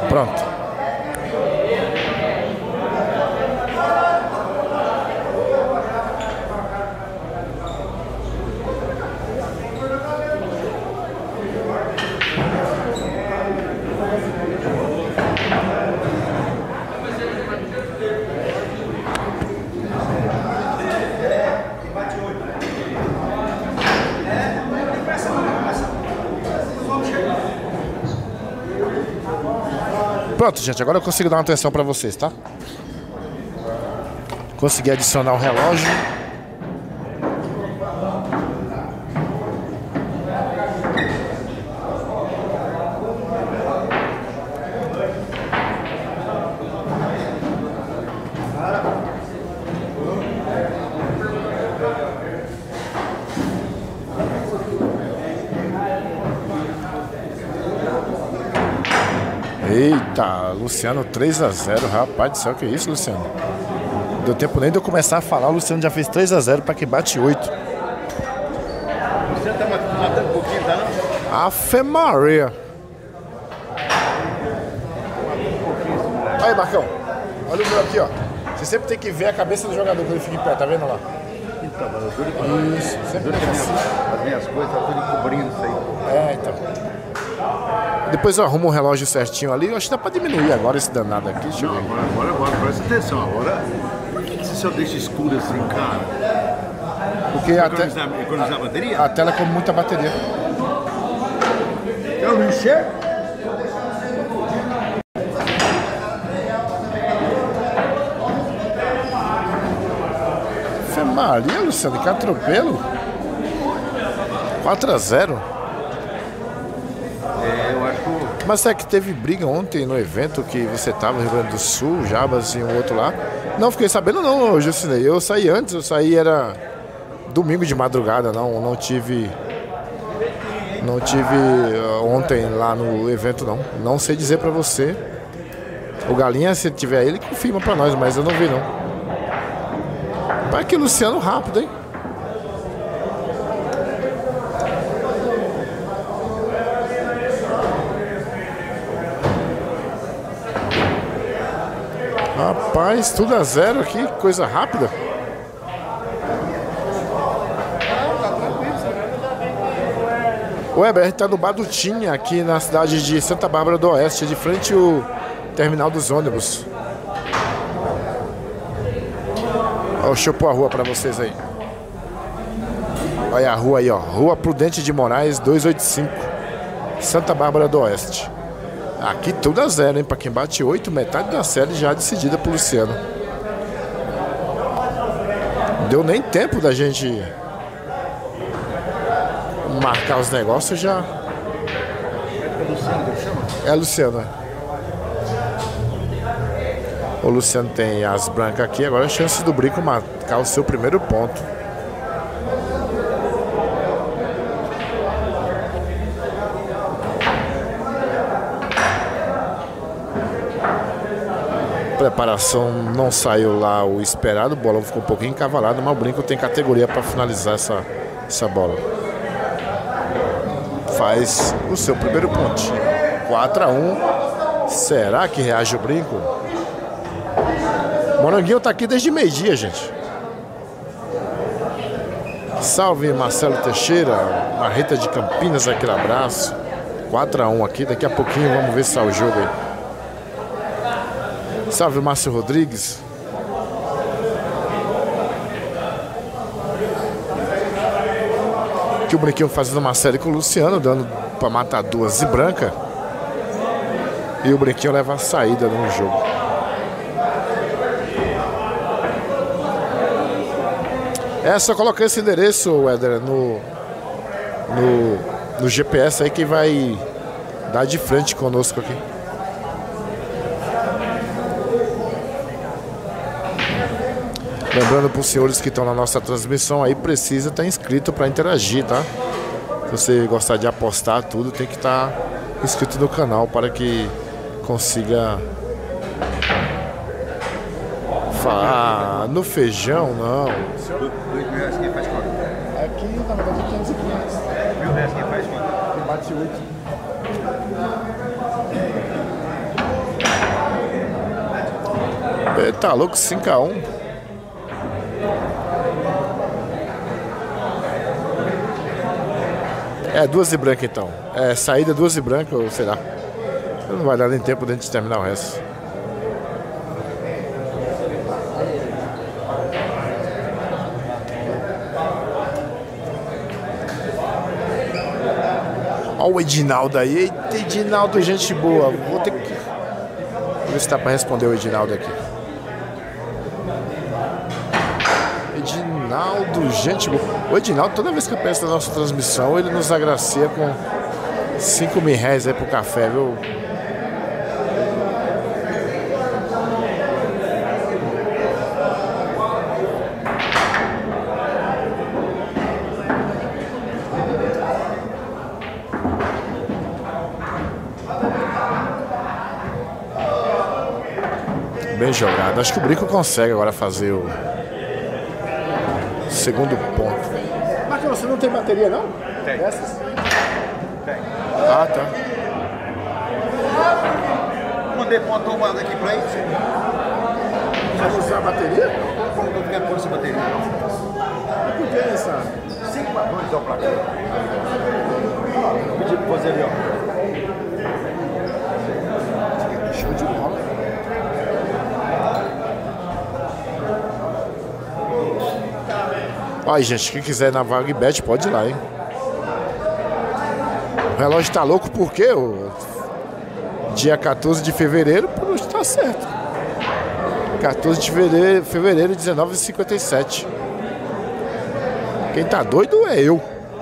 Pronto. Pronto, gente, agora eu consigo dar uma atenção pra vocês, tá? Consegui adicionar o relógio. Eita, Luciano 3-0, rapaz do céu, que isso, Luciano? Não deu tempo nem de eu começar a falar, o Luciano já fez 3-0 para que bate 8. Você tá matando um pouquinho, tá não? Afe Maria. Aí, Marcão, olha o meu aqui, ó. Você sempre tem que ver a cabeça do jogador quando ele fica em pé, tá vendo lá? Então, mas eu duro Isso, sempre que tem assim. as minhas coisas, tá tudo cobrindo isso aí. É, então. Depois eu arrumo o relógio certinho ali. Eu acho que dá pra diminuir agora esse danado aqui. Deixa eu ver. Agora, presta atenção. Agora, por que se eu deixo escuro assim, cara? Porque economizar a bateria? a tela come muita bateria. Eu não enxergo. Fé Maria, Luciano, que atropelo. 4-0. Eu acho que... Mas é que teve briga ontem no evento que você tava no Rio Grande do Sul, Jabas e um outro lá. Não fiquei sabendo não, Jucinei. Eu saí antes, era domingo de madrugada, não tive ontem lá no evento não. Não sei dizer pra você. O Galinha, se tiver ele, confirma pra nós, mas eu não vi não. Vai que Luciano rápido, hein? Rapaz, tudo a 0 aqui, coisa rápida. O Weber tá no Badutinha, aqui na cidade de Santa Bárbara do Oeste, de frente ao terminal dos ônibus. Ó, deixa eu pôr a rua pra vocês aí. Olha a rua aí, ó. Rua Prudente de Moraes, 285, Santa Bárbara do Oeste. Aqui tudo a 0, hein? Pra quem bate 8, metade da série já decidida por Luciano. Não deu nem tempo da gente marcar os negócios já. É Luciano, é. O Luciano tem as brancas aqui. Agora a chance do Brinco marcar o seu primeiro ponto. Preparação não saiu lá o esperado, o bolão ficou um pouquinho encavalado, mas o Brinco tem categoria para finalizar essa bola. Faz o seu primeiro pontinho. 4-1. Será que reage o Brinco? Moranguinho tá aqui desde meio-dia, gente. Salve Marcelo Teixeira, Marreta de Campinas, aquele abraço. 4-1 aqui, daqui a pouquinho vamos ver se sai o jogo aí. Salve Márcio Rodrigues. Aqui o Brinquinho fazendo uma série com o Luciano, dando pra matar duas e branca. E o Brinquinho leva a saída no jogo. É só colocar esse endereço, Éder, no GPS aí que vai dar de frente conosco aqui. Lembrando para os senhores que estão na nossa transmissão aí, precisa estar inscrito para interagir, tá? Se você gostar de apostar tudo, tem que estar inscrito no canal para que consiga falar no feijão, não. R$2.000 quem faz quanto? Aqui, na verdade, 500 e 500. R$1.000 quem faz quanto? Bate 8. Tá louco, 5-1. É, 2 de branca então. É, saída 2 de branca, ou sei lá. Não vai dar nem tempo de a gente terminar o resto. Olha o Edinaldo aí. Eita, Edinaldo, gente boa. Vou ter que... Vou ver se dá pra responder o Edinaldo aqui. Edinaldo, gente boa. O Edinaldo, toda vez que aparece na nossa transmissão, ele nos agracia com 5 mil reais aí pro café, viu? Bem jogado. Acho que o Brinco consegue agora fazer o segundo ponto. Marcão, você não tem bateria, não? Tem. Essas? Tem. Ah, tá. Mandei pra uma tomada aqui pra isso. Já vou usar a bateria? Como que eu quero pôr essa bateria? Por que essa? 5 barões, ó, pra cá. Vou pedir pra fazer ali, ó. Show de bola. Olha, gente, quem quiser na VagBet pode ir lá, hein? O relógio tá louco porque o dia 14 de fevereiro tá certo. 14 de fevereiro, 19h57. Quem tá doido é eu.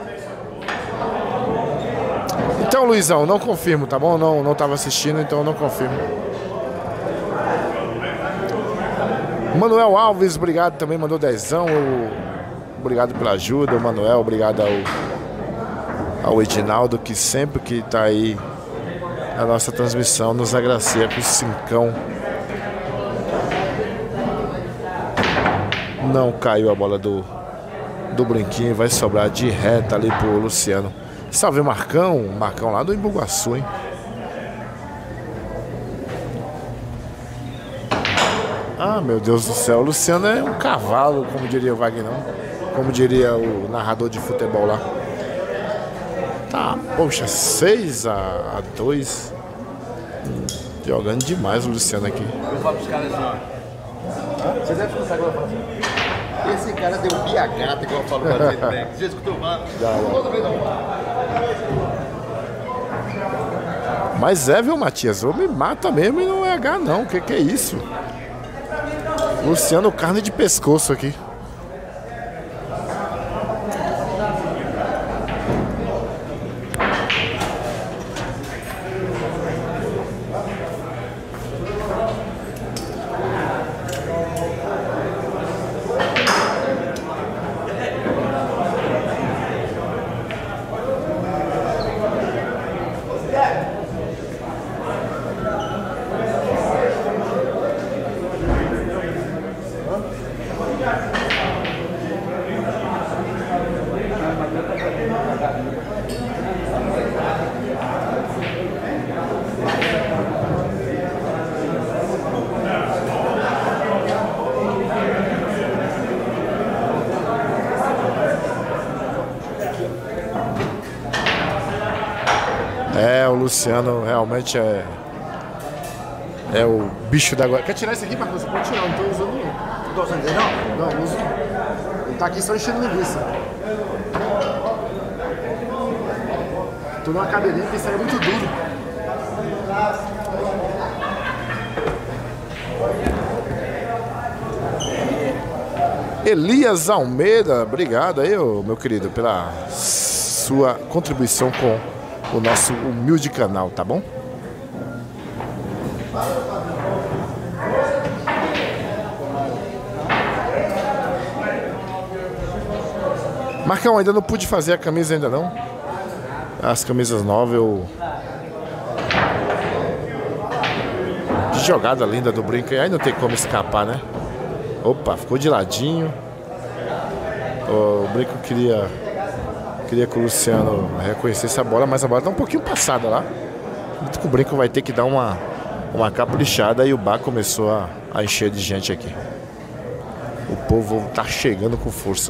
Então, Luizão, não confirmo, tá bom? Não tava assistindo, então eu não confirmo. Manuel Alves, obrigado, também mandou 10ão. Obrigado pela ajuda, o Manuel, obrigado ao Edinaldo, que sempre que tá aí na nossa transmissão nos agracia com o 5ão. Não caiu a bola do Brinquinho, vai sobrar de reta ali pro Luciano. Salve Marcão lá do Embu-Guaçu, hein? Ah, meu Deus do céu, o Luciano é um cavalo, como diria o Wagner, como diria o narrador de futebol lá. Tá, poxa, 6-2. Jogando demais o Luciano aqui. Eu falo pros caras assim, ó. Você deve escutar agora falando assim. Esse cara deu bia gata, igual eu falo pra você. Você já escutou, mano? Toda vez não. Mas é, viu, Matias? Ou me mata mesmo e não é H, não. O que é isso? Luciano, carne de pescoço aqui. É, o Luciano realmente é o bicho da guarda. Quer tirar isso aqui, Marcos? Você pode tirar, não tô usando não. Não tô usando não? Não, uso. Ele tá aqui só enchendo linguiça. Tô numa cadeirinha que isso aí é muito duro. Elias Almeida, obrigado aí, meu querido, pela sua contribuição com o nosso humilde canal, tá bom? Marcão, ainda não pude fazer a camisa ainda não. As camisas novas eu... Que jogada linda do Brinco. Aí não tem como escapar, né? Opa, ficou de ladinho. O Brinco queria que o Luciano reconhecesse a bola, mas a bola tá um pouquinho passada lá. O Brinco vai ter que dar uma caprichada e o Bá começou a encher de gente aqui. O povo tá chegando com força.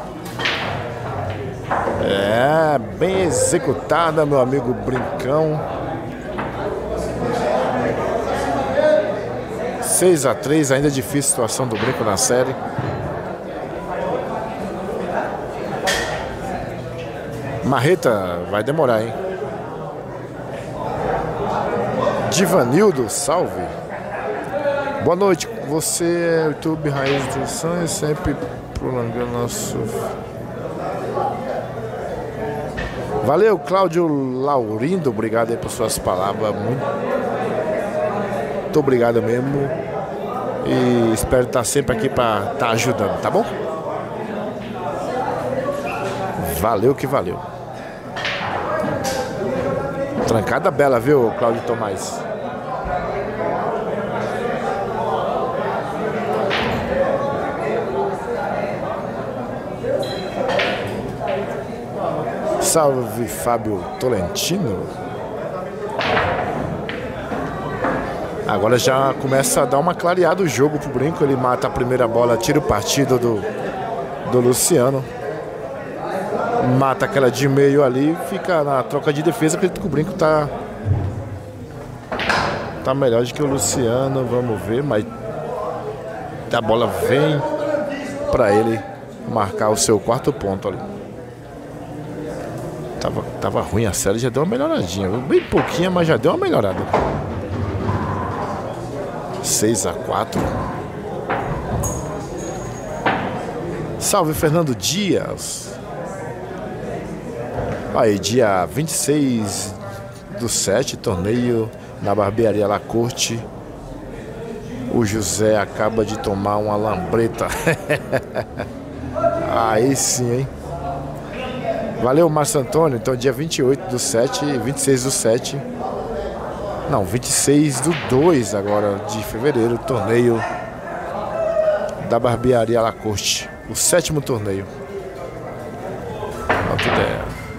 É, bem executada, meu amigo Brincão. 6-3, ainda difícil a situação do Brinco na série. Marreta, vai demorar, hein? Divanildo, salve. Boa noite, você é o YouTube Raiz do Sangue, sempre prolongando nosso... Valeu, Cláudio Laurindo, obrigado aí por suas palavras, muito obrigado mesmo. E espero estar sempre aqui para estar ajudando, tá bom? Valeu que valeu. Trancada bela, viu, Cláudio Tomás? Salve, Fábio Tolentino. Agora já começa a dar uma clareada o jogo pro Brinco. Ele mata a primeira bola, tira o partido do Luciano. Mata aquela de meio ali, fica na troca de defesa. Acredito que o Brinco tá melhor do que o Luciano. Vamos ver, mas a bola vem para ele marcar o seu quarto ponto ali. Tava ruim a série, já deu uma melhoradinha. Bem pouquinha, mas já deu uma melhorada. 6-4. Salve, Fernando Dias. Aí, dia 26/7, torneio na Barbearia La Corte. O José acaba de tomar uma lambreta. Aí sim, hein? Valeu, Márcio Antônio. Então, dia 28/7, 26/7. Não, 26/2 agora de fevereiro. Torneio da Barbearia La Corte. O 7º torneio. Alta ideia.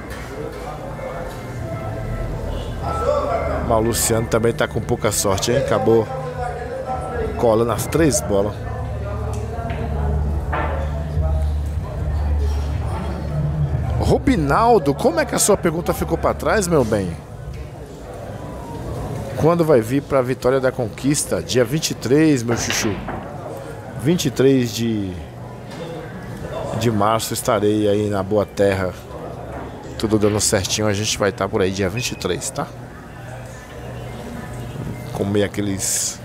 Mas o Luciano também tá com pouca sorte, hein? Acabou colando as 3 bolas. Rubinaldo, como é que a sua pergunta ficou para trás, meu bem? Quando vai vir para a Vitória da Conquista? Dia 23, meu chuchu. 23 de março estarei aí na Boa Terra. Tudo dando certinho, a gente vai estar por aí dia 23, tá? Comer aqueles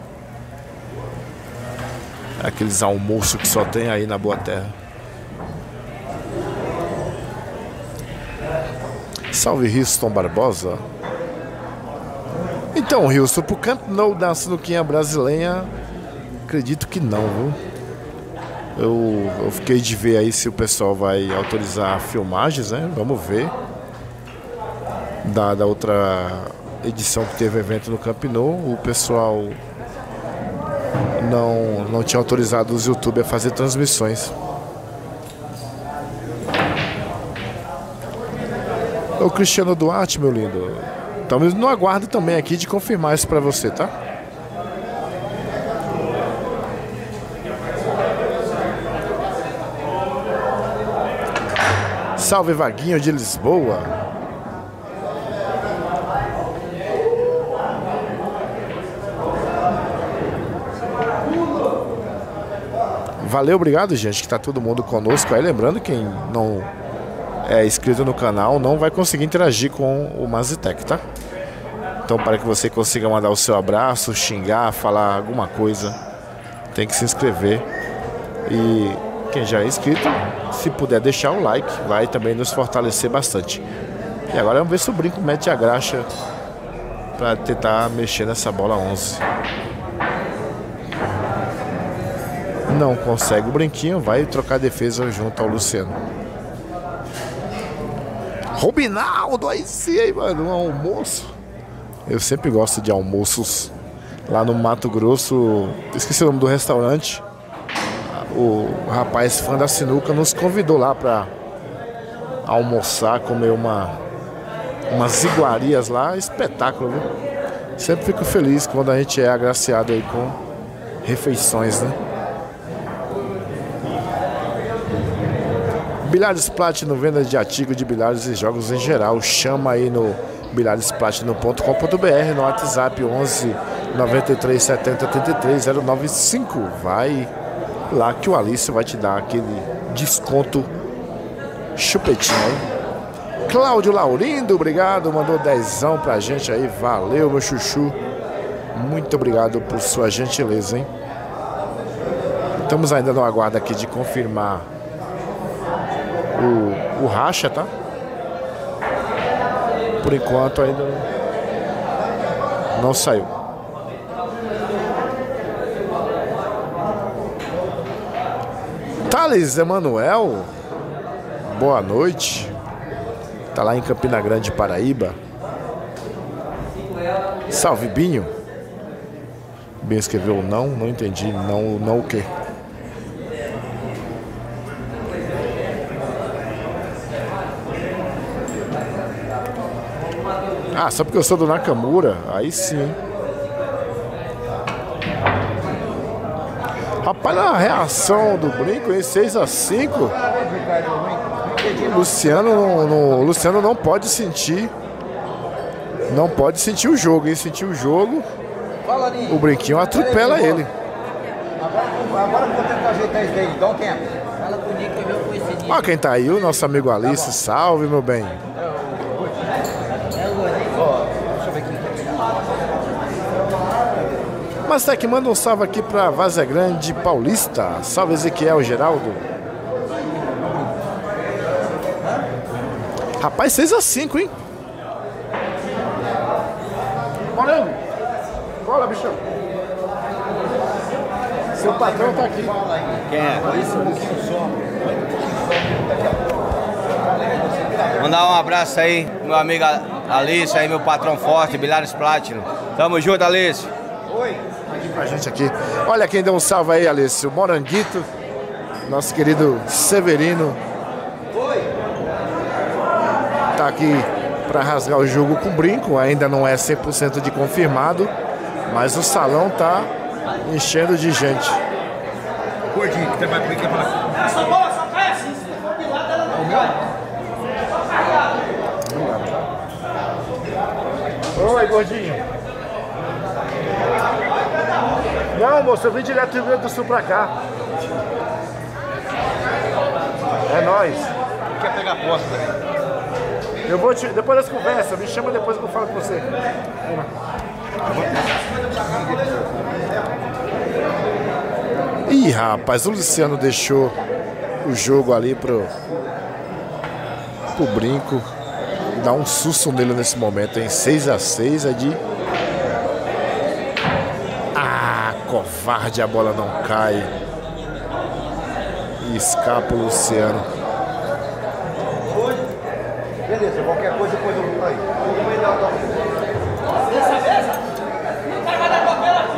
almoços que só tem aí na Boa Terra. Salve, Houston Barbosa. Então, Houston, pro Camp Nou da sinuquinha brasileira, acredito que não, viu? Eu fiquei de ver aí se o pessoal vai autorizar filmagens, né? Vamos ver. Da outra edição que teve evento no Camp Nou, o pessoal não tinha autorizado os youtubers a fazer transmissões. O Cristiano Duarte, meu lindo. Talvez no aguardo também aqui de confirmar isso pra você, tá? Salve, Vaguinho de Lisboa. Valeu, obrigado, gente, que tá todo mundo conosco aí. Lembrando, quem não é inscrito no canal não vai conseguir interagir com o Mazitec, tá? Então, para que você consiga mandar o seu abraço, xingar, falar alguma coisa, tem que se inscrever. E quem já é inscrito, se puder deixar o like, vai também nos fortalecer bastante. E agora vamos ver se o Brinco mete a graxa para tentar mexer nessa bola 11. Não consegue o Brinquinho, vai trocar a defesa junto ao Luciano. Rubinaldo, aí sim, hein, mano, um almoço. Eu sempre gosto de almoços lá no Mato Grosso. Esqueci o nome do restaurante. O rapaz fã da sinuca nos convidou lá pra almoçar, comer umas iguarias lá. Espetáculo, viu? Sempre fico feliz quando a gente é agraciado aí refeições, né? Bilhares Platinum, venda de artigos de bilhares e jogos em geral. Chama aí no bilharesplatinum.com.br, no WhatsApp 11 93 70 33 095. Vai lá que o Alice vai te dar aquele desconto chupetinho aí. Cláudio Laurindo, obrigado, mandou 10zão pra gente aí. Valeu, meu chuchu. Muito obrigado por sua gentileza, hein? Estamos ainda no aguardo aqui de confirmar o racha, tá? Por enquanto ainda não saiu. Thales Emanuel, boa noite. Tá lá em Campina Grande, Paraíba. Salve, Binho. Binho escreveu não, não entendi. Não o quê? Ah, só porque eu sou do Nakamura? Aí sim. Rapaz, na reação do Brinco em 6-5, o Luciano não pode sentir. Não pode sentir o jogo, hein? Sentir o jogo, o Brinquinho atropela ele. Agora eu vou tentar ajeitar isso daí, dá um tempo. Olha quem tá aí, o nosso amigo Alice. Salve, meu bem. Mas tá que manda um salve aqui pra Várzea Grande Paulista. Salve, Ezequiel Geraldo. Rapaz, 6-5, hein? Morango, cola, bichão. Seu patrão tá aqui. Quem é? Mandar um abraço aí, meu amigo Alice, aí, meu patrão forte, Bilhares Platinum. Tamo junto, Alice. Oi. Aqui pra gente aqui. Olha quem deu um salve aí, Alice. O Moranguito, nosso querido Severino. Tá aqui para rasgar o jogo com Brinco. Ainda não é 100% de confirmado, mas o salão tá enchendo de gente. Gordinho, que trabalha comigo, quer falar? Essa bola só cai assim, se for de lado ela não cai. Oi, gordinho. Não, moço, eu vim direto do Rio Grande do Sul pra cá. É nóis. Quer pegar a posta, né? Eu vou te... Depois das conversas, me chama depois que eu falo com você. Ih, rapaz, o Luciano deixou o jogo ali pro Brinco. Dá um susto nele nesse momento, em 6-6 é de... Ah, covarde, a bola não cai. E escapa o Luciano. Beleza, qualquer coisa depois eu vou aí. Dessa vez, não vai dar papel aqui.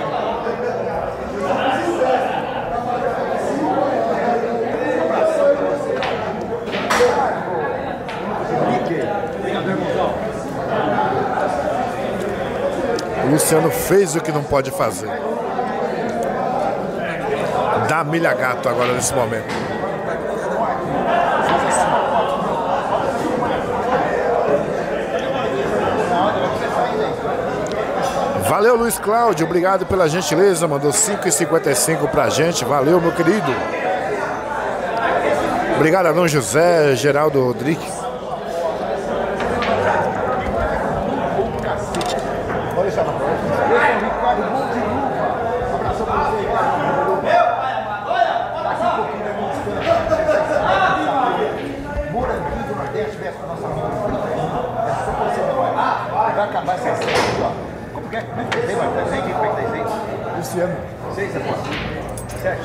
O Luciano fez o que não pode fazer. Dá milha gato agora nesse momento. Valeu, Luiz Cláudio, obrigado pela gentileza, mandou 5,55 pra gente, valeu, meu querido. Obrigado, Adão José, Geraldo Rodrigues. Vai acabar essa série aqui, ó. Como que é? Como é que tem, mas tem quem pega 6? Luciano. 6 agora. 7.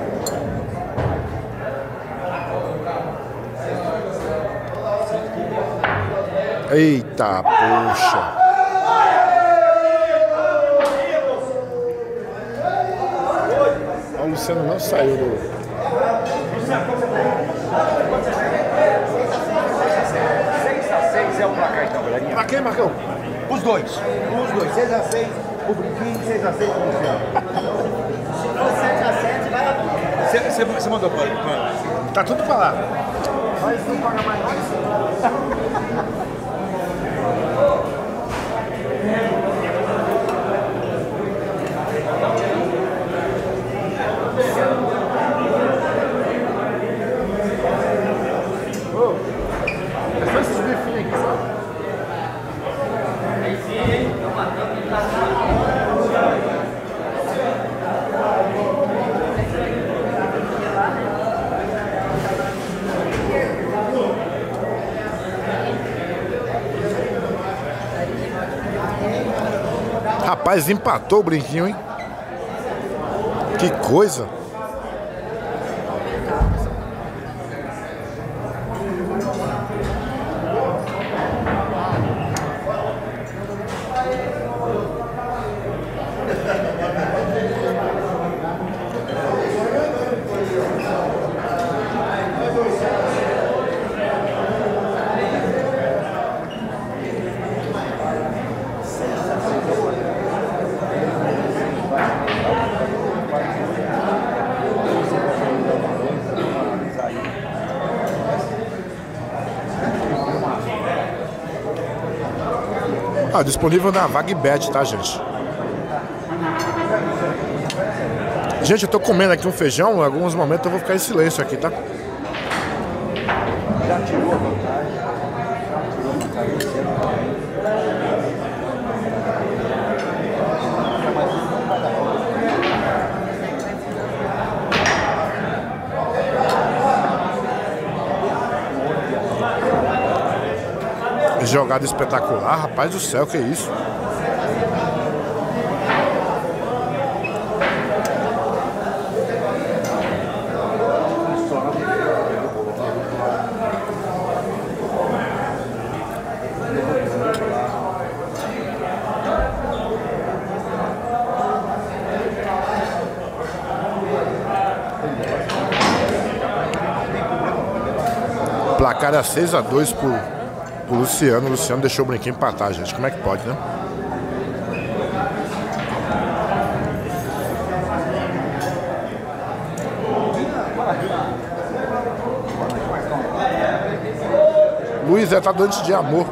Eita, poxa. O Luciano não saiu do... 6-6 é o placar então, galerinha. Pra quem, Marcão? Os dois. 6-6, o Brinquinho, 6-6 o Luciano. Você mandou pra... Tá tudo pra lá. Mas não paga mais nós? É só esses bifinhos aqui, sabe? Rapaz, empatou o brinquinho, hein? Que coisa! Ah, disponível na VagBet, tá, gente? Gente, eu tô comendo aqui um feijão, em alguns momentos eu vou ficar em silêncio aqui, tá? Já tirou a vantagem. Jogada espetacular, rapaz do céu, que isso? Placar a 6-2 pro Luciano. O Luciano deixou o brinquedo empatar, gente. Como é que pode, né? Luiz tá doente de amor.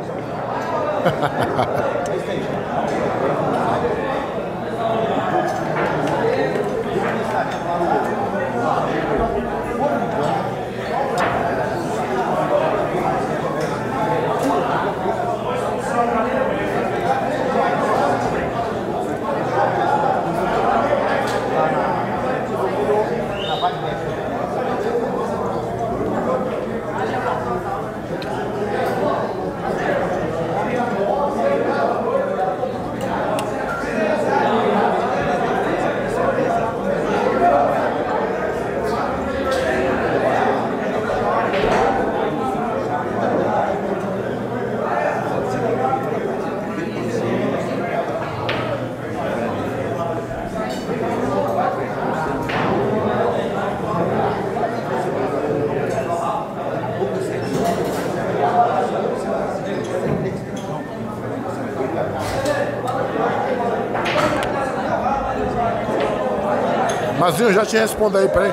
Mazinho, já te respondo aí, peraí.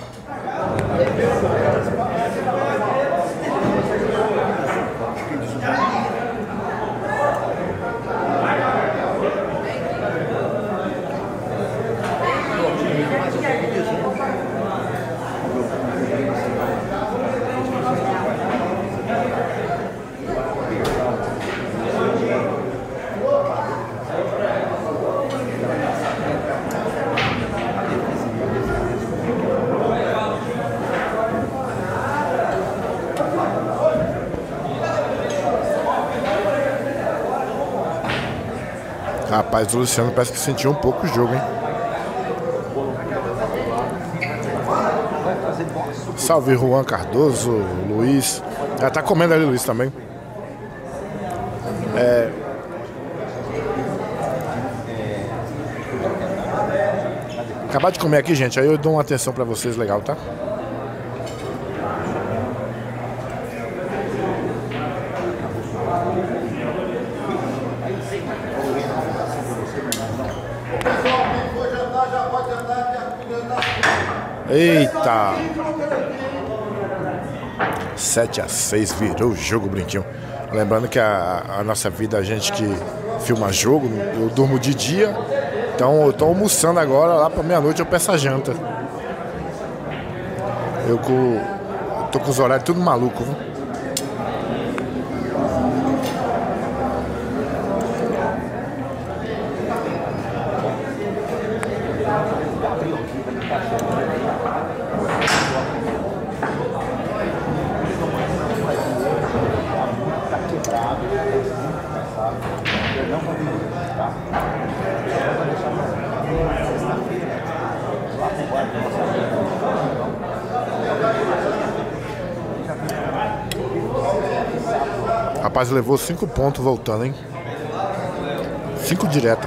Rapaz, o Luciano parece que sentiu um pouco o jogo, hein? Salve Juan Cardoso, Luiz. Já tá comendo ali, Luiz, também. Acabar de comer aqui, gente, aí eu dou uma atenção pra vocês legal, tá? Eita! 7-6 virou o jogo, Brinquinho. Lembrando que a nossa vida, a gente que filma jogo, eu durmo de dia. Então eu tô almoçando agora, lá pra meia-noite eu peço a janta. Eu tô com os horários tudo maluco, viu? Rapaz, levou 5 pontos voltando, hein? 5 direto.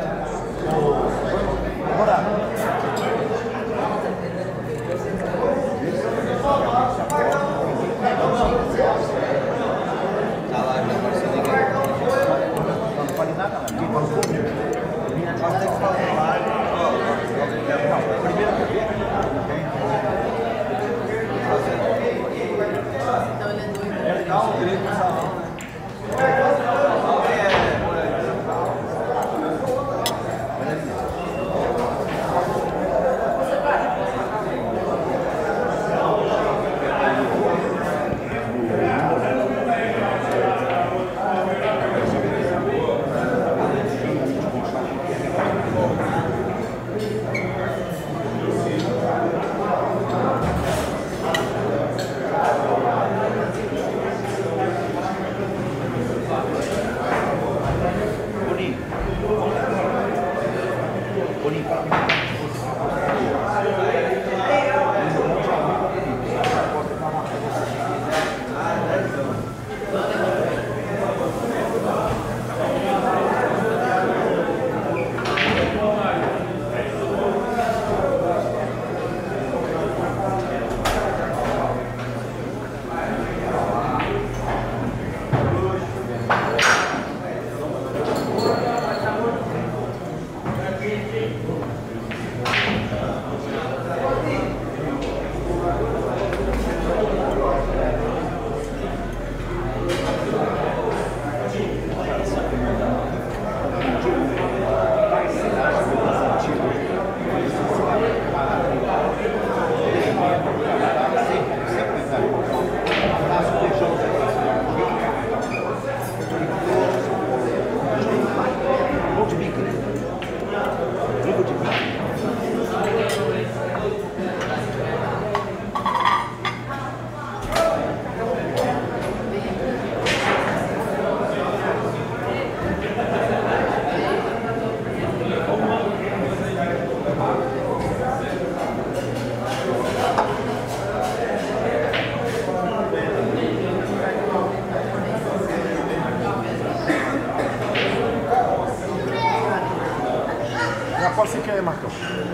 Você quer, Marcão?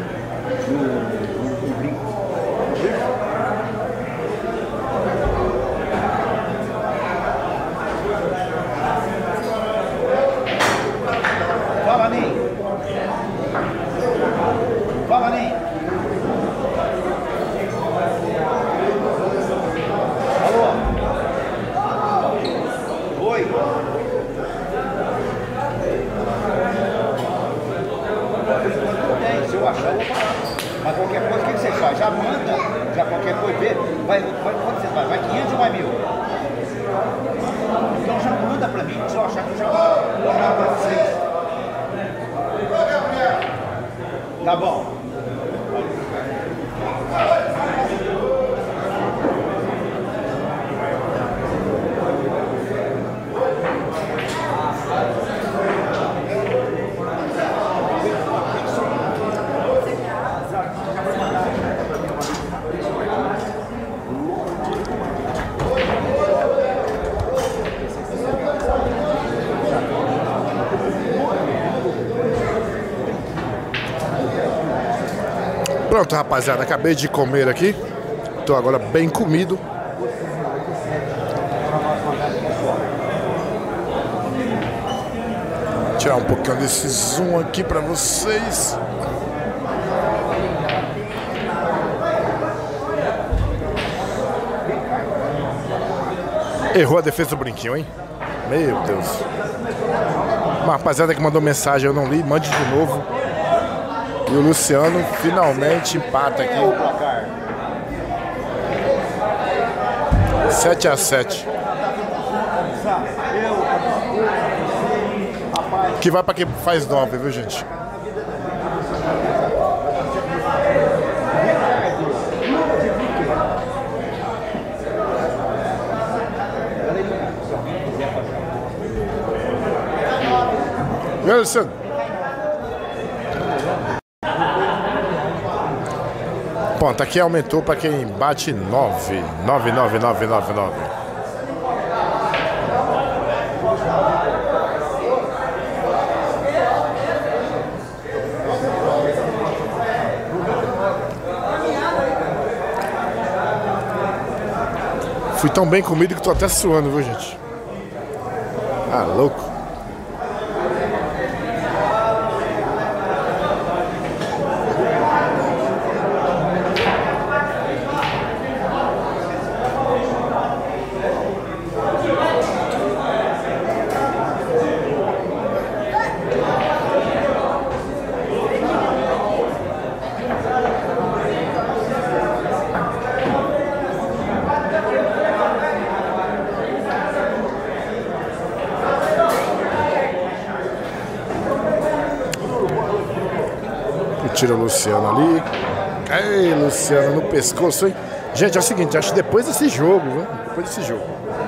No brinco. Fala, Ney. Fala, Ney. Alô? Oi. Se eu achar, eu vou parar. Mas qualquer coisa, o que você faz? Já manda, já qualquer coisa, vê. Quanto você vai? Vai 500 ou vai 1000? Então já manda pra mim, se eu achar que eu já vou mandar pra vocês. Tá bom. Pronto, rapaziada, acabei de comer aqui. Tô agora bem comido. Vou tirar um pouquinho desse zoom aqui pra vocês. Errou a defesa do Brinquinho, hein? Meu Deus. Uma rapaziada que mandou mensagem, eu não li, mande de novo. E o Luciano finalmente empata aqui. 7-7. Que vai pra quem faz 9, viu, gente? E aí, Luciano? Ponto, aqui aumentou para quem bate 9. 9. Fui tão bem comido que tô até suando, viu, gente? Ah, louco. Tira o Luciano ali. Ei, Luciano no pescoço, hein? Gente, é o seguinte, acho que depois desse jogo, viu? Depois desse jogo.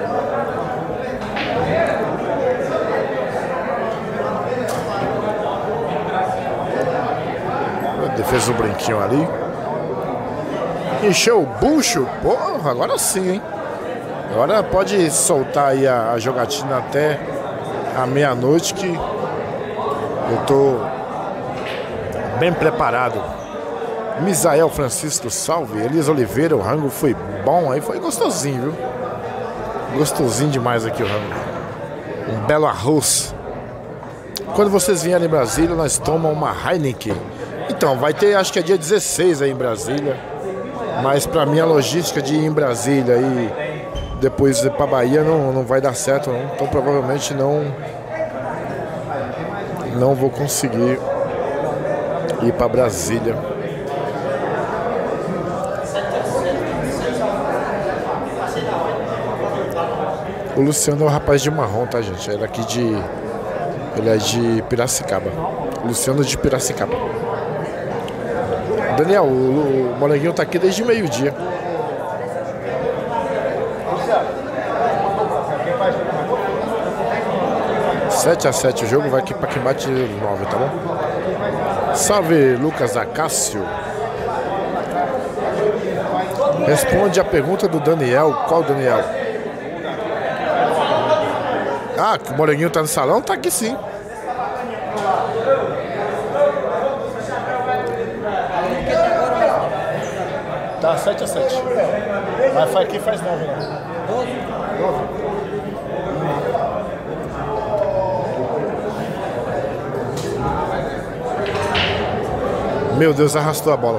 A defesa do Brinquinho ali. Encheu o bucho. Porra, agora sim, hein? Agora pode soltar aí a jogatina até a meia-noite que eu tô bem preparado. Misael Francisco, salve. Elisa Oliveira, o rango foi bom. Aí foi gostosinho, viu? Gostosinho demais aqui o rango. Um belo arroz. Quando vocês vierem em Brasília, nós tomamos uma Heineken. Então, vai ter, acho que é dia 16 aí em Brasília. Mas pra mim a logística de ir em Brasília e depois ir pra Bahia não vai dar certo, não. Então provavelmente não vou conseguir ir para Brasília. O Luciano é um rapaz de marrom, tá, gente? Ele é de Piracicaba. Luciano de Piracicaba. Daniel, o Moranguinho tá aqui desde meio-dia. Sete a 7 o jogo, vai aqui para quem bate 9, tá bom? Salve, Lucas Acácio. Responde a pergunta do Daniel. Qual Daniel? Ah, que o Moreninho tá no salão? Tá aqui sim. Tá 7 a 7. Mas aqui faz 9, né? 9. Meu Deus, arrastou a bola.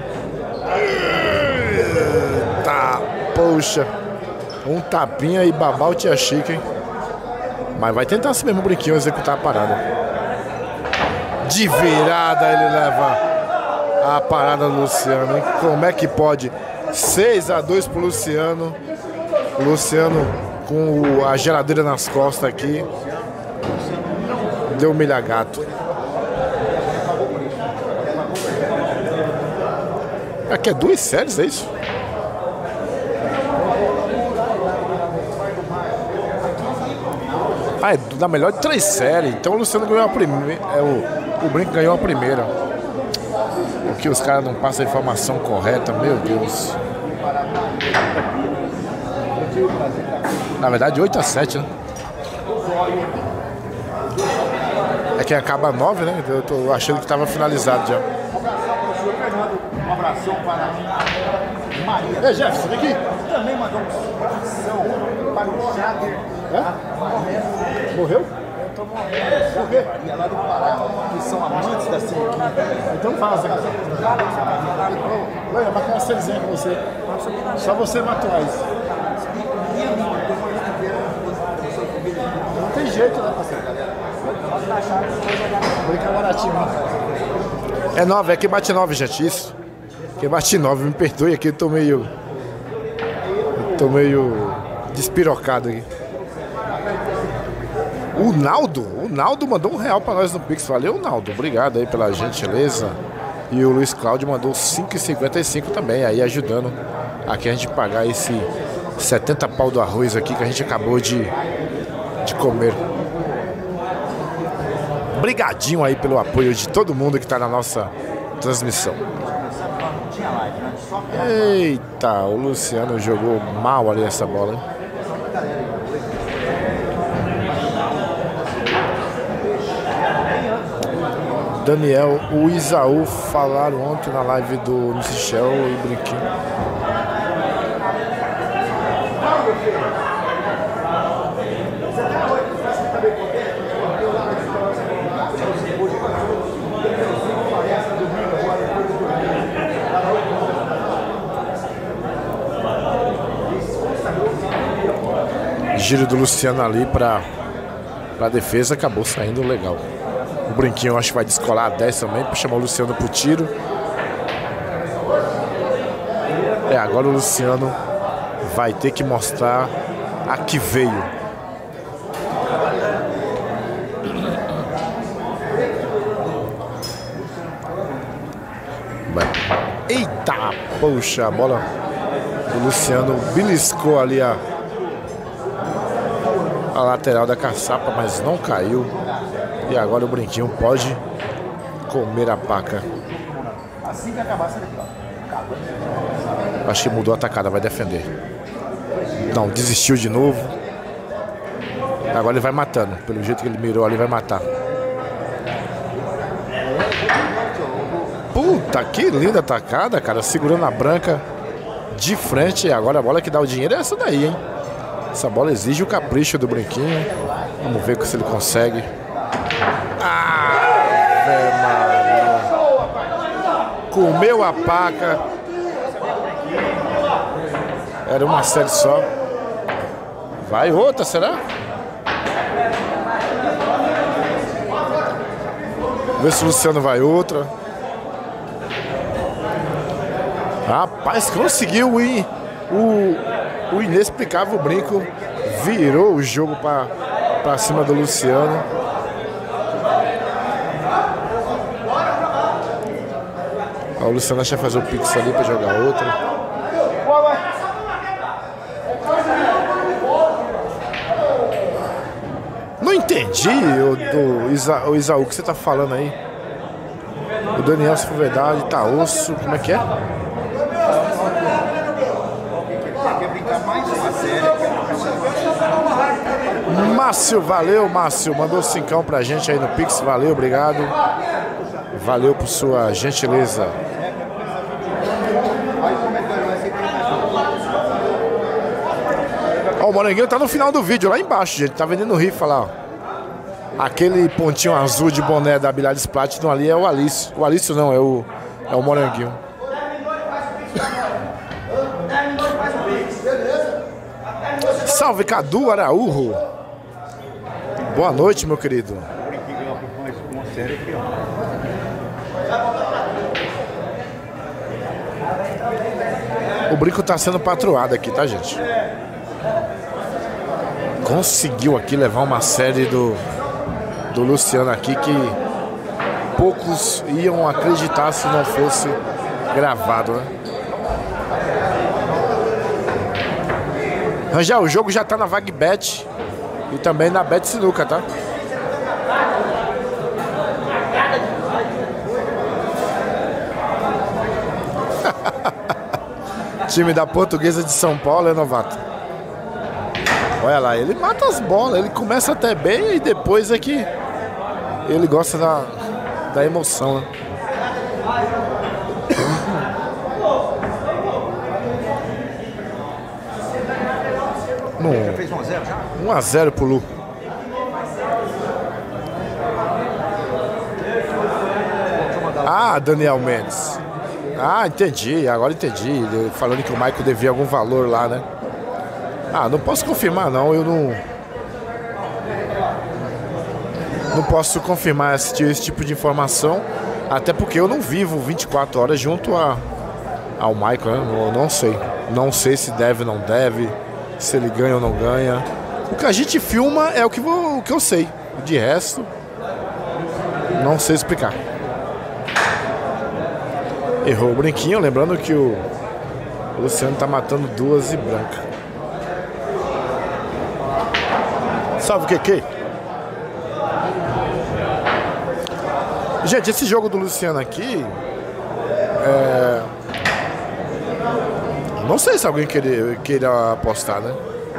Tá, poxa. Um tapinha e babar o Tia Chica, hein? Mas vai tentar esse mesmo brinquinho executar a parada. De virada ele leva a parada do Luciano, hein? Como é que pode? 6 a 2 pro Luciano. O Luciano com a geladeira nas costas aqui. Deu milha gato. Aqui é 2 séries, é isso? Ah, é da melhor de 3 séries. Então o Luciano ganhou a primeira. O Brinco ganhou a primeira. Porque os caras não passam a informação correta, meu Deus. Na verdade, 8 a 7, né? É que acaba 9, né? Eu tô achando que estava finalizado já. Um abração para Maria. Ei, Jefferson, vem aqui. Também mandou um abração para o Jader. Morreu? Eu tô morrendo. Por quê? E lá do Pará, que são amantes da Sinuquinha. Então fala, Zé. Vai marcar uma sériezinha com você. Só você matou isso. jeito, né, parceiro? Brincar baratinho. É 9, é quem bate 9, gente, isso. Quem bate 9, me perdoe aqui, eu tô meio despirocado aqui. O Naldo mandou R$1 pra nós no Pix. Valeu, Naldo. Obrigado aí pela gentileza. E o Luiz Cláudio mandou 5,55 também, aí ajudando aqui a gente pagar esse 70 pau do arroz aqui que a gente acabou de comer. Brigadinho aí pelo apoio de todo mundo que tá na nossa transmissão. Eita, o Luciano jogou mal ali essa bola, hein? Daniel, o Isaú falaram ontem na live do Michel e Brinquinho. Giro do Luciano ali para a defesa, acabou saindo legal. O Brinquinho acho que vai descolar a 10 também para chamar o Luciano pro tiro. Agora o Luciano vai ter que mostrar a que veio. Eita, poxa, a bola do Luciano beliscou ali a lateral da caçapa, mas não caiu. E agora o Brinquinho pode comer a paca. Assim que acabar, você Acho que mudou a atacada, vai defender. Não, desistiu de novo. Agora ele vai matando. Pelo jeito que ele mirou ali, vai matar. Puta, que linda atacada, cara. Segurando a branca de frente. E agora a bola que dá o dinheiro é essa daí, hein? Essa bola exige o capricho do Brinquinho. Vamos ver se ele consegue. Maria. Comeu a paca. Era uma série só. Vai outra, será? Vê se o Luciano vai outra. Rapaz, conseguiu ir. O inexplicável Brinco virou o jogo para cima do Luciano. O Luciano acha fazer o pix ali para jogar outra. Não entendi o Isaú que você tá falando aí. O Daniel, se for verdade, tá osso. Como é que é? Márcio, valeu, Márcio. Mandou 5 pra gente aí no Pix. Valeu, obrigado. Valeu por sua gentileza. Ó, o Moranguinho tá no final do vídeo, lá embaixo, gente. Tá vendendo rifa lá, ó. Aquele pontinho azul de boné da Bilhares Platinum ali é o Alício. O Alício não, é o Moranguinho. Salve, Cadu Araújo. Boa noite, meu querido. O Brinco tá sendo patroado aqui, tá, gente? Conseguiu aqui levar uma série do Luciano aqui que poucos iam acreditar se não fosse gravado, né? Rangel, o jogo já tá na VagBet e também na Bet Sinuca, tá? Time da Portuguesa de São Paulo, é novato. Olha lá, ele mata as bolas, ele começa até bem e depois é que ele gosta da emoção, né? Já fez 1 a 0 já? 1 a 0 pro Lu. Ah, Daniel Mendes. Ah, entendi, agora entendi. Falando que o Michael devia algum valor lá, né? Ah, não posso confirmar não, eu não... Não posso confirmar esse tipo de informação, até porque eu não vivo 24 horas junto ao Michael, né? Eu não sei. Não sei se deve ou não deve, se ele ganha ou não ganha. O que a gente filma é o que eu sei. De resto, não sei explicar. Errou o brinquinho, lembrando que o Luciano tá matando duas e branca. Salve, QQ. Gente, esse jogo do Luciano aqui não sei se alguém queira apostar, né?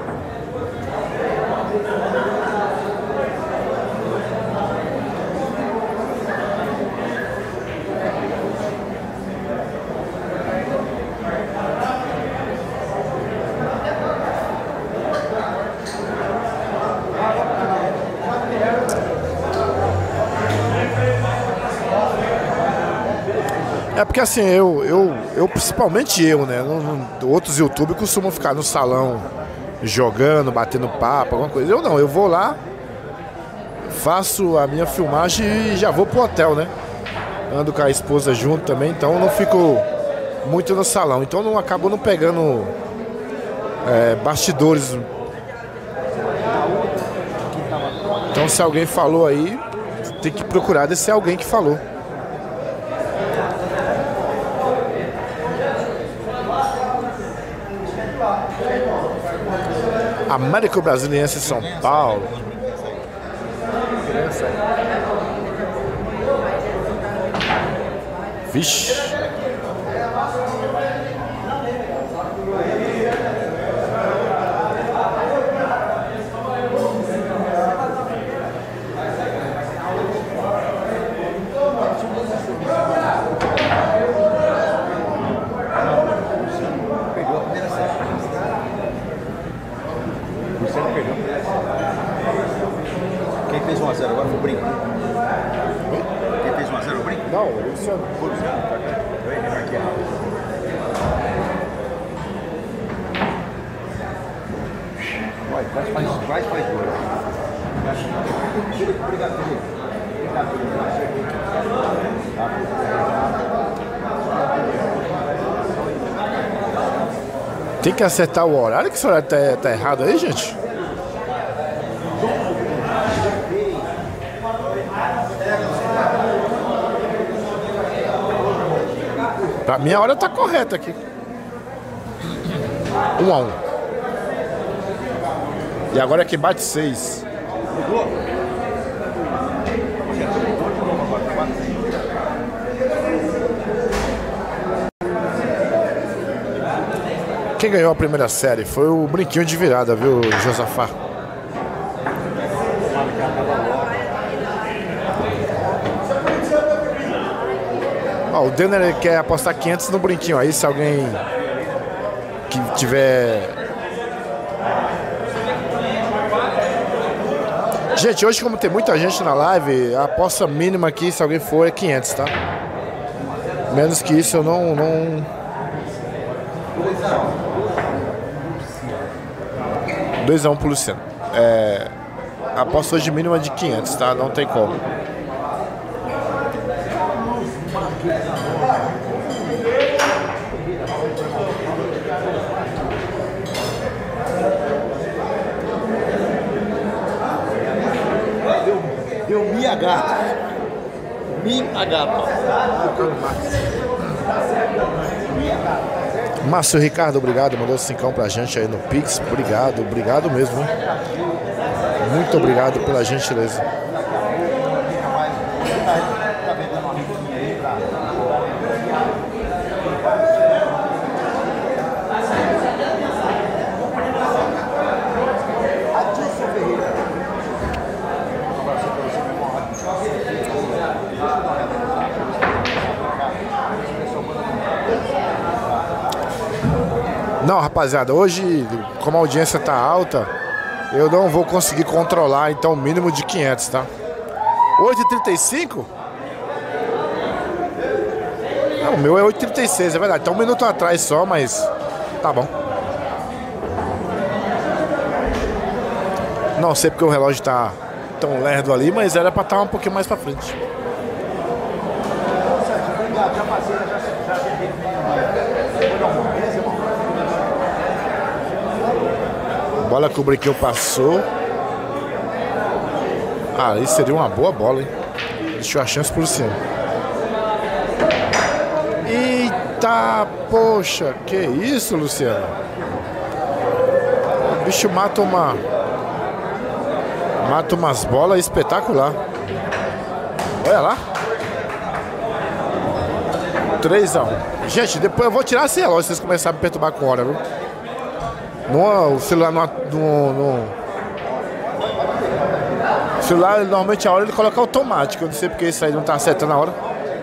É porque assim, eu principalmente eu, né? Outros youtubers costumam ficar no salão jogando, batendo papo, alguma coisa. Eu não, eu vou lá, faço a minha filmagem e já vou pro hotel, né? Ando com a esposa junto também, então eu não fico muito no salão. Então não acabo não pegando bastidores. Então se alguém falou aí, tem que procurar desse alguém que falou. Américo Brasiliense São Paulo. Vixe. Quem fez 1 a 0 agora foi o Brinco. Quem fez 1 a 0 o Brinco? Não, o Luciano. Foi o Luciano. Eu errei aqui. Quase faz gol. Obrigado, Felipe. Tem que acertar o horário, que esse horário tá errado aí, gente. Pra mim a hora tá correta aqui. 1 a 1. E agora é que bate 6. Quem ganhou a primeira série foi o brinquinho de virada, viu, Josafá? Ó, o Denner quer apostar 500 no brinquinho. Aí se alguém que tiver... Gente, hoje como tem muita gente na live, a aposta mínima aqui, se alguém for, é 500, tá? Menos que isso eu não... 2 a 1 pro Luciano. A aposta hoje mínima de 500, tá? Não tem como. Deu Miagata. Márcio Ricardo, obrigado. Mandou 5 pra gente aí no Pix. Obrigado mesmo, hein? Muito obrigado pela gentileza. Não, rapaziada, hoje, como a audiência tá alta, eu não vou conseguir controlar, então, o mínimo de 500, tá? 8h35? Não, o meu é 8h36, é verdade. Tá 1 minuto atrás só, mas tá bom. Não sei porque o relógio tá tão lerdo ali, mas era pra estar um pouquinho mais pra frente. Bola que o Briquinho passou. Ah, isso seria uma boa bola, hein? Deixou a chance pro Luciano. Eita, poxa, que isso, Luciano? O bicho mata umas bolas espetacular. Olha lá. 3-1. Gente, depois eu vou tirar esse relógio se vocês começarem a me perturbar com hora, viu? O celular o celular, normalmente a hora ele coloca automático. Eu não sei porque isso aí não tá acertando a hora.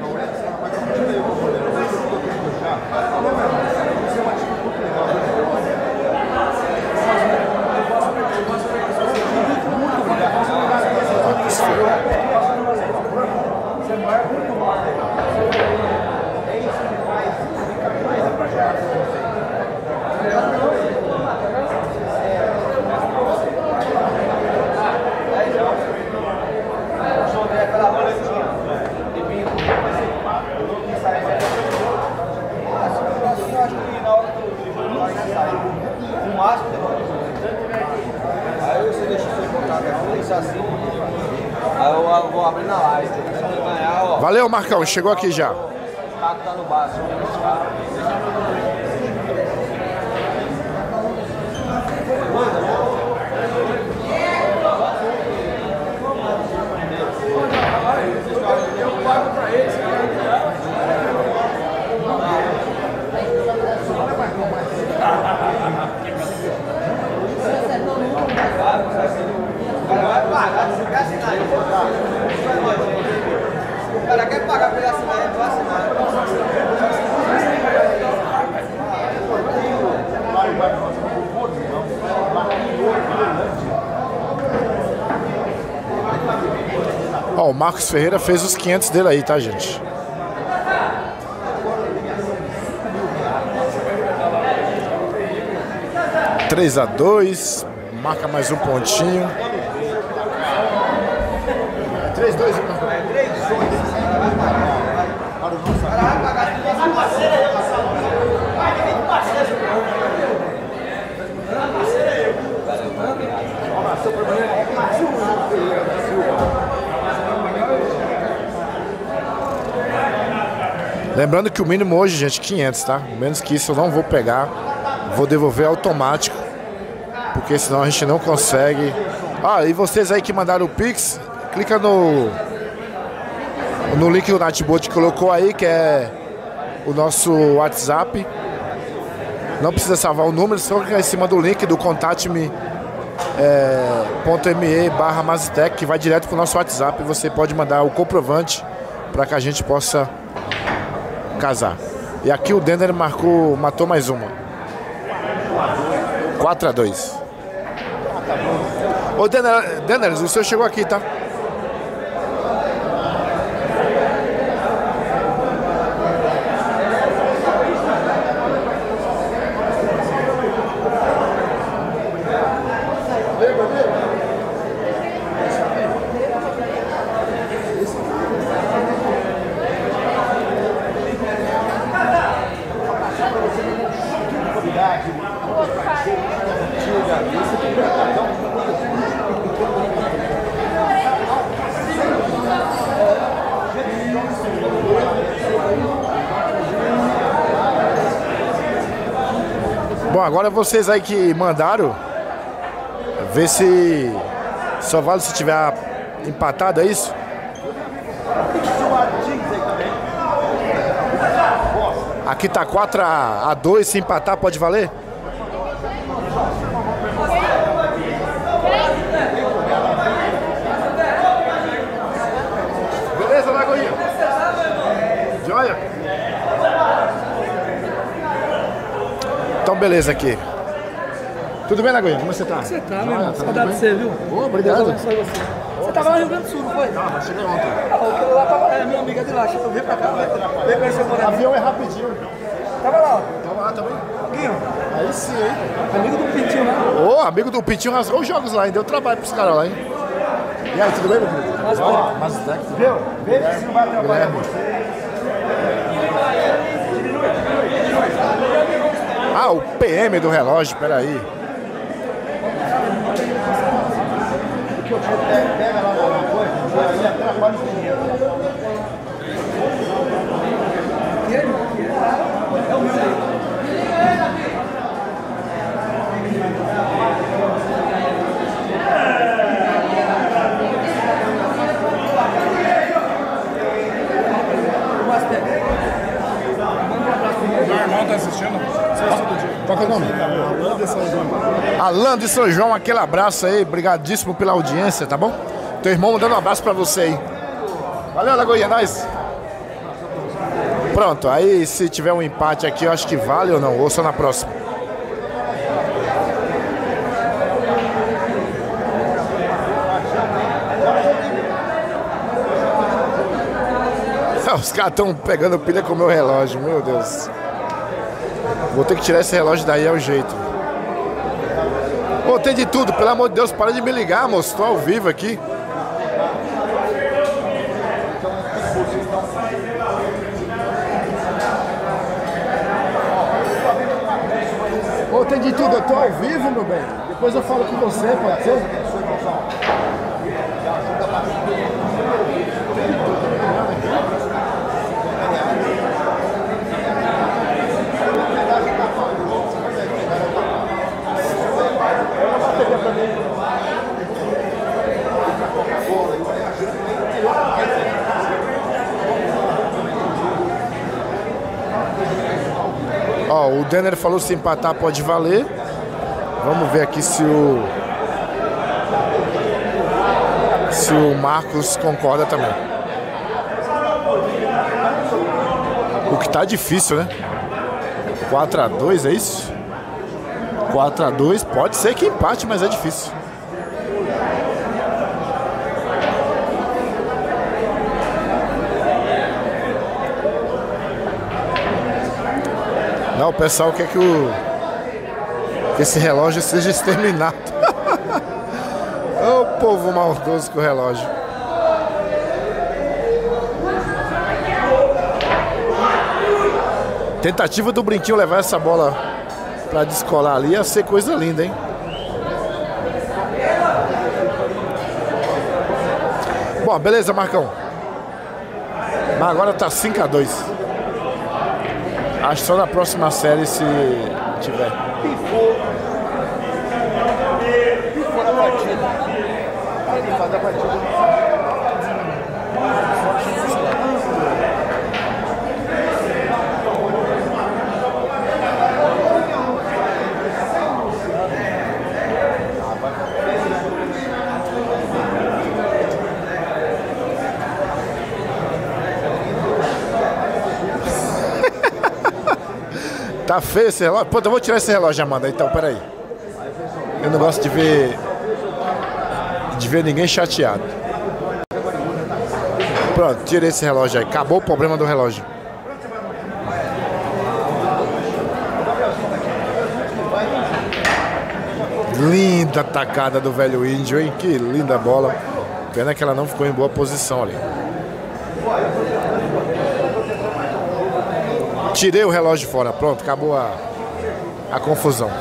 Valeu, Marcão, chegou aqui já. Tá no baço. O cara quer pagar pela assinatura, vai assinar. Ó, o Marcos Ferreira fez os 500 dele aí, tá, gente? (3-2), marca mais um pontinho. 3-2, lembrando que o mínimo hoje, gente, 500, tá? Menos que isso eu não vou pegar. Vou devolver automático, porque senão a gente não consegue. Ah, e vocês aí que mandaram o Pix, clica no link do Natbot que colocou aí, que é o nosso WhatsApp. Não precisa salvar o número, só clicar em cima do link do contatme.me/Mazitec, que vai direto para o nosso WhatsApp. Você pode mandar o comprovante para que a gente possa casar. E aqui o Denner matou mais uma. 4-2. Ô Denner, o senhor chegou aqui, tá? Bom, agora vocês aí que mandaram, ver se só vale se tiver empatado, é isso? Aqui tá 4-2, se empatar pode valer? Beleza, Lagoinha? Joia? Então beleza aqui. Tudo bem, Lagoinha? Como você tá? Como você tá, meu irmão? Saudade de você, viu? Obrigado. Você tava lá no Rio Grande do Sul, não foi? Ah, mas cheguei ontem. Aquele lá tava, minha amiga de lá, eu vim pra cá, veio conhecer o O Moreninho. avião é rapidinho. Tava lá, Tava lá também. Guinho, Aí sim, hein? amigo do Pintinho lá. Ô, amigo do Pitinho rasgou os jogos lá, hein? Deu trabalho pros caras lá, hein? E aí, tudo bem, meu filho? Mas o técnico. Viu? Vê se não vai atrapalhar você. Ah, o PM do relógio, peraí. Pega lá uma coisa, e atrapalha o dinheiro. Meu irmão tá assistindo. Qual que é o nome? Alan de São João, aquele abraço aí, brigadíssimo pela audiência, tá bom? Teu irmão mandando um abraço pra você aí. Valeu, Lagoinha, nós. Pronto, aí se tiver um empate aqui, eu acho que vale ou não, ou só na próxima. Os caras estão pegando pilha com o meu relógio, meu Deus. Vou ter que tirar esse relógio daí, é o jeito. Pô, tem de tudo, pelo amor de Deus, para de me ligar, moço. Tô ao vivo aqui. Pô, tem de tudo, eu tô ao vivo, meu bem. Depois eu falo com você, pode ser? Ó, o Denner falou se empatar pode valer. Vamos ver aqui se o Marcos concorda também. O que tá difícil, né? 4-2, é isso? 4-2, pode ser que empate, mas é difícil. Não, o pessoal quer que esse relógio seja exterminado. Ô povo maldoso com o relógio. Tentativa do Brinquinho levar essa bola pra descolar ali ia ser coisa linda, hein? Bom, beleza, Marcão. Mas agora tá 5-2. Acho só na próxima série se tiver. Pifou na partida. Ele faz a partida. Tá feio esse relógio? Pô, eu vou tirar esse relógio, Amanda, então, peraí. Eu não gosto de ver ninguém chateado. Pronto, tirei esse relógio aí. Acabou o problema do relógio. Linda tacada do velho índio, hein? Que linda bola. Pena que ela não ficou em boa posição ali. Tirei o relógio fora, pronto, acabou a confusão.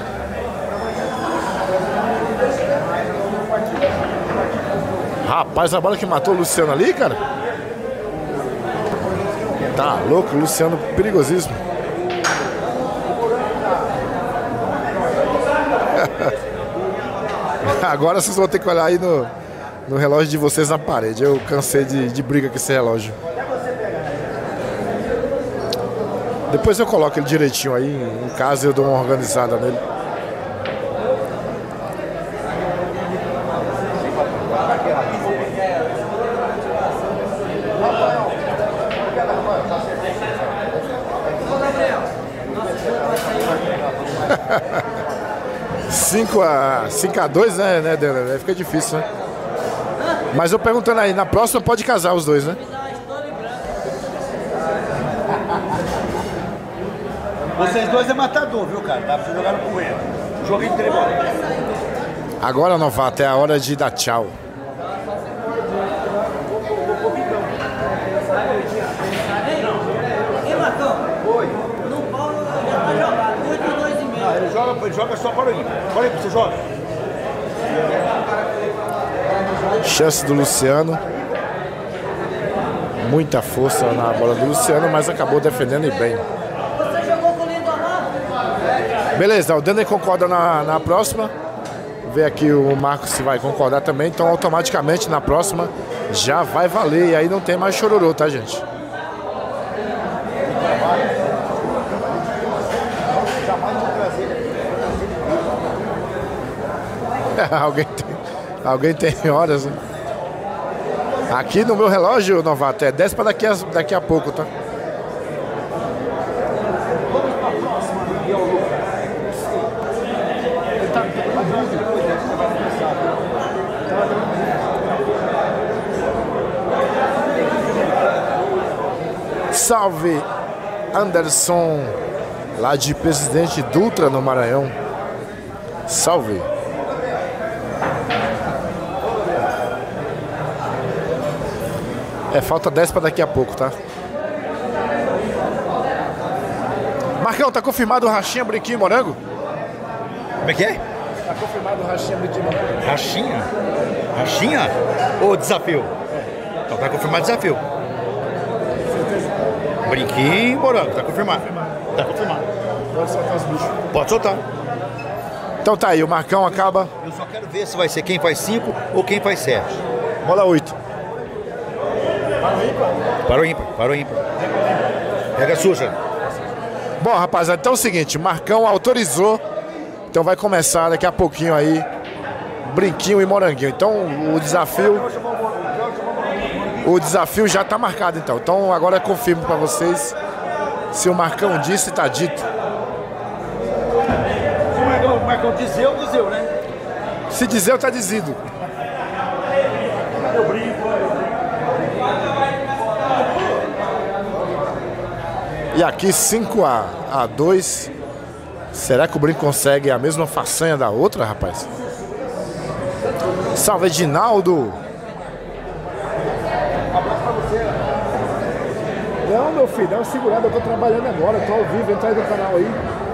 Rapaz, a bola que matou o Luciano ali, cara. Tá louco, o Luciano perigosíssimo. Agora vocês vão ter que olhar aí no relógio de vocês na parede. Eu cansei de briga com esse relógio. Depois eu coloco ele direitinho aí, em casa eu dou uma organizada nele. Cinco a 2, né, Dana? Aí fica difícil, né? Mas eu perguntando aí, na próxima pode casar os dois, né? Vocês dois é matador, viu, cara? Dá pra você jogar no Coelho. Jogo entre bola. Agora, novato, é a hora de dar tchau. Ei, Marcão. Oi. No Paulo já tá jogado. 8-2,5. Ah, ele joga só para o ímpar. Para o ímpar, você joga. Chance do Luciano. Muita força na bola do Luciano, mas acabou defendendo e bem. Você jogou com o Lindomar? Beleza, o Denner concorda na próxima. Ver aqui o Marcos se vai concordar também. Então automaticamente na próxima já vai valer. E aí não tem mais chororô, tá, gente? Alguém tem horas, né? Aqui no meu relógio, novato, é 10 para daqui a pouco, tá? Salve Anderson, lá de Presidente Dutra, no Maranhão. Salve. Falta 10 para daqui a pouco, tá? Marcão, tá confirmado o Rachinha, Brinquinho e Morango? Como é que é? Tá confirmado o Rachinha, Brinquinho e Morango. Rachinha? Rachinha? Ou desafio? Então tá confirmado o desafio. Brinquinho e Morango, tá confirmado. Tá confirmado. Pode soltar os bichos. Pode soltar. Então tá aí, o Marcão acaba. Eu só quero ver se vai ser quem faz 5 ou quem faz 7. Bola 8. Para o ímpar, para o ímpar. Regra suja. Bom, rapaziada, então é o seguinte, Marcão autorizou. Então vai começar daqui a pouquinho aí Brinquinho e Moranguinho. Então o desafio já tá marcado então. Então agora eu confirmo para vocês se o Marcão disse, tá dito. O Marcão dizeu, né? Se dizer, tá dizido. E aqui 5-2. Será que o Brinco consegue a mesma façanha da outra, rapaz? Salve, Edinaldo. Não, meu filho, dá uma segurada. Eu tô trabalhando agora, tô ao vivo. Entra aí no canal aí.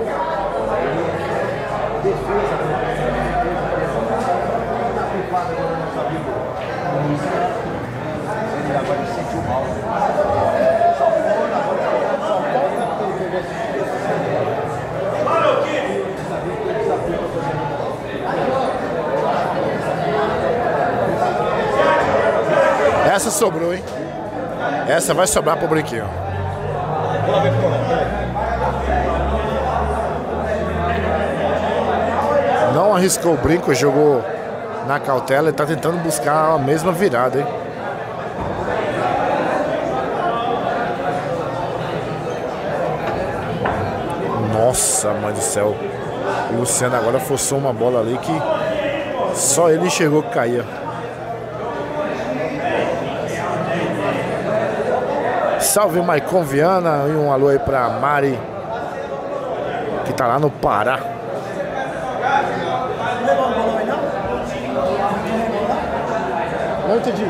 Essa sobrou, hein? Essa vai sobrar pro Brinquinho. Não arriscou o Brinco, jogou na cautela e tá tentando buscar a mesma virada, hein? Nossa, mãe do céu. O Luciano agora forçou uma bola ali que só ele enxergou que caía. Salve, Maicon Viana, e um alô aí pra Mari, que tá lá no Pará. Não entendi.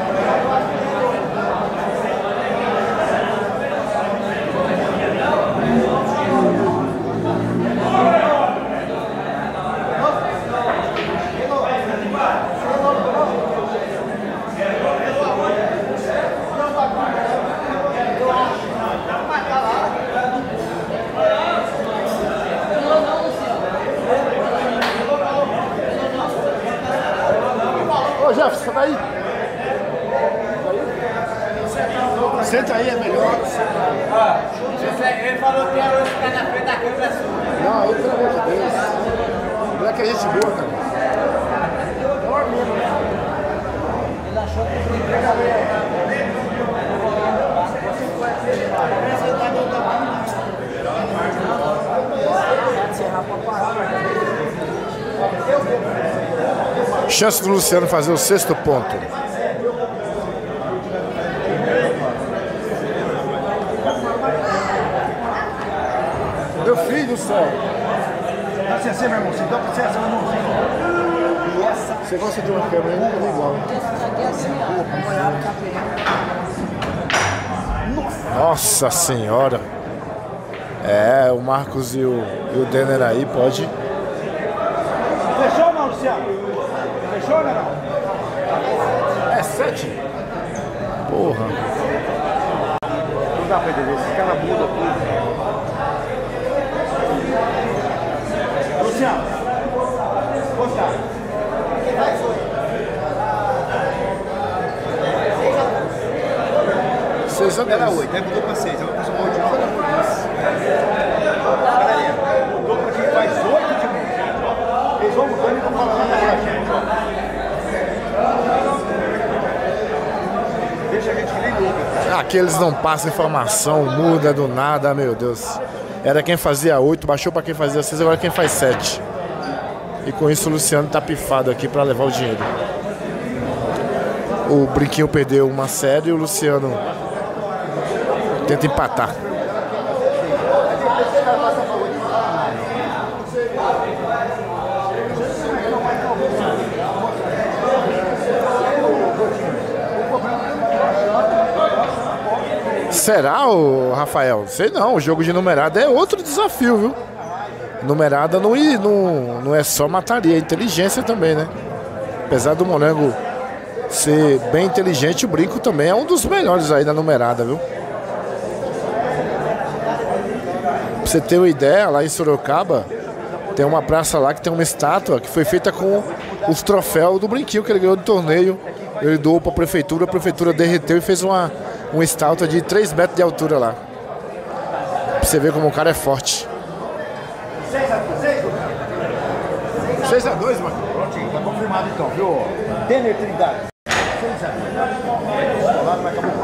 Ô Jefferson, sai daí. Senta aí, é melhor. Ele falou que ia ficar na frente da câmera sua. Não, aí pelo amor de Deus. Não é que a gente boa, cara. Ele achou que o brinquedo Chance do Luciano fazer o 6º ponto. Meu filho do céu. Dá licença, meu irmão. Se dá licença, meu irmãozinho. Você gosta de uma câmera? Eu nunca vi igual. esse daqui é assim, ó. Acompanhado com a Nossa senhora. É, o Marcos e o Denner aí pode. Fechou, não, Luciano? Fechou, né, não? É 7. Porra. Não dá pra entender, esses caras mudam tudo. Luciano. Gostar. 6 a 10. Era 8, aí mudou pra 6. Ela passou mal de novo. Galerinha, mudou pra quem faz 8 de novo. Eles vão mudando e não falam nada pra gente, ó. Deixa a gente que nem louca. Aqui eles não passam informação, muda do nada, meu Deus. Era quem fazia 8, baixou pra quem fazia 6, agora quem faz 7. E com isso o Luciano tá pifado aqui pra levar o dinheiro. O Brinquinho perdeu uma série e o Luciano tenta empatar. Será, o Rafael? Sei não, o jogo de numerada é outro desafio, viu? Numerada não é só mataria, é inteligência também, né? Apesar do Morango ser bem inteligente, o Brinco também é um dos melhores aí na numerada, viu? Pra você ter uma ideia, lá em Sorocaba tem uma praça lá que tem uma estátua que foi feita com os troféus do Brinquinho que ele ganhou do torneio. Ele doou pra prefeitura, a prefeitura derreteu e fez uma estátua de 3 metros de altura lá. Pra você ver como o cara é forte. 6 a 2, mano. Prontinho, tá confirmado então, viu? Denner Trindade. 6 a 2. Descolado, mas acabou.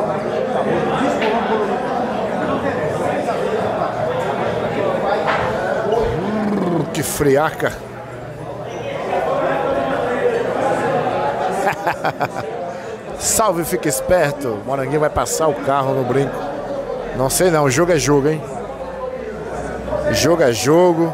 Que friaca. Salve, fica esperto. O Moranguinho vai passar o carro no Brinco. Não sei não, jogo é jogo, hein? Jogo é jogo.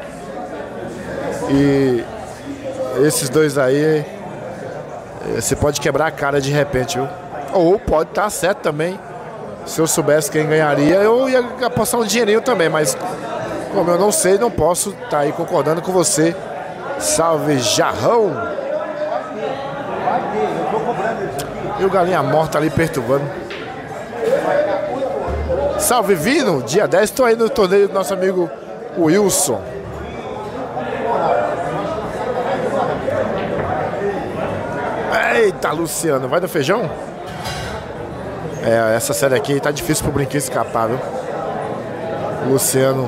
E esses dois aí, você pode quebrar a cara de repente, viu? Ou pode estar certo também. Se eu soubesse quem ganharia, eu ia apostar um dinheirinho também, mas como eu não sei, não posso estar aí concordando com você. Salve, Jarrão! E o Galinha Morta ali perturbando. Salve, Vino! Dia 10 estou aí no torneio do nosso amigo Wilson. Eita, Luciano, vai no feijão? É, essa série aqui tá difícil pro Brinquinho escapar, viu? Luciano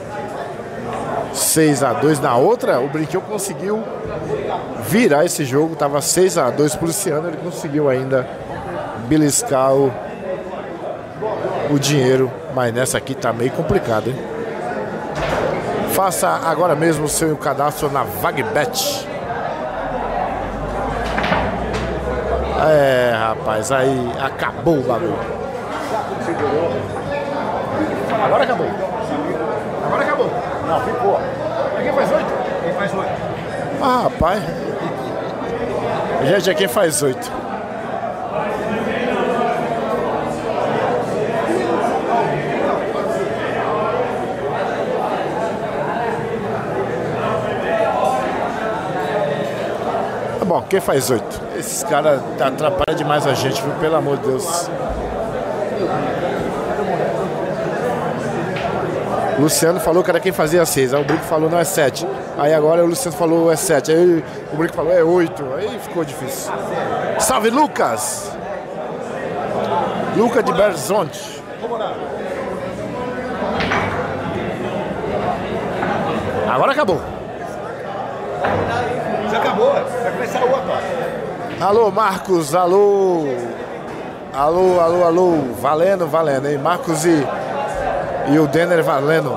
6 a 2 na outra, o Brinquinho conseguiu virar esse jogo, tava 6 a 2 pro Luciano, ele conseguiu ainda beliscar o dinheiro, mas nessa aqui tá meio complicado, hein? Faça agora mesmo o seu cadastro na VagBet. É, rapaz, aí acabou o bagulho. Agora acabou. Agora acabou. Não, ficou. Quem faz 8? Quem faz 8? Ah, rapaz. Gente, é quem faz 8. Bom, quem faz 8? Esses caras atrapalham demais a gente, viu? Pelo amor de Deus. Luciano falou que era quem fazia 6. Aí o Brinco falou não é 7. Aí agora o Luciano falou é 7. Aí o Brinco falou é 8. Aí ficou difícil. Salve, Lucas! Lucas de Berzonte. Agora acabou. Já acabou, vai começar o outro. Alô, Marcos, alô. Alô. Valendo, hein? Marcos e o Denner valendo.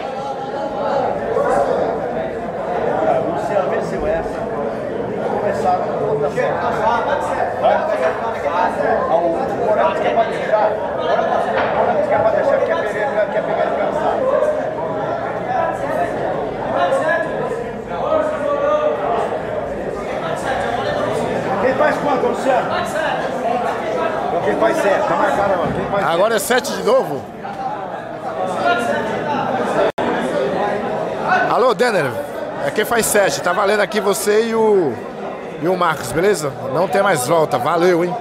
Luciano venceu essa. Começaram a outra. O Morango quer para deixar. O Morango quer para deixar, quer pegar de cansado. Quem faz quanto, Luciano? Quem faz 7? Tá marcado agora. Quem faz Agora é 7 de novo? Alô, Denner. É quem faz 7. Tá valendo aqui você e o Marcos, beleza? Não tem mais volta. Valeu, hein?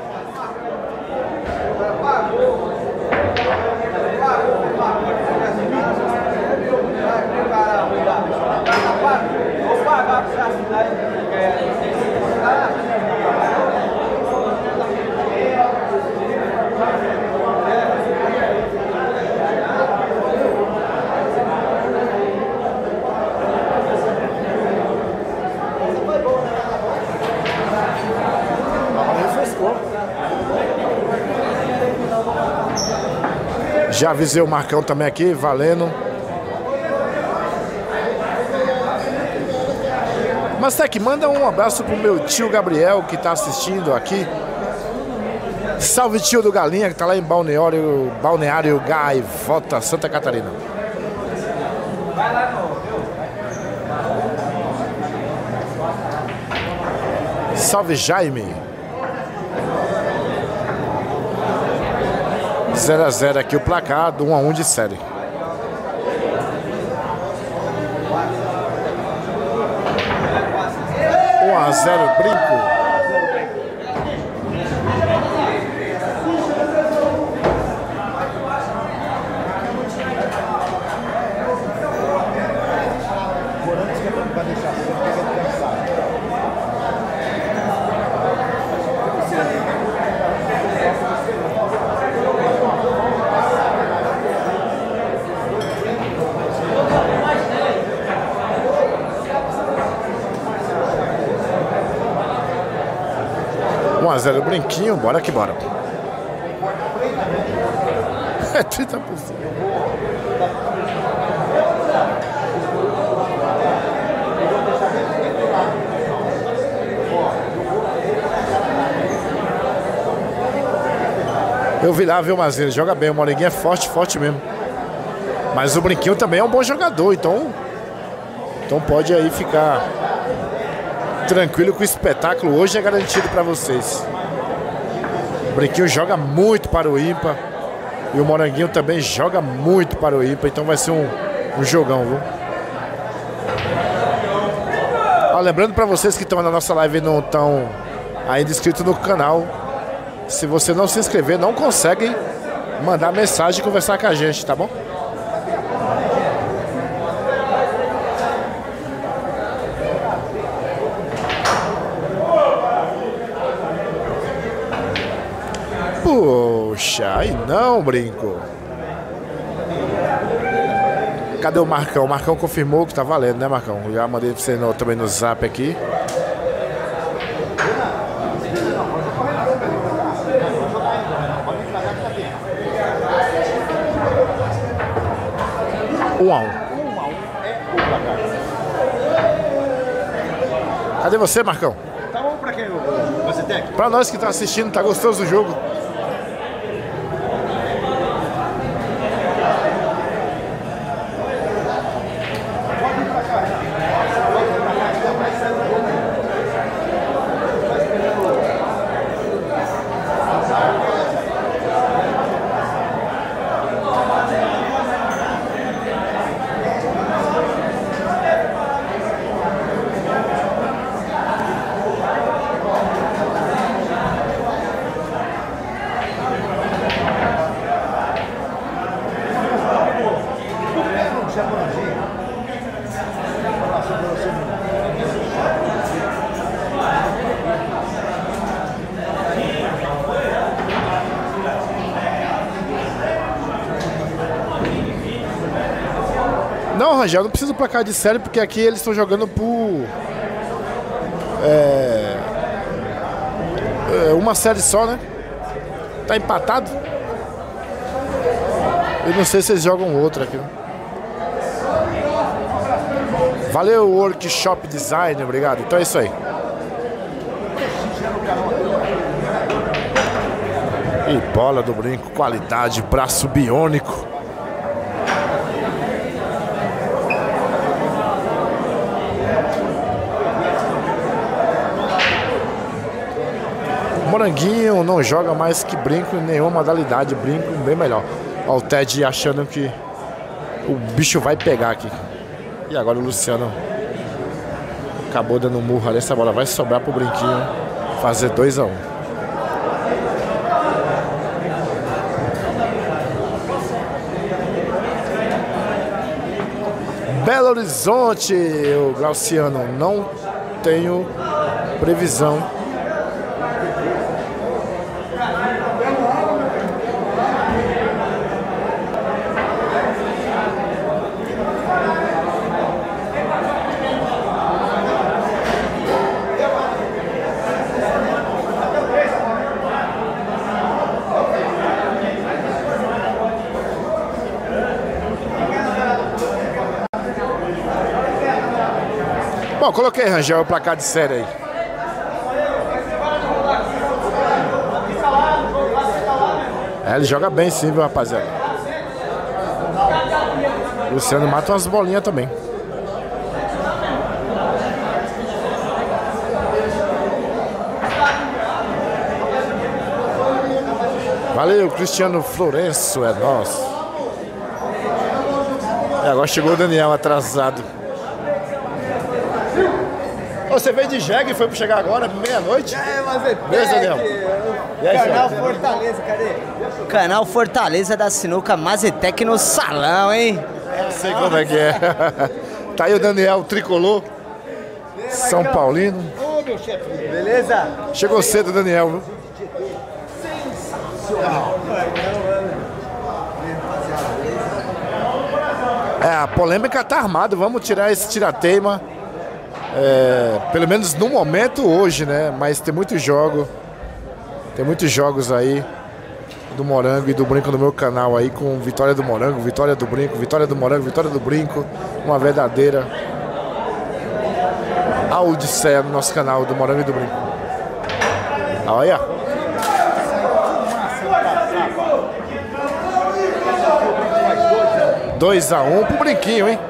Já avisei o Marcão também aqui, valendo. Mas Tec, manda um abraço pro meu tio Gabriel que tá assistindo aqui. Salve tio do Galinha que tá lá em Balneário Gaivota, Santa Catarina. Salve Jaime. 0-0 aqui o placar, do 1-1 de série. Um a 0 Brinco. A 0 Brinquinho, bora que bora. É 30%. Eu vi lá, viu, Mazinho? Ele joga bem, o Moreguinho é forte, forte mesmo. Mas o Brinquinho também é um bom jogador, então pode aí ficar tranquilo que o espetáculo hoje é garantido para vocês. O Brinquinho joga muito para o ímpar e o Moranguinho também joga muito para o ímpar, então vai ser um jogão, viu? Ó, lembrando para vocês que estão na nossa live e não estão ainda inscritos no canal, se você não se inscrever, não consegue mandar mensagem e conversar com a gente, tá bom? Poxa, aí não, Brinco. Cadê o Marcão? O Marcão confirmou que tá valendo, né, Marcão? Já mandei pra você também no zap aqui. Um a um. Cadê você, Marcão? Tá bom pra quem? Você tem? Pra nós que tá assistindo, tá gostoso o jogo. Não, Rangel, não precisa placar de série, porque aqui eles estão jogando por uma série só, né? Tá empatado. Eu não sei se eles jogam outra aqui. Valeu, Workshop Design, obrigado. Então é isso aí. E bola do Brinco, qualidade, braço biônico. Moranguinho não joga mais que brinco em nenhuma modalidade. Brinco bem melhor. Ó, o Ted achando que o bicho vai pegar aqui. E agora o Luciano acabou dando um murro ali. Essa bola vai sobrar pro Brinquinho fazer 2 a 1. Belo Horizonte, o Glauciano, não tenho previsão. Bom, coloquei, Rangel, o placar de série aí. Ele joga bem sim, viu, rapaziada. Luciano mata umas bolinhas também. Valeu, Cristiano Florenço, é nosso. E agora chegou o Daniel atrasado. Você veio de jegue e foi para chegar agora, meia-noite? Mas é beleza, Daniel? Canal Fortaleza, cadê? Canal Fortaleza da Sinuca Mazetec no salão, hein? Sei como é que é. Tá aí o Daniel, tricolor. São Paulino. Ô, meu chefe. Beleza? Chegou cedo o Daniel, viu? A polêmica tá armada. Vamos tirar esse tirateima. Pelo menos no momento hoje, né? Mas tem muitos jogos. Tem muitos jogos aí do Morango e do Brinco no meu canal aí, com vitória do Morango, vitória do Brinco, vitória do Morango, vitória do Brinco. Uma verdadeira odisseia no nosso canal do Morango e do Brinco. Olha. Dois a 1 pro Brinquinho, hein?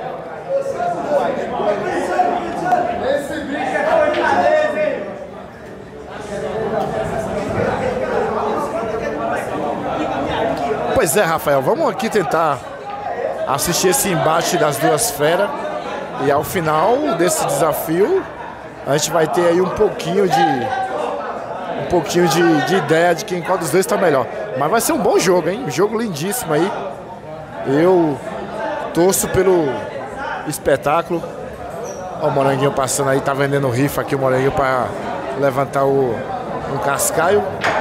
Pois é, Rafael, vamos aqui tentar assistir esse embate das duas feras. E ao final desse desafio, a gente vai ter aí um pouquinho de ideia de qual dos dois está melhor. Mas vai ser um bom jogo, hein? Um jogo lindíssimo aí. Eu torço pelo espetáculo. Ó, o Moranguinho passando aí, tá vendendo rifa aqui o Moranguinho para levantar um cascaio.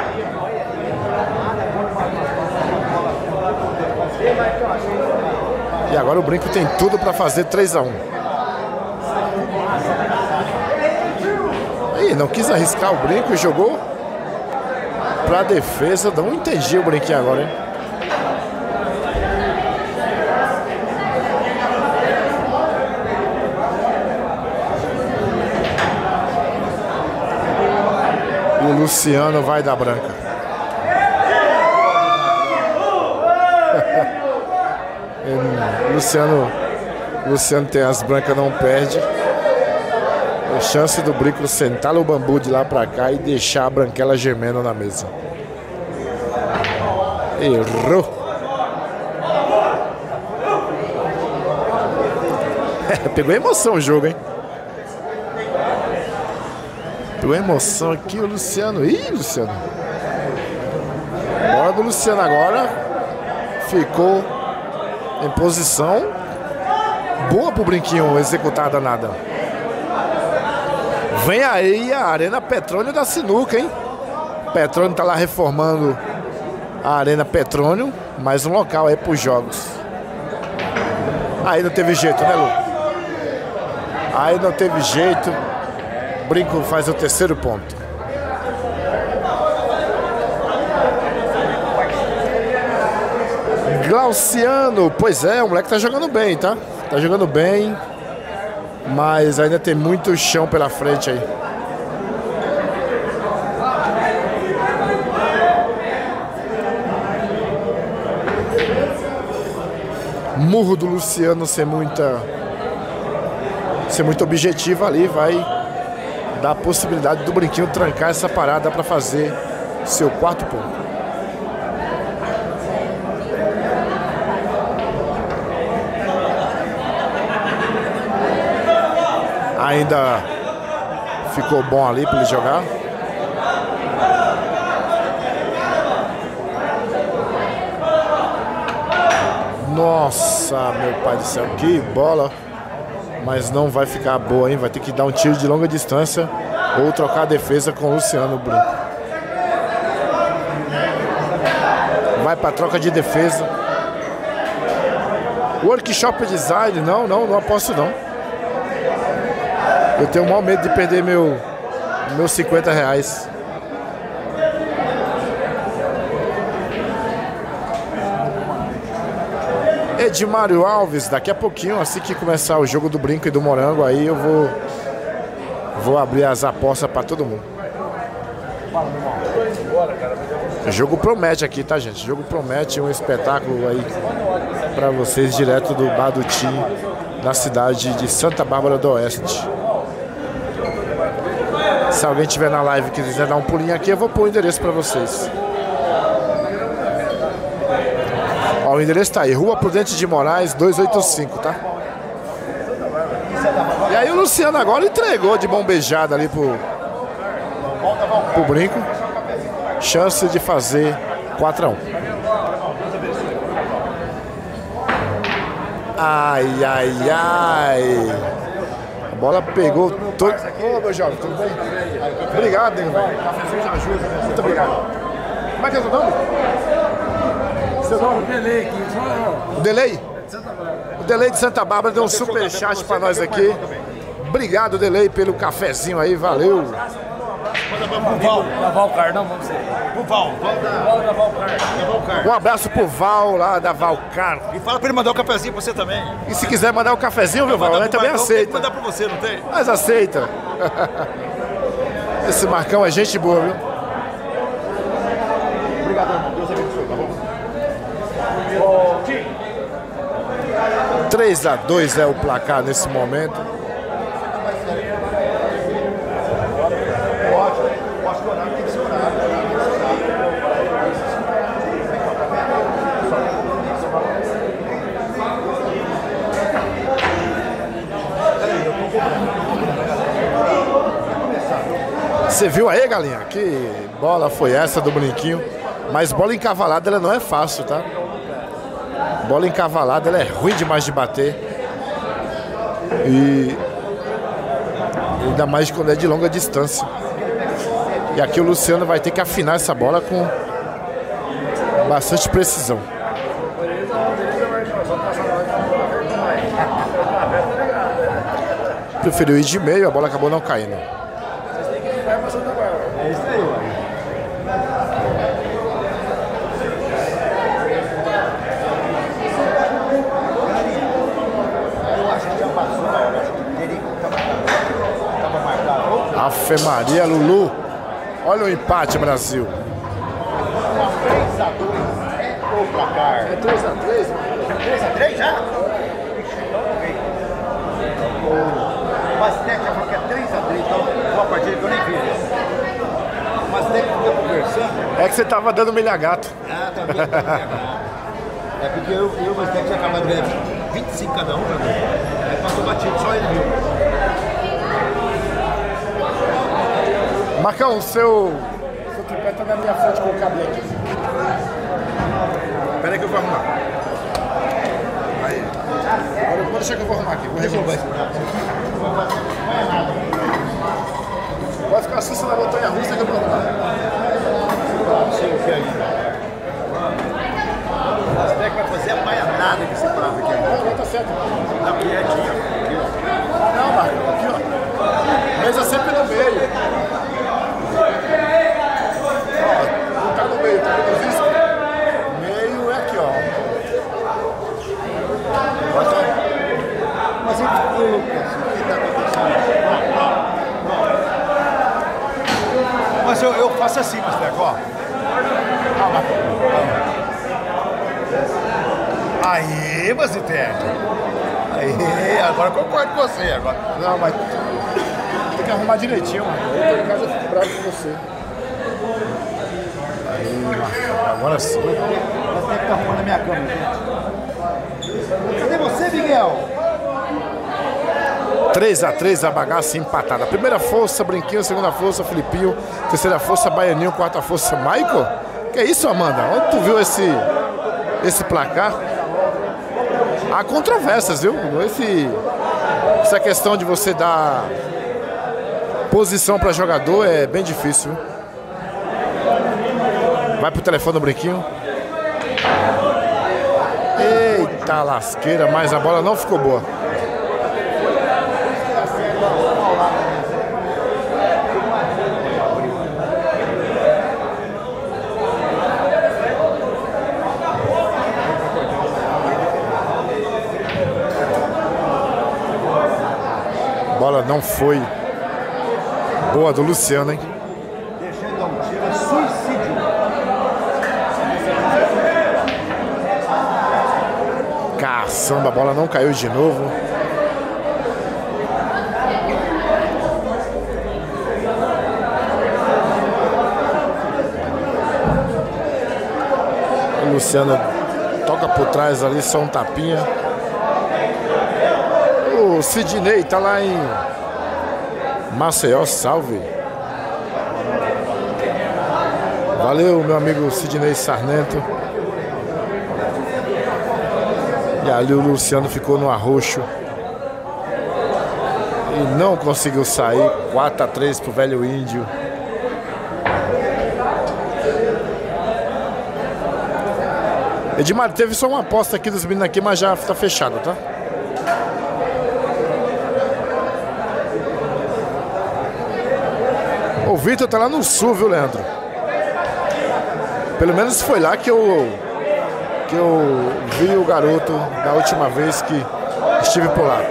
E agora o Brinco tem tudo para fazer 3 a 1. Ih, não quis arriscar o Brinco e jogou pra defesa. Não entendi o Brinquinho agora, hein? E o Luciano vai dar branca. Luciano tem as brancas, não perde. A chance do Brinco sentar no bambu de lá pra cá e deixar a branquela gemendo na mesa. Errou. Pegou emoção o jogo, hein? Pegou emoção aqui o Luciano. Ih, Luciano. A bola do Luciano agora ficou em posição boa pro Brinquinho executar a danada. Vem aí a Arena Petrônio da Sinuca, hein? Petrônio tá lá reformando a Arena Petrônio, mais um local aí pros jogos. Aí não teve jeito, né, Lu? Aí não teve jeito. Brinco faz o terceiro ponto. Glauciano, pois é, o moleque tá jogando bem, tá? Tá jogando bem, mas ainda tem muito chão pela frente aí. Murro do Luciano ser muito objetivo ali, vai dar a possibilidade do Brinquinho trancar essa parada para fazer seu quarto ponto. Ainda ficou bom ali para ele jogar. Nossa, meu pai do céu, que bola. Mas não vai ficar boa, hein? Vai ter que dar um tiro de longa distância ou trocar a defesa com o Luciano Branco. Vai para troca de defesa. Workshop Design, não aposto não. Eu tenho o maior medo de perder meus R$50. Edmário Alves, daqui a pouquinho, assim que começar o jogo do brinco e do morango, aí eu vou abrir as apostas para todo mundo. O jogo promete aqui, tá, gente? O jogo promete um espetáculo aí para vocês, direto do Bar do Tim, na cidade de Santa Bárbara do Oeste. Se alguém tiver na live e quiser dar um pulinho aqui, eu vou pôr o endereço para vocês. Ó, o endereço tá aí, Rua Prudente de Moraes, 285, tá? E aí o Luciano agora entregou de bombejada ali pro brinco. Chance de fazer 4-1. Ai. A bola pegou todo. Ô, meu jovem, tudo bem? Obrigado, nego. Muito obrigado. Como é que é o seu nome? Seu nome? Delay aqui. O Delay? O Delay de Santa Bárbara deu um super chat pra nós aqui. Obrigado, Delay, pelo cafezinho aí, valeu. Da Valcar, não, vamos ser. Pro Val. Da Valcar. Um abraço pro Val lá da Valcar. E fala pra ele mandar um cafezinho pra você também. E se quiser mandar o cafezinho, meu Val, ele também Tem que aceita. mandar pra você, não tem? Mas aceita. Esse Marcão é gente boa, viu? Obrigado, irmão. Deus abençoe, tá bom? 3-2 é o placar nesse momento. Você viu aí, galinha? Que bola foi essa do Brinquinho? Mas bola encavalada ela não é fácil, tá? Bola encavalada ela é ruim demais de bater. E ainda mais quando é de longa distância. E aqui o Luciano vai ter que afinar essa bola com bastante precisão. Preferiu ir de meio, a bola acabou não caindo. É isso aí, ué. Eu acho que já passou a hora. Acho que teria que tava marcado. Ave Maria, Lulu. Olha o empate, Brasil. 3-2 é o placar. É 3-3? 3-3 já? O Maztec já falou que é 3-3, então uma partida que eu nem vi. O Maztec fica conversando. É que você tava dando milha gato. Ah, tá bem. É porque eu e o Maztec já acabamos ganhando 25 cada um, pra mim. Aí passou batido, só ele viu. Marcão, seu tripé tá na minha frente com o cabelo aqui. Pera aí que eu vou arrumar. Aí. Agora pode deixar que eu vou arrumar aqui. Vou resolver. Pode ficar assim na montanha russa que eu vou arrumar. Não sei o que é ainda. O Maztec vai fazer a baianada que você prava aqui. Não, tá certo. Na piedinha. Aqui, ó. Não, Marcão, aqui, ó. Mesa sempre no meio. Ó, não tá no meio, tá vendo isso? Meio é aqui, ó. Mas ele ficou, o que tá acontecendo? Mas eu faço assim, Maztec, ó. Aí, Maztec. Aí, agora eu concordo com você. Agora. Não, mas tem que arrumar direitinho, mano. Eu tô em casa bravo com você. Agora sim. Vai ter que estar arrumando a minha câmera. Cadê você, Miguel? 3x3 a bagaça empatada. Primeira força, Brinquinho. Segunda força, Filipinho. Terceira força, Baianinho. Quarta força, Michael. Que é isso, Amanda? Onde tu viu esse placar? Há controvérsias, viu? Essa questão de você dar posição para jogador é bem difícil, viu? Vai pro telefone do Brinquinho. Eita lasqueira, mas a bola não ficou boa. A bola não foi boa do Luciano, hein? Deixando um tiro, é suicídio. Caçamba, a bola não caiu de novo. O Luciano toca por trás ali, só um tapinha. O Sidney tá lá em Maceió, salve. Valeu, meu amigo Sidney Sarnento. E ali o Luciano ficou no arroxo e não conseguiu sair. 4x3 pro velho índio. Edmar, teve só uma aposta aqui dos meninos aqui, mas já tá fechado, tá? O Vitor tá lá no sul, viu, Leandro? Pelo menos foi lá que eu vi o garoto da última vez que estive por lá.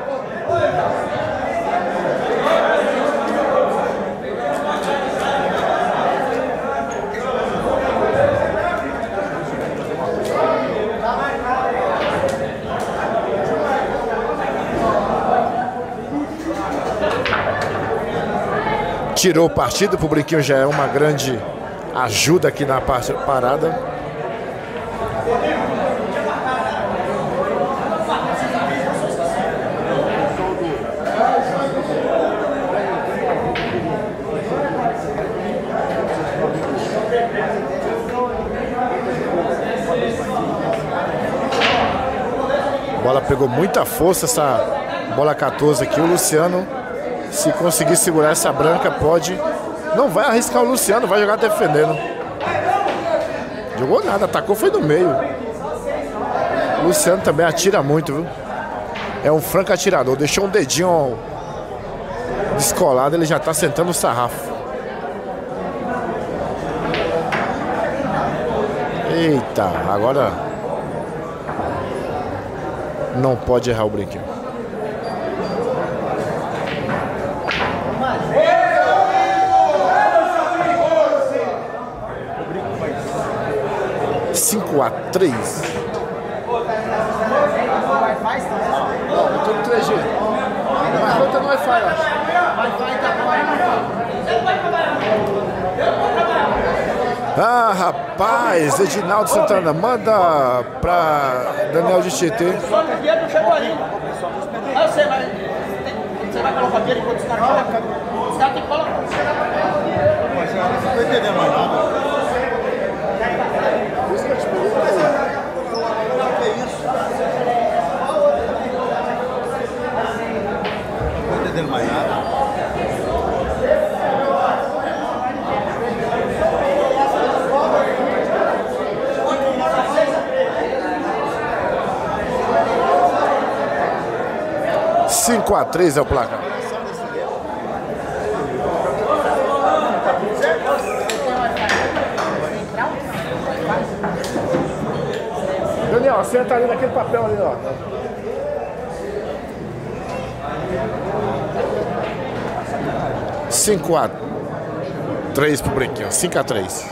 Tirou o partido, pro Brinquinho já é uma grande ajuda aqui na parada. A bola pegou muita força, essa bola 14 aqui. O Luciano, se conseguir segurar essa branca, pode. Não vai arriscar o Luciano, vai jogar defendendo. Jogou nada, atacou, foi no meio. O Luciano também atira muito, viu? É um franco atirador. Deixou um dedinho descolado, ele já tá sentando o sarrafo. Eita, agora não pode errar o Brinquinho. A 3. Wi-Fi está? Não, eu tô no 3G. Mas volta no Wi-Fi, eu acho. Wi-Fi tá bom. Ah, rapaz, Edinaldo Santana, manda pra Daniel de Tietê. Só que o dinheiro não chegou ainda. Ah, você vai colocar dinheiro enquanto os caras chegam? Os caras têm que colocar. Mas eu não tô entendendo mais nada. Que isso? Não tô entendendo mais nada. Cinco a 3 é o placar. Daniel, senta ali naquele papel ali, ó. Cinco a 3 pro Brinquinho. 5 a 3.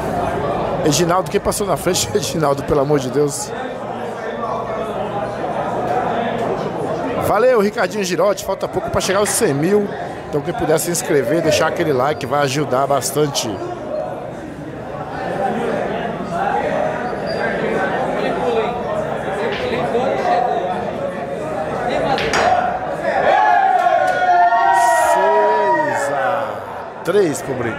Edinaldo, quem passou na frente? Edinaldo, pelo amor de Deus. Valeu, Ricardinho Girotti. Falta pouco para chegar aos 100 mil. Então quem puder se inscrever, deixar aquele like, vai ajudar bastante. Três pro Brinco.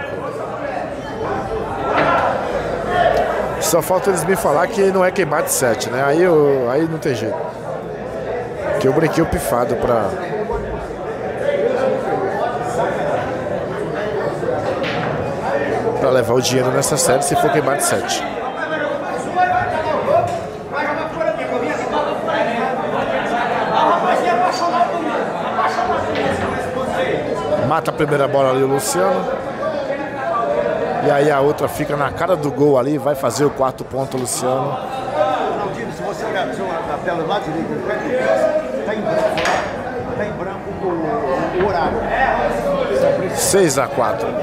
Só falta eles me falar que não é quem bate 7, né? Aí não tem jeito. Que eu brinquei o pifado pra levar o dinheiro nessa série se for quem bate 7. Mata a primeira bola ali o Luciano. E aí a outra fica na cara do gol ali. Vai fazer o 4º ponto o Luciano. Ronaldinho, se você olhar na tela do lado direito, está em branco o horário. 6-4. 1h18.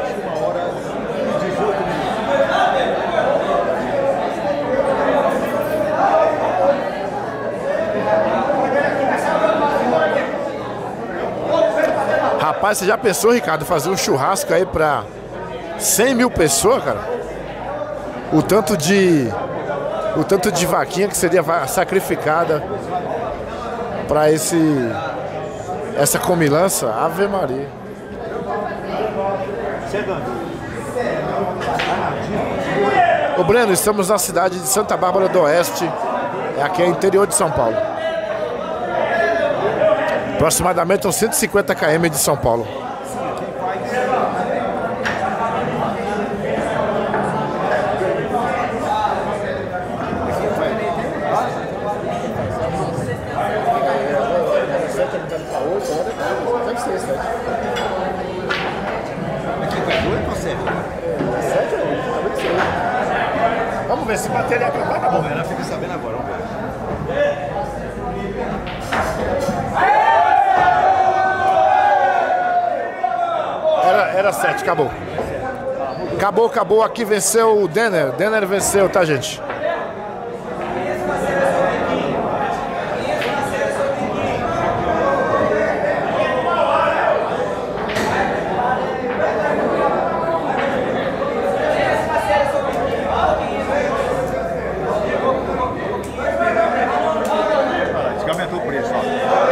Rapaz, você já pensou, Ricardo, fazer um churrasco aí pra 100 mil pessoas, cara? O tanto de vaquinha que seria sacrificada pra essa comilança. Ave Maria. Ô Breno, estamos na cidade de Santa Bárbara do Oeste. Aqui é interior de São Paulo. Aproximadamente uns 150 km de São Paulo. Vamos ver se bater ele acaba. Acabou, ela fica sabendo agora. Vamos ver. Era 7, acabou. Acabou. Aqui venceu o Denner. Denner venceu, tá, gente? Aumentou o preço, ó.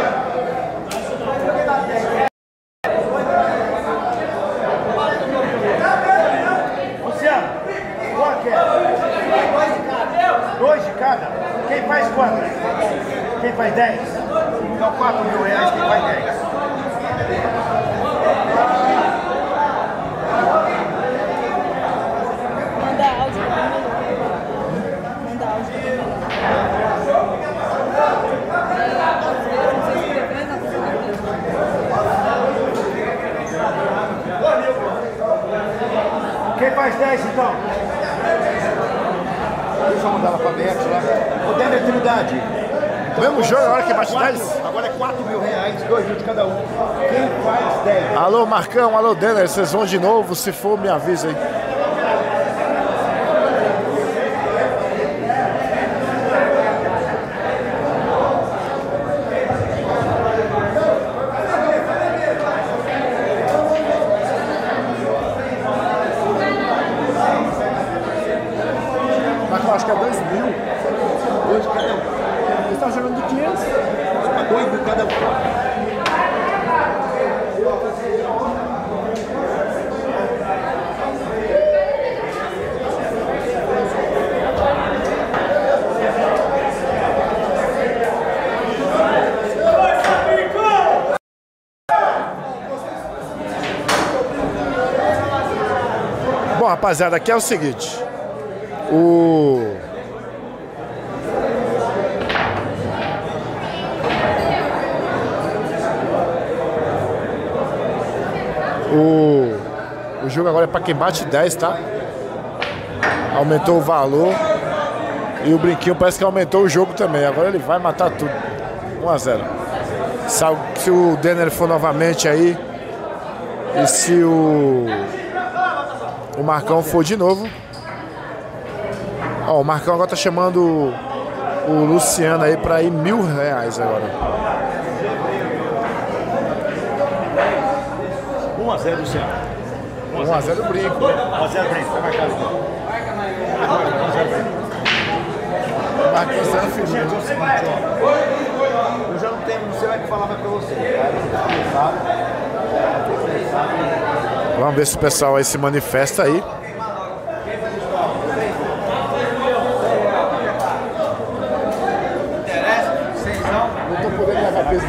Luciano, qual que é? 2 de cada? Quem faz quanto? Quem faz 10? Então 4 mil reais, quem faz 10? Manda áudio. Manda áudio. Quem faz 10 então? Deixa eu mandar ela pra dentro lá. O Denner Trindade. Mesmo jogo, na hora que bate 10? Agora é 4 mil reais, 2 mil de cada um. Quem faz 10? Alô, Marcão, alô, Denner, vocês vão de novo? Se for, me avisa aí. Mas eu acho que é 2 mil. 2 de cada um. Eles estão jogando de 500. 2 mil cada um. Bom, rapaziada, aqui é o seguinte. O jogo agora é para quem bate 10, tá? Aumentou o valor. E o Brinquinho parece que aumentou o jogo também. Agora ele vai matar tudo. 1-0. Se o Denner for novamente aí. E se o Marcão for de novo. Ó, o Marcão agora tá chamando o Luciano aí pra ir R$ 1.000 agora. 1 a 0 Luciano. 1 a 0 brinco. 1 a 0 brinco, tá marcado aqui. Marquinhos é filho. Gente, é o seguinte, ó. Eu já não tenho, não sei mais o que falar mais pra você. Vamos ver se o pessoal aí se manifesta aí. Não tô podendo levar peso.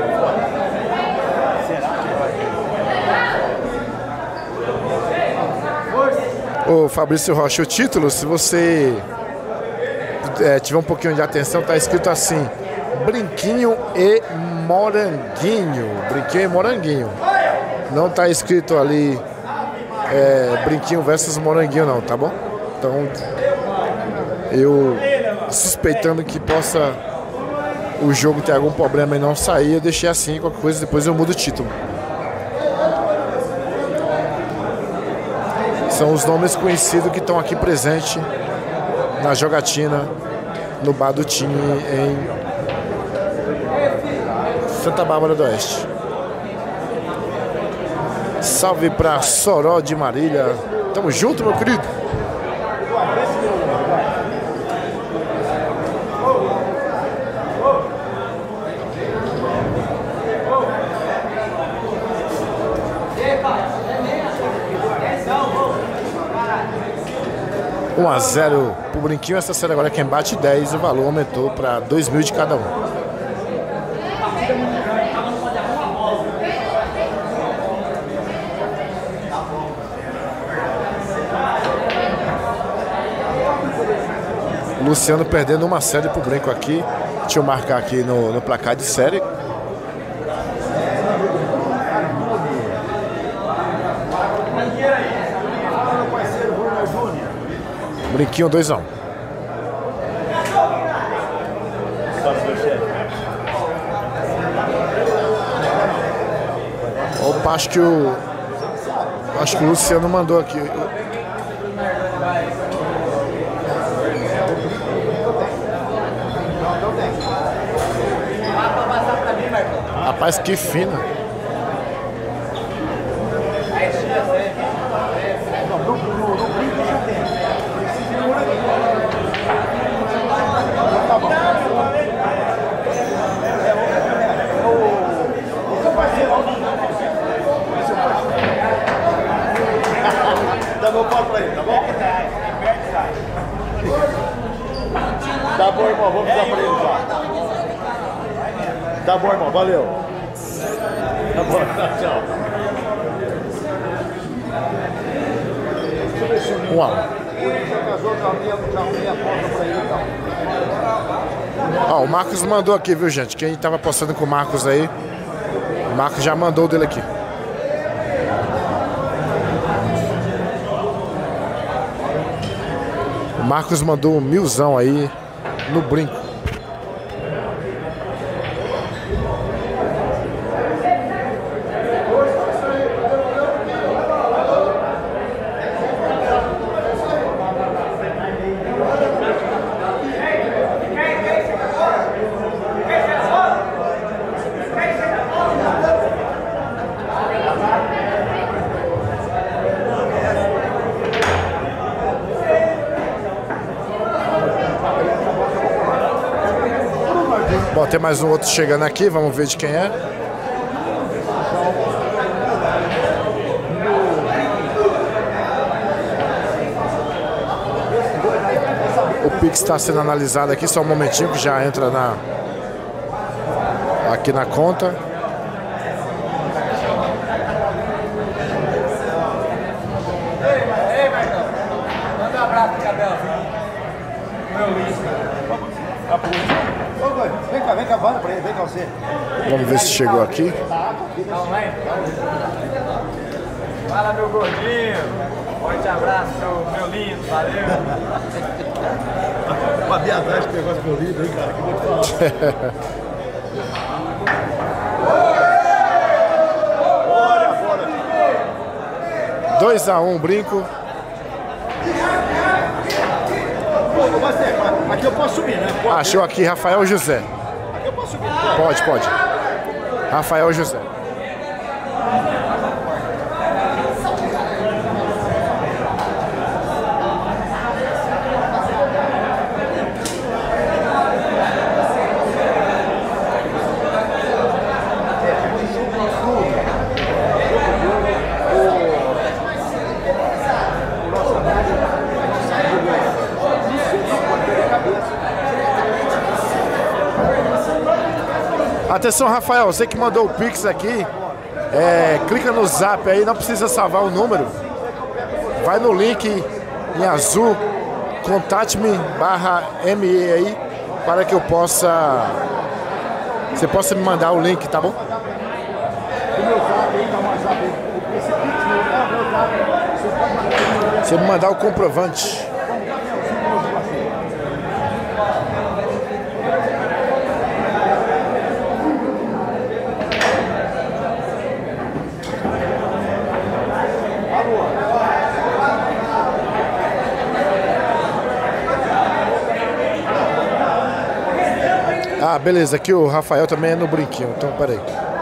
Ô Fabrício Rocha, o título, se você tiver um pouquinho de atenção, tá escrito assim: Brinquinho e Moranguinho. Brinquinho e Moranguinho. Não tá escrito ali Brinquinho versus Moranguinho não, tá bom? Então eu suspeitando que possa o jogo ter algum problema e não sair, eu deixei assim, qualquer coisa, depois eu mudo o título. São os nomes conhecidos que estão aqui presentes na jogatina no bar do time em Santa Bárbara do Oeste. Salve pra Soró de Marília. Tamo junto, meu querido. $1 a 0 pro Brinquinho. Essa série agora é quem bate 10. O valor aumentou para 2.000 de cada um. Luciano perdendo uma série pro Brinco aqui. Deixa eu marcar aqui no placar de série. Brinquinho 2 a 1. Opa, acho que o Luciano mandou aqui. Rapaz, que fina. Dá meu pau pra ele, tá bom? Tá bom, irmão, vamos dar pra ele já. Tá bom, irmão, valeu. Tá bom, tchau. 1 a 1. Ó, o Marcos mandou aqui, viu, gente? Quem tava postando com o Marcos aí, o Marcos já mandou o dele aqui. O Marcos mandou 1000zão aí no Brinco. Bom, tem mais um outro chegando aqui, vamos ver de quem é. O Pix está sendo analisado aqui, só um momentinho que já entra aqui na conta. Ei, Marcão, manda um abraço pro Cabel. Meu Luiz. Vem cá, vai pra ele, vem cá você. Vamos ver se chegou aqui. Fala, meu gordinho. Forte abraço, meu lindo, valeu. Uma viadagem que negócio meu lindo, hein, cara? Que vou te falar. Bora, bora. 2 a 1, Brinco. Aqui eu posso subir, né? Achou aqui Rafael José. Aqui eu posso subir. Pode. Rafael José. Atenção, Rafael, você que mandou o Pix aqui, clica no Zap aí, não precisa salvar o número. Vai no link em azul, contate-me/ME aí, para que eu possa... Você possa me mandar o link, tá bom? Você me mandar o comprovante. Ah, beleza, aqui o Rafael também é no brinquinho, então peraí.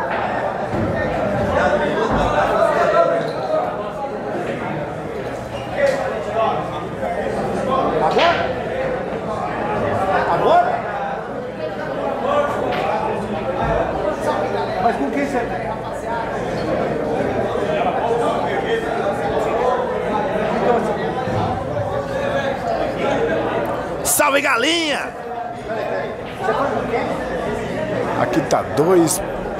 Agora? Mas com quem você... Salve, galinha! Aqui tá 2-2.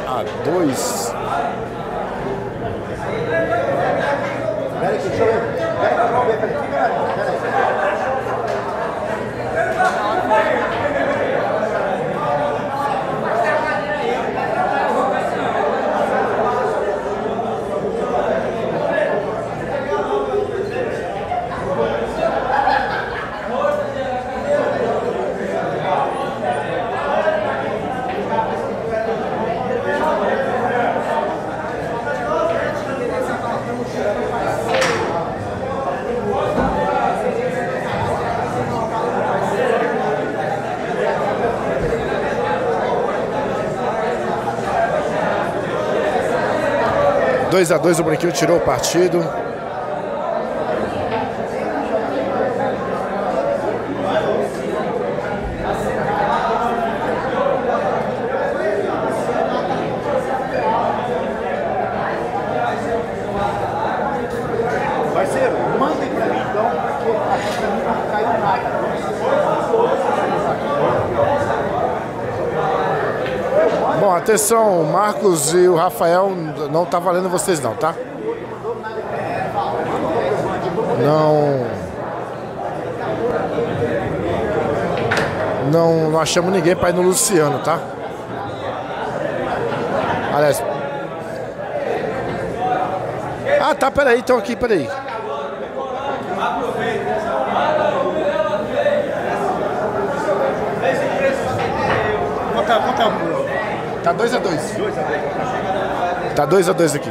Peraí, deixa eu ver. Dois a 2, o Branquinho tirou o partido. Parceiro, mandem pra mim então, porque aqui pra mim não caiu nada. Bom, atenção, o Marcos e o Rafael, não tá valendo vocês não, tá? Não achamos ninguém pra ir no Luciano, tá? Aliás... Ah, tá, peraí, então aqui, peraí. Conta. Tá 2 a 2. Tá 2 a 2 aqui.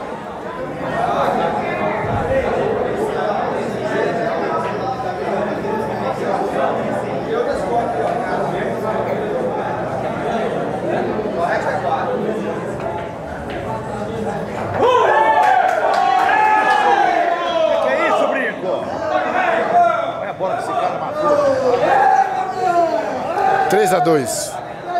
Que é isso, Brinco? Olha a bola que esse cara matou. 3 a 2.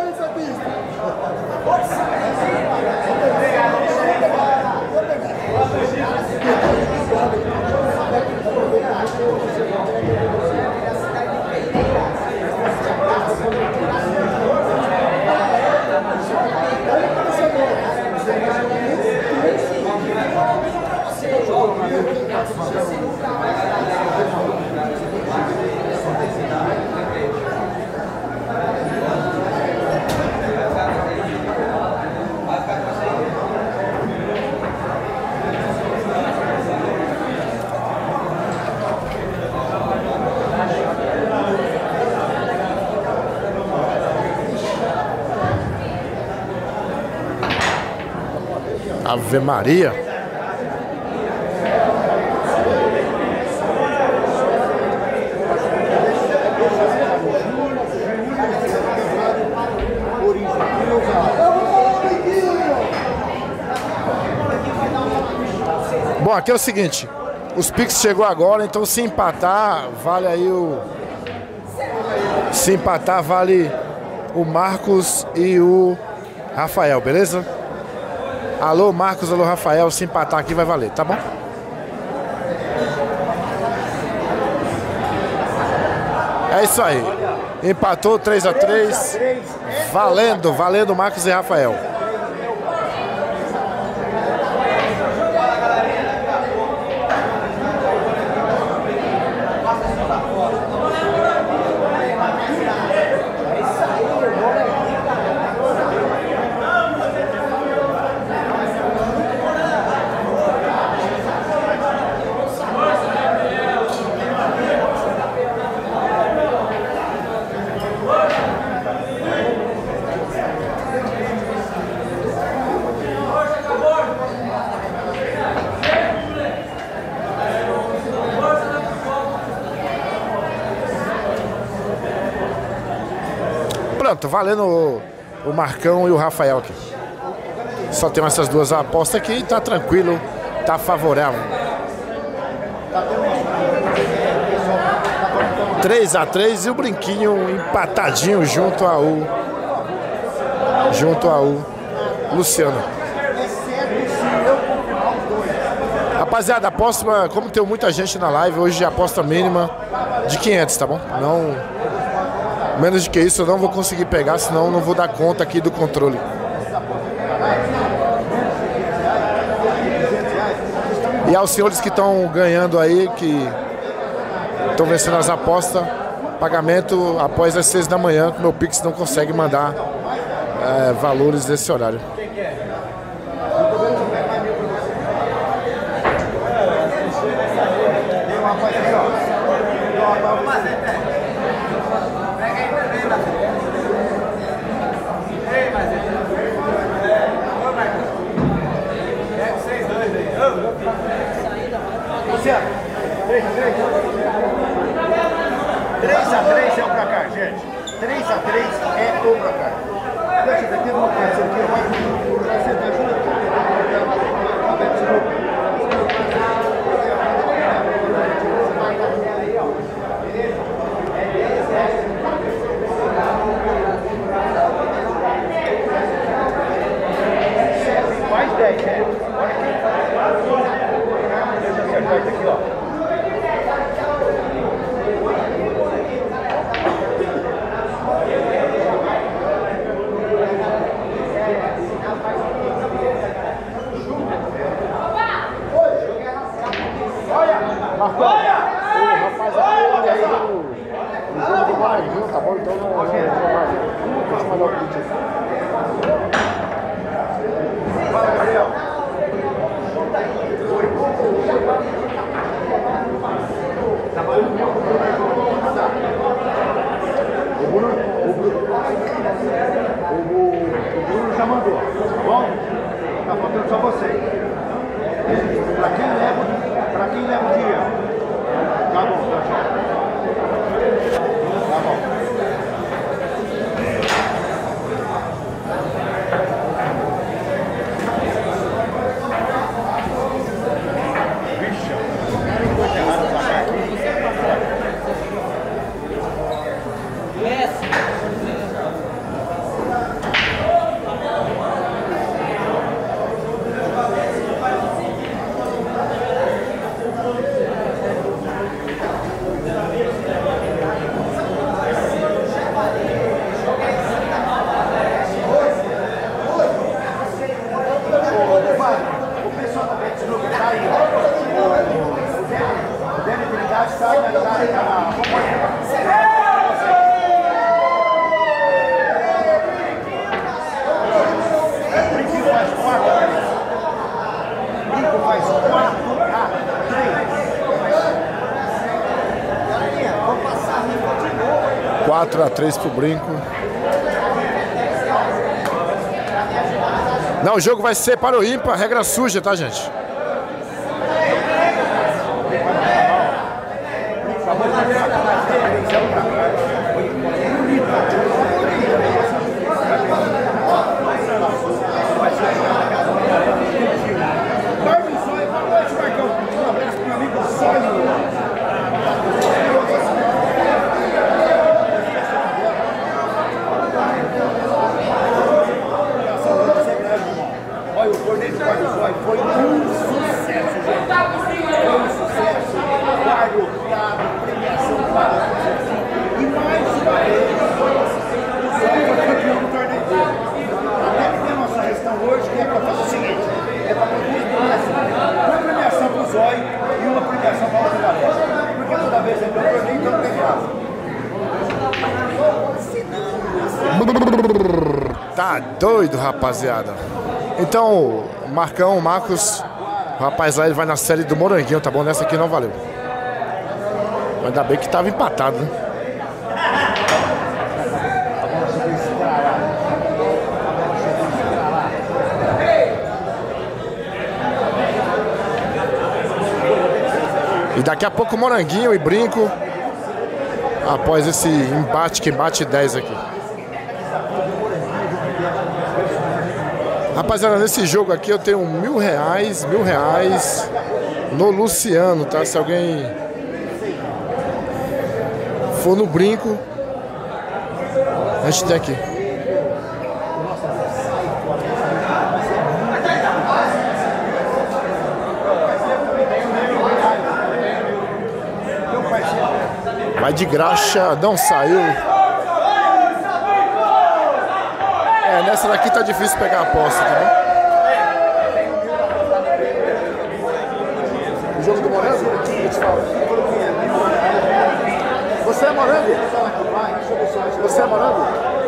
Ave Maria. Bom, aqui é o seguinte, os Pix chegou agora, então se empatar, vale aí o... Se empatar, vale o Marcos e o Rafael, beleza? Alô, Marcos, alô, Rafael, se empatar aqui vai valer, tá bom? É isso aí. Empatou 3 a 3. Valendo, valendo Marcos e Rafael. Pronto, valendo o Marcão e o Rafael aqui. Só tem essas duas apostas aqui e tá tranquilo, tá favorável. 3 a 3 e o Brinquinho empatadinho junto ao Luciano. Rapaziada, aposta, como tem muita gente na live, hoje a aposta mínima de 500, tá bom? Não, menos de que isso eu não vou conseguir pegar, senão eu não vou dar conta aqui do controle. E aos senhores que estão ganhando aí, que estão vencendo as apostas, pagamento após as 6 da manhã, que meu Pix não consegue mandar valores nesse horário. Luciano, 3 a 3 é o placar, gente. 3 a 3 é o placar. Deixa eu ver, tem uma coisa aqui, você me ajuda mais 10, né? Olha aqui. Deixa eu acertar isso aqui, ó. Tá bom? Então não vai mandar o pedido. Fala, Gabriel. O Bruno já mandou, tá bom? Tá faltando só você. Pra quem leva o dinheiro? Tá bom, tá certo. Tá bom. Faz 4 a 3 pro Brinco. Não, o jogo vai ser para o ímpar, regra suja, tá, gente? Olha, o torneio do Guarda Zóio foi um sucesso, gente. Foi um sucesso. Guarda, premiação, e mais uma vez. Tá doido, rapaziada. Então, o Marcão, o Marcos, o rapaz lá, ele vai na série do Moranguinho, tá bom? Nessa aqui não valeu. Ainda bem que tava empatado, né? E daqui a pouco Moranguinho e Brinco. Após esse embate que bate 10 aqui. Rapaziada, nesse jogo aqui eu tenho R$1.000 no Luciano, tá? Se alguém for no Brinco, a gente tem aqui. Vai de graxa, não saiu. É, nessa daqui tá difícil pegar a aposta, tá bom? O jogo do Morango? Eu te falo. Você é Morango? Você é Morango?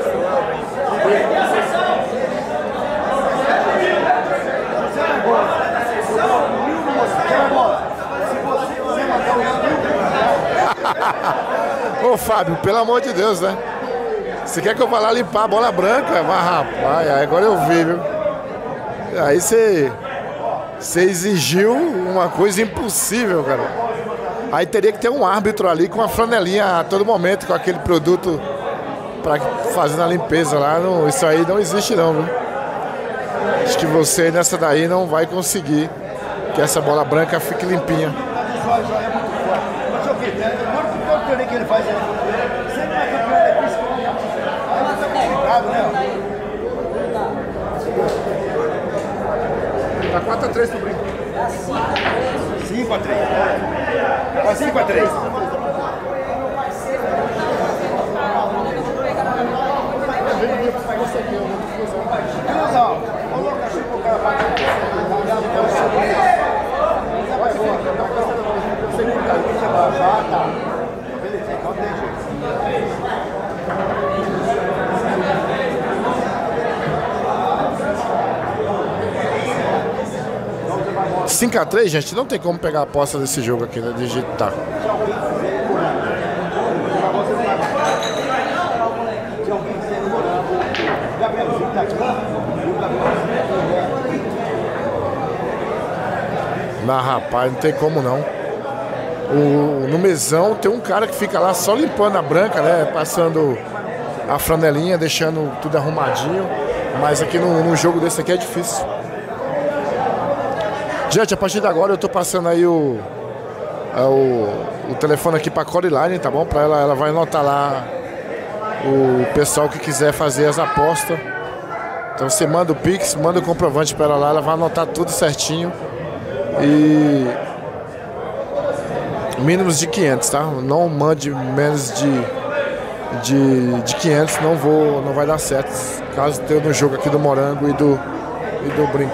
Ô Fábio, pelo amor de Deus, né? Você quer que eu vá lá limpar a bola branca? Mas rapaz, agora eu vi, viu? Aí você exigiu uma coisa impossível, cara. Aí teria que ter um árbitro ali com uma flanelinha a todo momento, com aquele produto pra fazer a limpeza lá. Não, isso aí não existe não, viu? Acho que você nessa daí não vai conseguir que essa bola branca fique limpinha. Que ele faz, você não é campeão, é vice-campeão. Aí você tá complicado, né? Tá 4-3 pro Brinco. 5-3. Tá 5-3. Coloca assim pro cara pra beleza, então tem jeito. 5-3, gente, não tem como pegar a aposta desse jogo aqui, né? Digitar. Mas rapaz, não tem como não. No mesão tem um cara que fica lá só limpando a branca, né? Passando a flanelinha, deixando tudo arrumadinho. Mas aqui num jogo desse aqui é difícil. Gente, a partir de agora eu tô passando aí o telefone aqui pra Coreline, tá bom? Pra ela vai anotar lá o pessoal que quiser fazer as apostas. Então você manda o Pix, manda o comprovante pra ela vai anotar tudo certinho. E mínimos de 500, tá? Não mande menos de 500, não vai dar certo. Caso tenha no jogo aqui do Morango e do Brinco.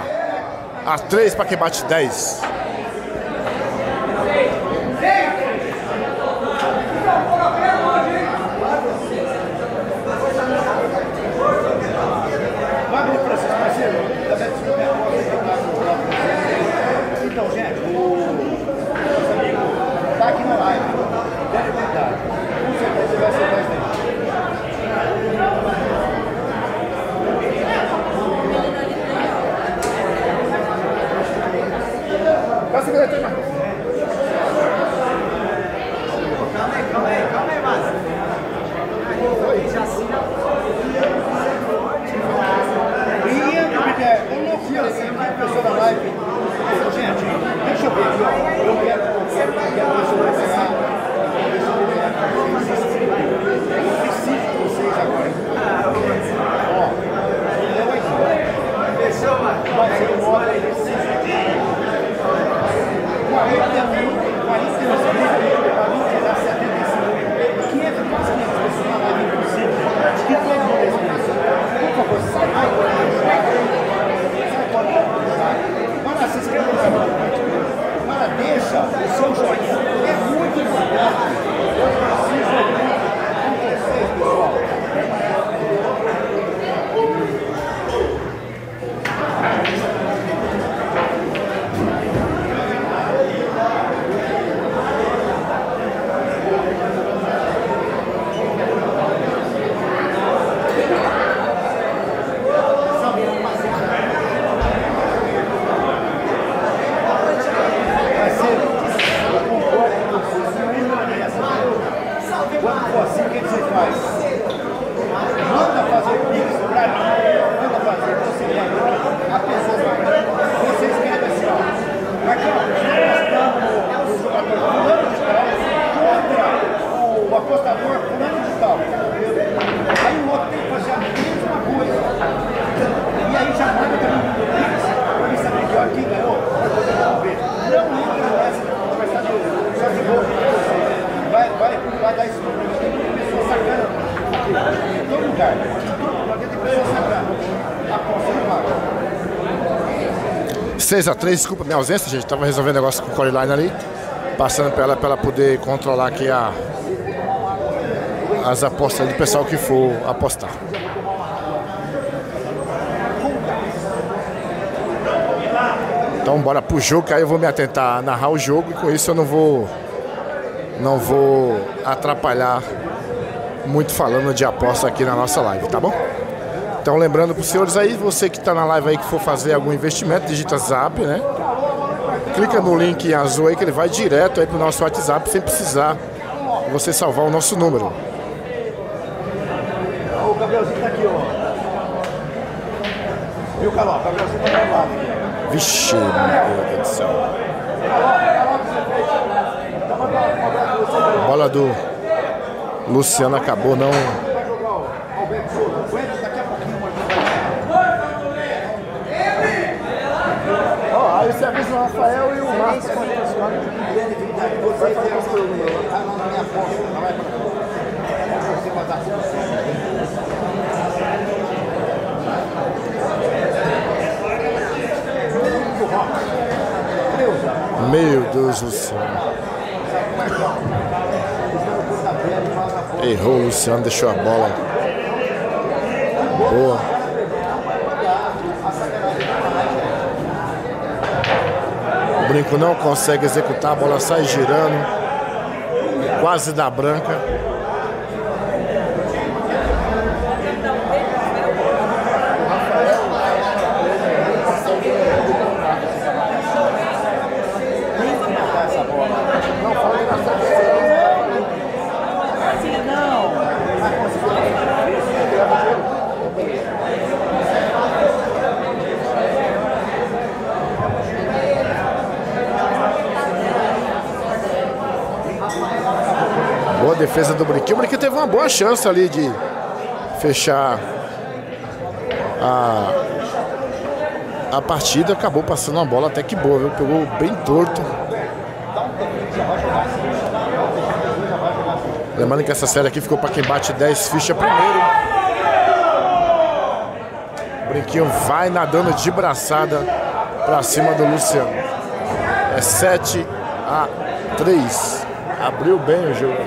A 3 para quem bate 10. apostador fulano de tal. Aí o outro tem que fazer a mesma coisa. E aí já manda também para mim saber que aqui ganhou, vai poder devolver. Não entra nessa conversa só de boa com você. Vai dar isso para mim. Tem pessoa sacana aqui. Em todo lugar. Porque tem pessoa sacana. Aposta não paga. 6-3, desculpa minha ausência, gente. Tava resolvendo negócio com o Coreline ali. Passando pra ela poder controlar aqui as apostas do pessoal que for apostar. Então bora pro jogo, que aí eu vou me atentar a narrar o jogo e com isso eu não vou atrapalhar muito falando de aposta aqui na nossa live, tá bom? Então lembrando pros senhores aí, você que tá na live aí que for fazer algum investimento, digita Zap, né? Clica no link em azul aí que ele vai direto aí pro nosso WhatsApp sem precisar você salvar o nosso número. O Gabrielzinho tá aqui, ó. Viu, Caló? O Gabrielzinho tá gravado. Vixe, meu Deus do céu. A bola do Luciano acabou não. Aí você avisa o Rafael e o Marcos. Você vai fazer o número. Tá na minha foto. Não vai pra você botar Meu Deus do céu. Errou o Luciano, deixou a bola. Boa. O Brinco não consegue executar, a bola sai girando. Quase dá branca. Boa defesa do Brinquinho. O Brinquinho teve uma boa chance ali de fechar a partida. Acabou passando uma bola até que boa, viu? Pegou bem torto. Lembrando que essa série aqui ficou para quem bate 10 fichas primeiro. O Brinquinho vai nadando de braçada para cima do Luciano. É 7-3. Abriu bem o jogo.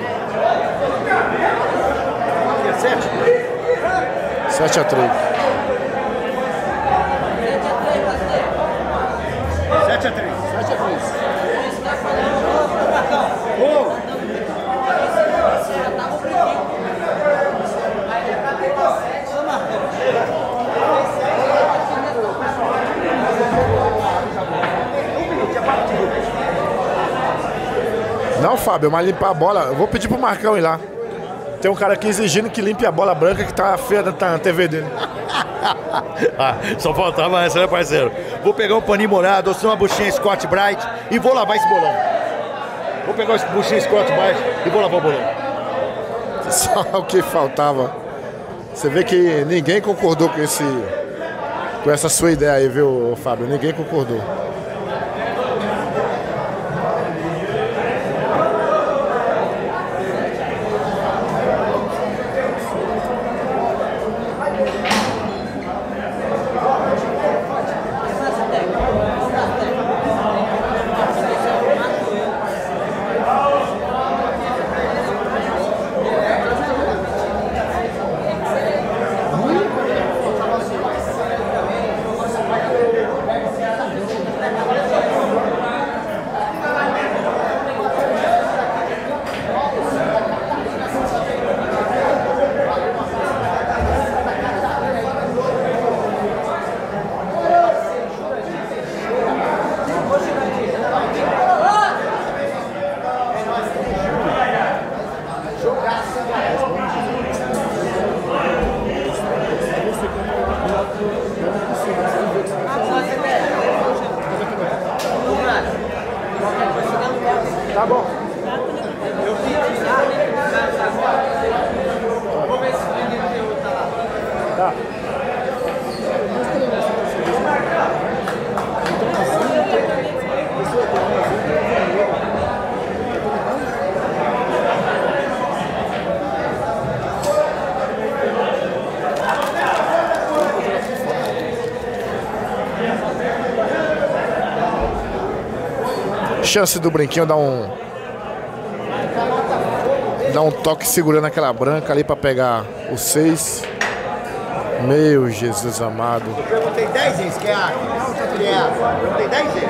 7-3. 7-3. Não, Fábio, mas limpar a bola. Eu vou pedir pro Marcão ir lá. Tem um cara aqui exigindo que limpe a bola branca que tá feia na TV dele. Só faltava essa, né, parceiro? Vou pegar um paninho molhado, ou uma buchinha Scott Bright e vou lavar esse bolão. Vou pegar esse buchinha Scott Bright e vou lavar o bolão. Só o que faltava. Você vê que ninguém concordou com essa sua ideia aí, viu, Fábio? Ninguém concordou. Chance do Brinquinho dar um toque segurando aquela branca ali para pegar o 6. Meu Jesus amado. Eu perguntei 10 vezes, que é a Eu perguntei 10 vezes.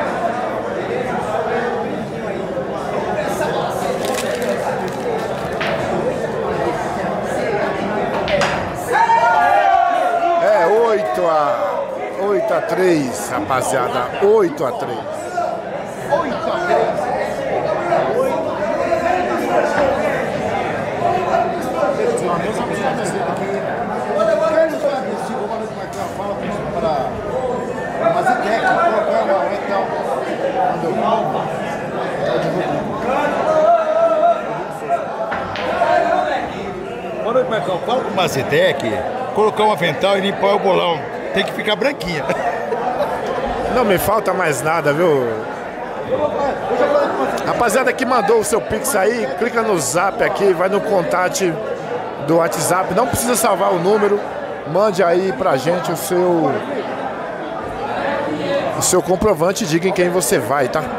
É 8-3, rapaziada. 8-3. 8-3. Boa noite, Marcão. Fala pro Mazitec colocar um avental e limpar o bolão. Tem que ficar branquinha. Não me falta mais nada, viu? Rapaziada que mandou o seu Pix aí, clica no Zap aqui, vai no contato do WhatsApp. Não precisa salvar o número. Mande aí pra gente o seu comprovante e diga em quem você vai, tá?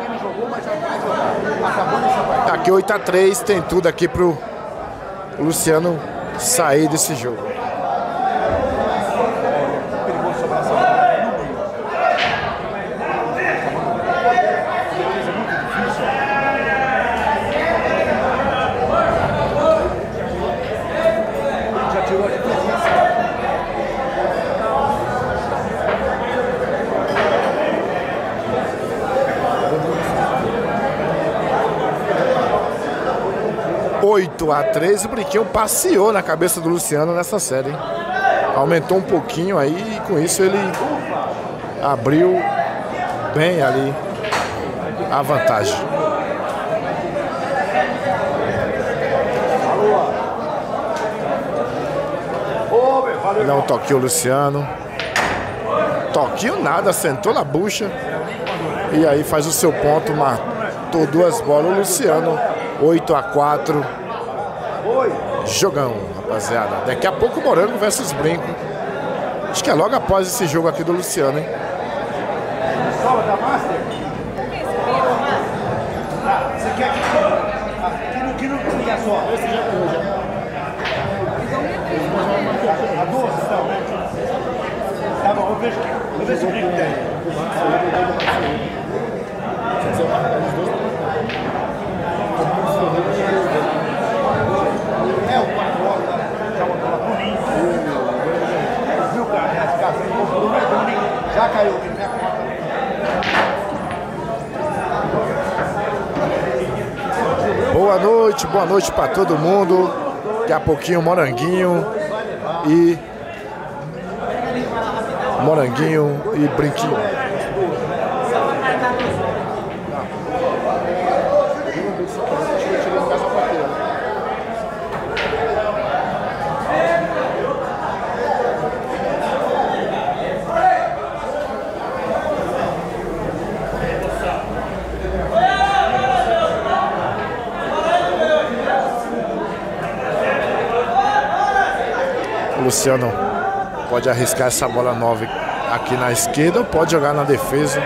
Aqui 8-3, tem tudo aqui pro Luciano sair desse jogo. A 3, o Brinquinho passeou na cabeça do Luciano nessa série, hein? Aumentou um pouquinho aí e com isso ele abriu bem ali a vantagem. Dá um toquinho o Luciano. Toquinho nada, sentou na bucha. E aí faz o seu ponto, matou 2 bolas. O Luciano, 8-4. Jogão, rapaziada. Daqui a pouco Morango versus Brinco. Acho que é logo após esse jogo aqui do Luciano, hein? Sola da Master? Você quer que não é só? Esse já foi, a 12, então, né? Tá bom, eu vejo se o Brinco tem. É o 4 já botou lá pro Ninho. Viu, cara? As casas ele comprou no Verdun, já caiu aqui na minha conta. Boa noite pra todo mundo. Daqui a pouquinho Moranguinho e Brinquinho. Luciano pode arriscar essa bola 9 aqui na esquerda ou pode jogar na defesa.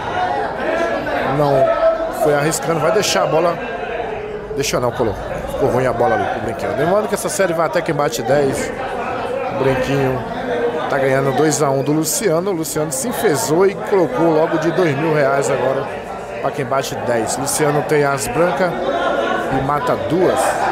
Não foi arriscando, vai deixar a bola. Deixou não, colocou. Ficou ruim a bola ali pro Brinquinho. Lembrando que essa série vai até quem bate 10. O Brinquinho tá ganhando 2-1 do Luciano. O Luciano se enfesou e colocou logo de R$2.000 agora para quem bate 10. Luciano tem as brancas e mata 2.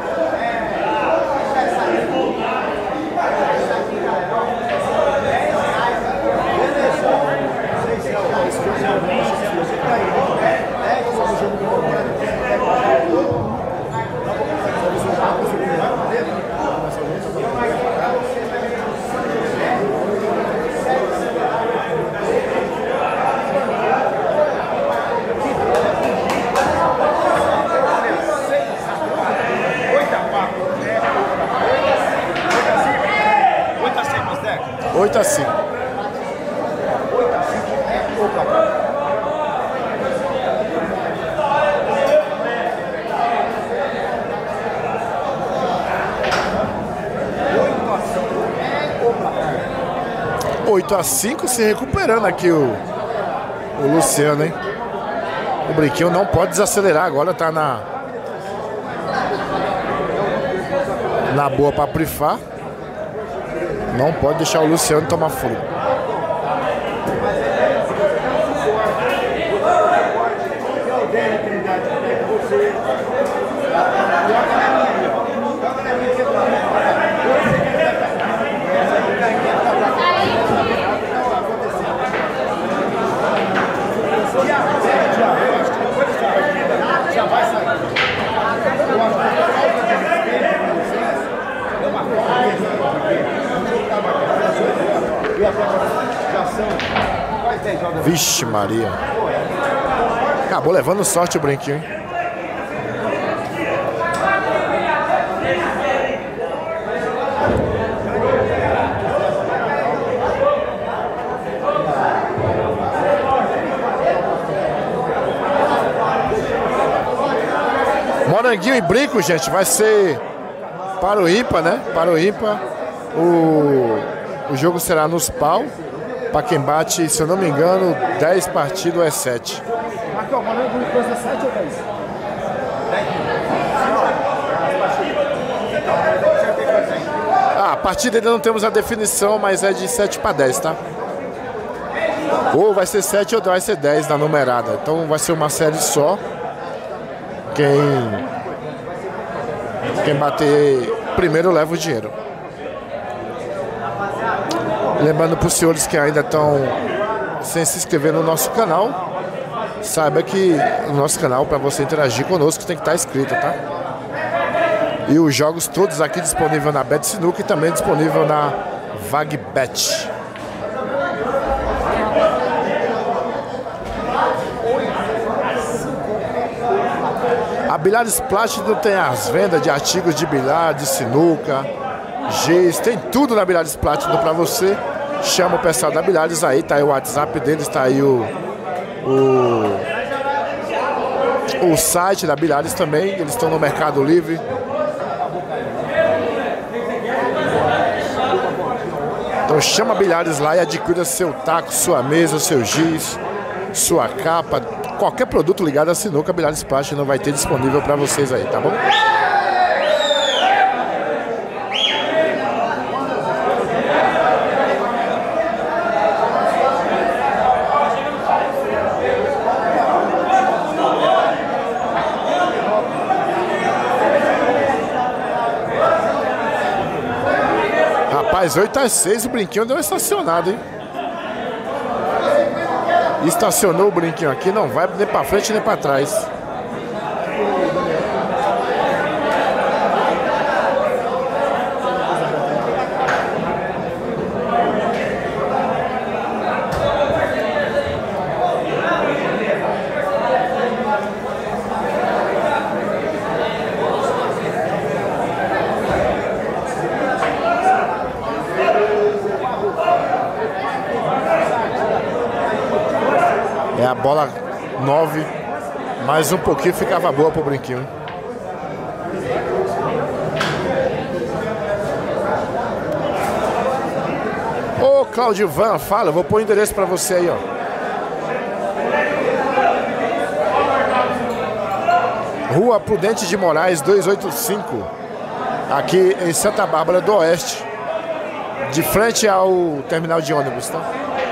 Assim. 8-5 é o placar. Oito a 5, se recuperando aqui o Luciano, hein? O brinquinho não pode desacelerar agora, tá na boa para prifar. Não pode deixar o Luciano tomar fogo. Vixe Maria. Acabou levando sorte o brinquinho, hein? Moranguinho e brinco, gente, vai ser para o ímpar, né? Para o ímpar. O jogo será nos pau. Para quem bate, se eu não me engano, 10 partidas é 7. Marcão, Morango coisa 7 ou 10? A partida ainda não temos a definição, mas é de 7 para 10, tá? Ou vai ser 7 ou vai ser 10 na numerada. Então vai ser uma série só. Quem bater primeiro leva o dinheiro. Lembrando para os senhores que ainda estão sem se inscrever no nosso canal, saiba que o nosso canal, para você interagir conosco, tem que estar inscrito, tá? E os jogos todos aqui disponíveis na Bet Sinuca e também disponível na VagBet. A Bilhares Plástico tem as vendas de artigos de bilhar, de sinuca, giz, tem tudo na Bilhares Plástico para você. Chama o pessoal da Bilhares aí, tá aí o WhatsApp deles, tá aí o site da Bilhares também, eles estão no Mercado Livre. Então chama a Bilhares lá e adquira seu taco, sua mesa, seu giz, sua capa, qualquer produto ligado à sinuca, a Bilhares Plástico não vai ter disponível para vocês aí, tá bom? Rapaz, 8-6, o brinquinho deu uma estacionada, hein? Estacionou o brinquinho aqui, não vai nem pra frente nem pra trás. É a bola 9, mais um pouquinho ficava boa pro brinquinho. Ô Claudio Van, fala, eu vou pôr o endereço pra você aí, ó. Rua Prudente de Moraes 285, aqui em Santa Bárbara do Oeste, de frente ao terminal de ônibus, tá?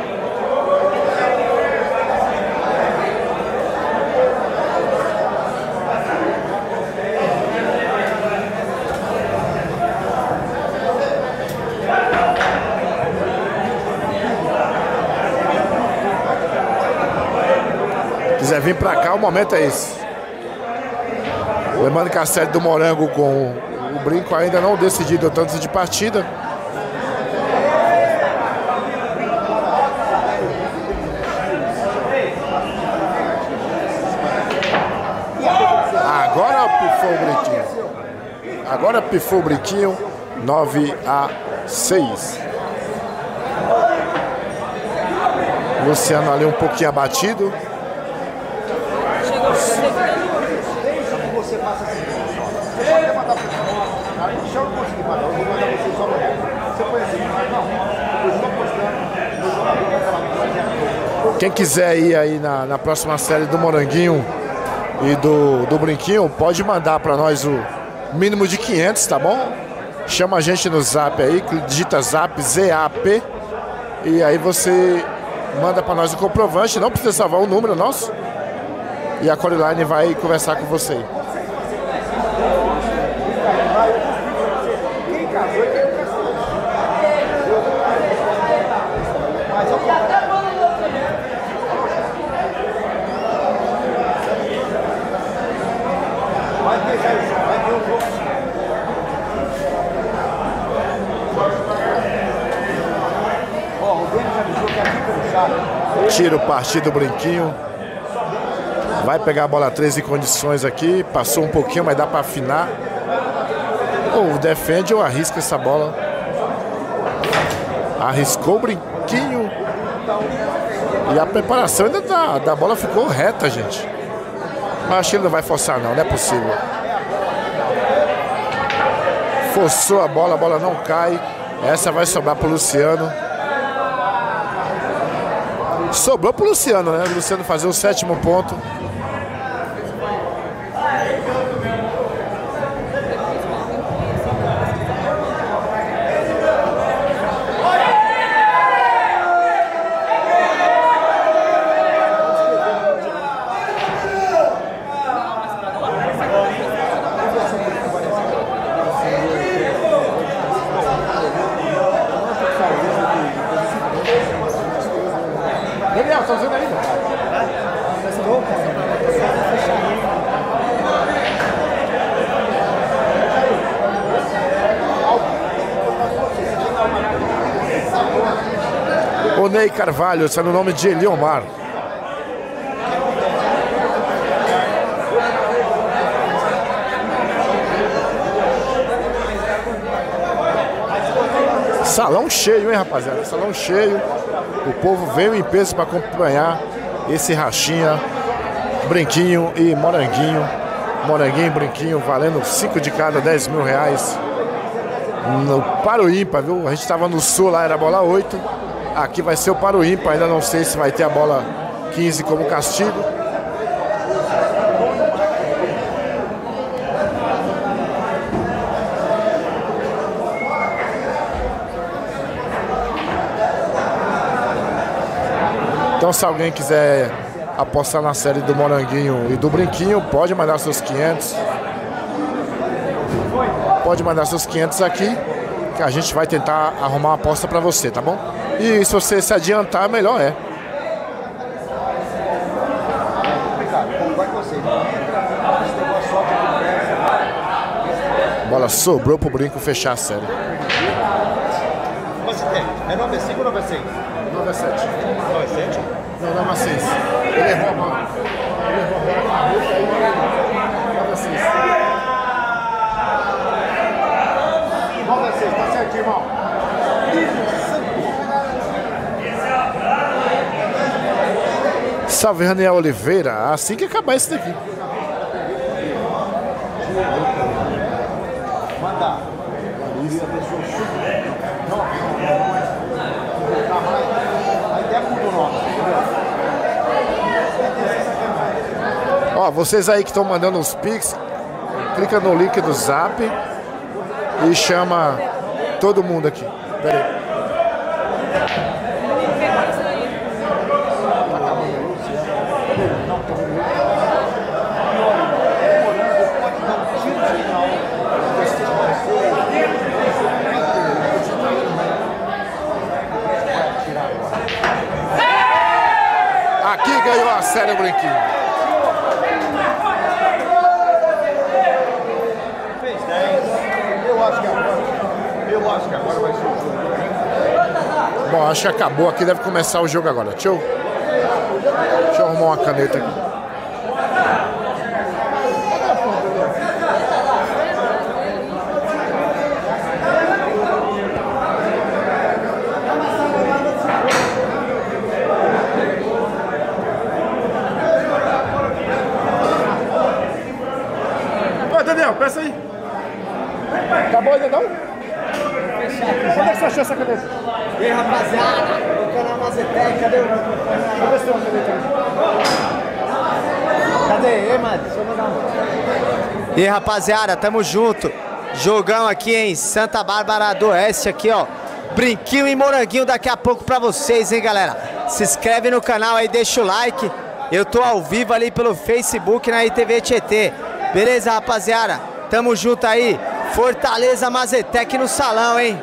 Quiser vir pra cá, o momento é esse. Lembrando que a série do Morango com o brinco ainda não decidido tanto de partida. Agora pifou o brinquinho. Agora pifou o brinquinho. 9-6. Luciano ali um pouquinho abatido. Você passa assim, você pode até mandar para o cara, se eu não conseguir mandar, eu vou mandar você só amanhã. Você põe assim, mas não, eu estou postando, meu jogador vai falar, Quem quiser ir aí na próxima série do Moranguinho e do Brinquinho, pode mandar para nós o mínimo de 500, tá bom? Chama a gente no zap aí, digita zap, ZAP, e aí você manda para nós o comprovante, não precisa salvar o número nosso, e a Coreline vai conversar com você. Tira o partido Brinquinho. Vai pegar a bola 3 em condições aqui. Passou um pouquinho, mas dá para afinar. Ou defende ou arrisca essa bola. Arriscou o Brinquinho. E a preparação ainda da bola ficou reta, gente. Mas acho que ele não vai forçar não é possível. Forçou a bola não cai. Essa vai sobrar pro Luciano. Sobrou pro Luciano, né? O Luciano fazer o 7º ponto. Daniel, tá usando ainda? O Ney Carvalho, está no nome de Eliomar. Salão cheio, hein, rapaziada? Salão cheio. O povo veio em peso para acompanhar esse rachinha, Brinquinho e Moranguinho. Moranguinho e Brinquinho valendo 5 de cada, 10 mil reais. No paro ímpar, viu? A gente estava no sul, lá era a bola 8. Aqui vai ser o paro ímpar, ainda não sei se vai ter a bola 15 como castigo. Então, se alguém quiser apostar na série do Moranguinho e do Brinquinho, pode mandar seus 500. Pode mandar seus 500 aqui, que a gente vai tentar arrumar uma aposta para você, tá bom? E se você se adiantar, melhor é. Bola sobrou pro Brinco fechar a série. É 95 ou 96? 97. 97? Não, 96. Ele errou a bola. Ele errou a bola. 96. 96, tá certo, irmão. Salve, Raniel Oliveira. Assim que acabar isso daqui. Manda. Isso, a pessoa não. A ideia mudou o nome, entendeu? Ó, vocês aí que estão mandando os Pix, clica no link do Zap e chama todo mundo aqui. Pera aí. Aqui ganhou a série o Brinquinho. Fez 10. Eu acho que agora vai ser o jogo. Bom, acho que acabou aqui, deve começar o jogo agora. Deixa eu arrumar uma caneta aqui. Ô, Daniel, peça aí. Acabou ainda não? Onde é que você achou essa caneta? E aí, rapaziada, canal Mazetec, cadê o microfone? Deixa eu ver se tem uma caneta aqui. Cadê? Ei, mano, deixa eu mandar uma. E aí, rapaziada, tamo junto. Jogão aqui em Santa Bárbara do Oeste, aqui, ó. Brinquinho e moranguinho daqui a pouco pra vocês, hein, galera. Se inscreve no canal aí, deixa o like. Eu tô ao vivo ali pelo Facebook na ITV Tietê. Beleza, rapaziada? Tamo junto aí. Fortaleza Mazetec no salão, hein?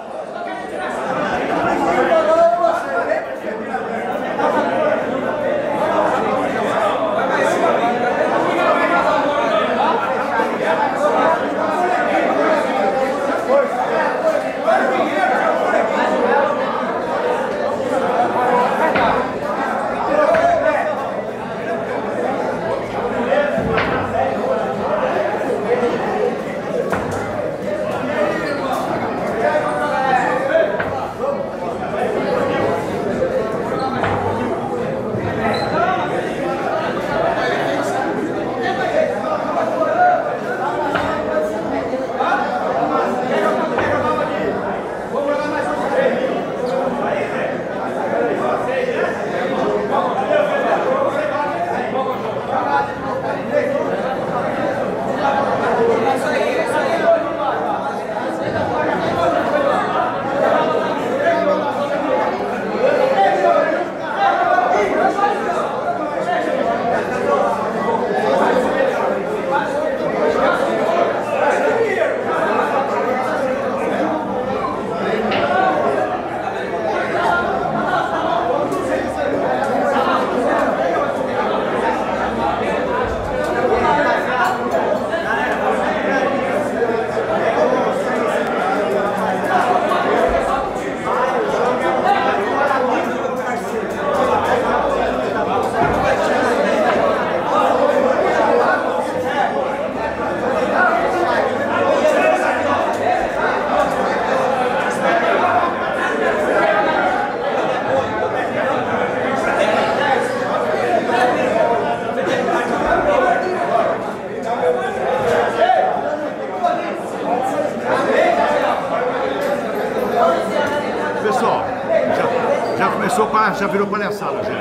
Já virou palhaçada, já.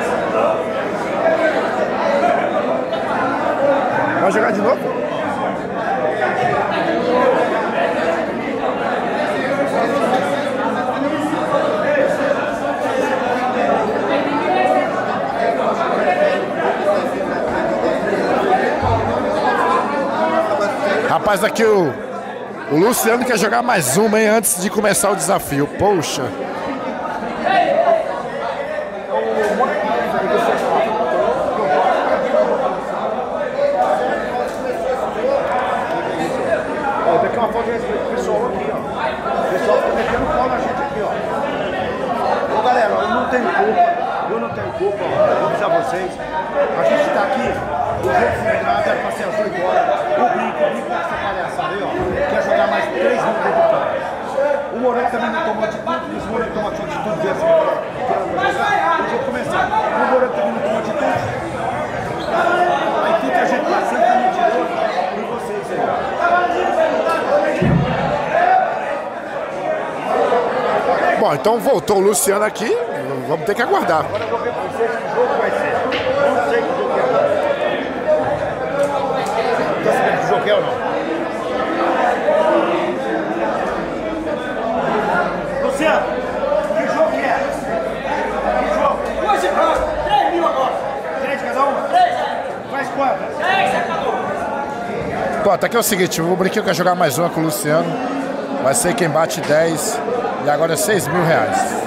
Vai jogar de novo? Rapaz, aqui o Luciano quer jogar mais uma, hein, antes de começar o desafio. Poxa. Eu não tenho culpa, vou avisar vocês. A gente tá aqui, o jogo final era pra ser às 8 horas. O brinco dessa palhaçada aí, ó. Quer jogar mais 3 minutos dentro do campo. O Moreira também não tomou atitude, os Moreira tomou atitude desse antes de começar. O Moreira também não tomou atitude. Aí tudo que a gente tá sempre mentirou por vocês aí. Bom, então voltou o Luciano aqui, vamos ter que aguardar. Agora eu vou ver pra vocês que jogo vai ser. Não sei que jogo é. Tá sabendo que jogo é ou não? Luciano, que jogo que é? Que jogo? Hoje, 3 mil agora. 3 cada um? 3, Faz quantas? 10 a cada um. Pô, tá aqui é o seguinte, o Brinquinho quer jogar mais uma com o Luciano. Vai ser quem bate 10 e agora é R$6.000.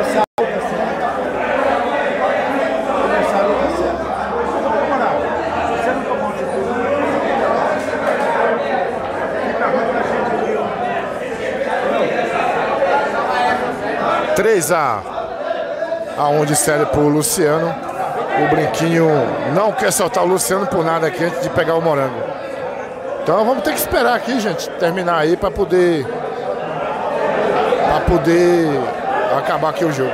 A 1 de série pro Luciano. O Brinquinho não quer soltar o Luciano por nada aqui antes de pegar o Morango. Então vamos ter que esperar aqui, gente, terminar aí para poder acabar aqui o jogo.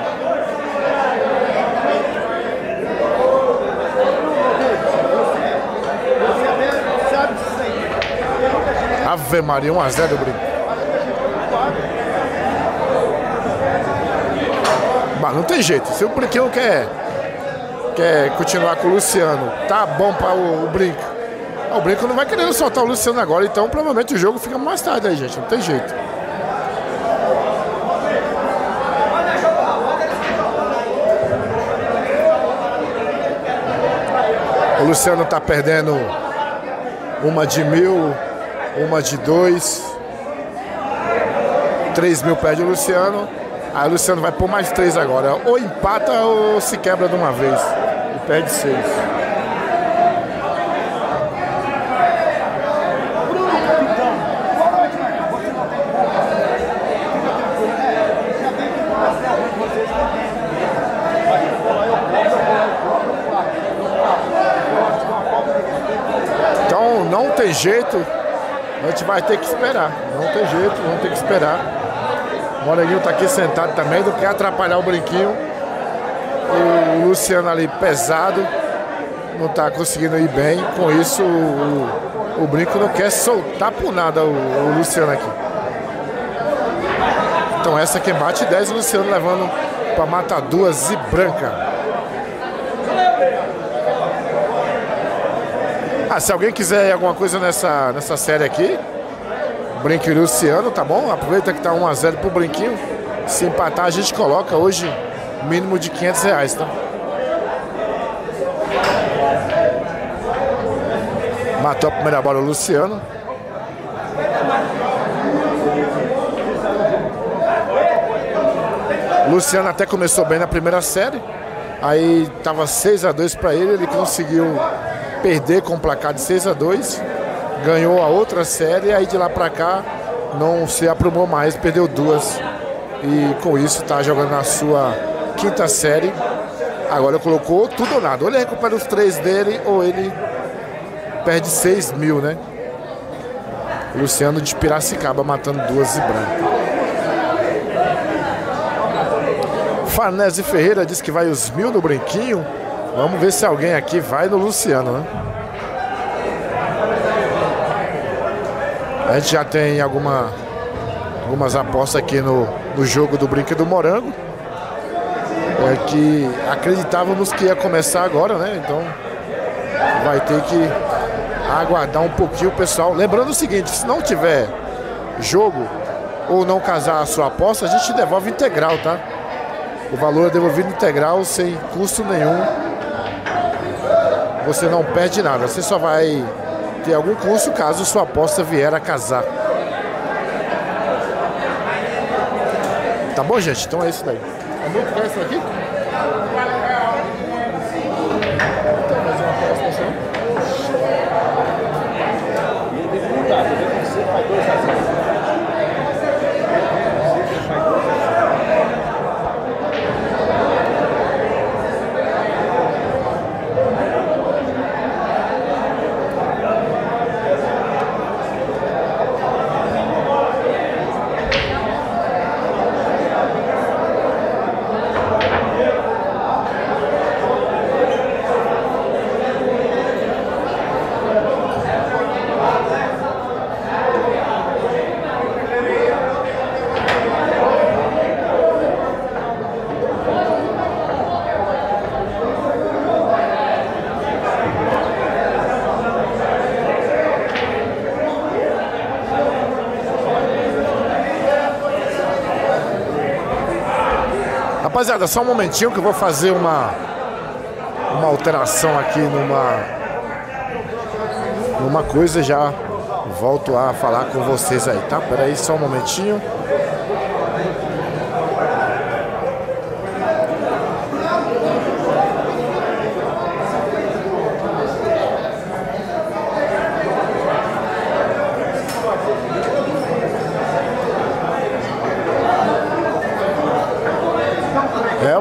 Ave Maria, 1 a 0 do Brinco. Mas não tem jeito. Se o Brinquinho quer continuar com o Luciano, tá bom para o Brinco. O Brinco não vai querendo soltar o Luciano agora, então provavelmente o jogo fica mais tarde aí, gente. Não tem jeito. O Luciano tá perdendo uma de 1.000, uma de 2. 3.000 perde o Luciano. Aí o Luciano vai pôr mais 3 agora. Ou empata ou se quebra de uma vez. E perde 6. Bruno, capitão. Boa noite, Marcão. Você não tem culpa. Fica tranquilo. Já tem que mostrar com vocês também. Mas eu cobro. Então não tem jeito. A gente vai ter que esperar. Não tem jeito, vamos ter que esperar. O Moranguinho tá aqui sentado também, não quer atrapalhar o Brinquinho. O Luciano ali pesado, não tá conseguindo ir bem. Com isso, o Brinco não quer soltar por nada o Luciano aqui. Então essa aqui bate 10, o Luciano levando para mata 2 e branca. Se alguém quiser alguma coisa nessa série aqui, Brinco e Luciano, tá bom? Aproveita que tá 1 a 0 pro Brinquinho. Se empatar, a gente coloca hoje mínimo de R$500, tá? Matou a primeira bola o Luciano. Luciano até começou bem na primeira série. Aí tava 6 a 2 para ele conseguiu perder com o placar de 6 a 2. Ganhou a outra série, aí de lá pra cá não se aprumou mais, perdeu 2. E com isso tá jogando na sua 5ª série. Agora colocou tudo ou nada. Ou ele recupera os 3 dele, ou ele perde 6.000, né? Luciano de Piracicaba matando 2 e branco. Farnese Ferreira diz que vai os 1.000 no Brinquinho. Vamos ver se alguém aqui vai no Luciano, né? A gente já tem algumas apostas aqui no jogo do Brinco e do Morango. Que acreditávamos que ia começar agora, né? Então vai ter que aguardar um pouquinho o pessoal. Lembrando o seguinte, se não tiver jogo ou não casar a sua aposta, a gente devolve integral, tá? O valor é devolvido integral, sem custo nenhum. Você não perde nada, você só vai ter algum custo caso sua aposta vier a casar. Tá bom, gente? Então é isso daí. É muito caro isso aqui? Então, mais uma próxima. Você faz 2 a 0. Rapaziada, só um momentinho que eu vou fazer uma alteração aqui numa coisa, já volto a falar com vocês aí, tá? Pera aí, só um momentinho.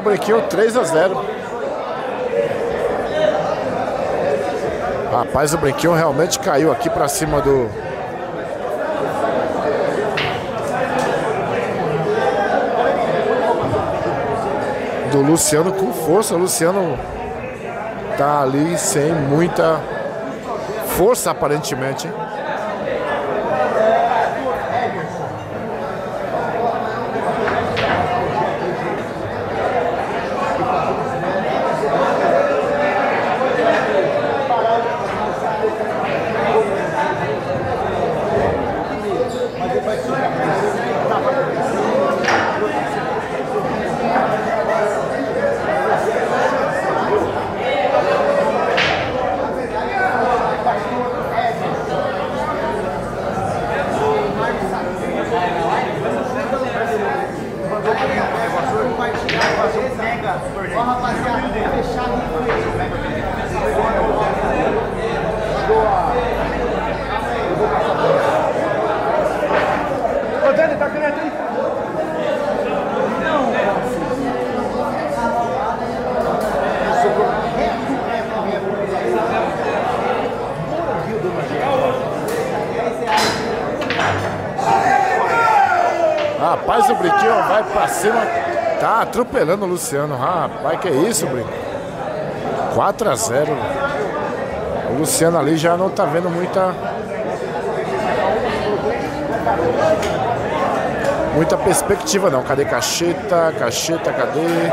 Brinquinho 3-0. Rapaz, o Brinquinho realmente caiu aqui pra cima do Luciano com força. O Luciano tá ali sem muita força aparentemente, hein? Rapaz, o Brinquinho vai pra cima, tá atropelando o Luciano. Rapaz, que é isso, Brinco? 4-0. O Luciano ali já não tá vendo muita perspectiva não. Cadê Cacheta? Cacheta, cadê?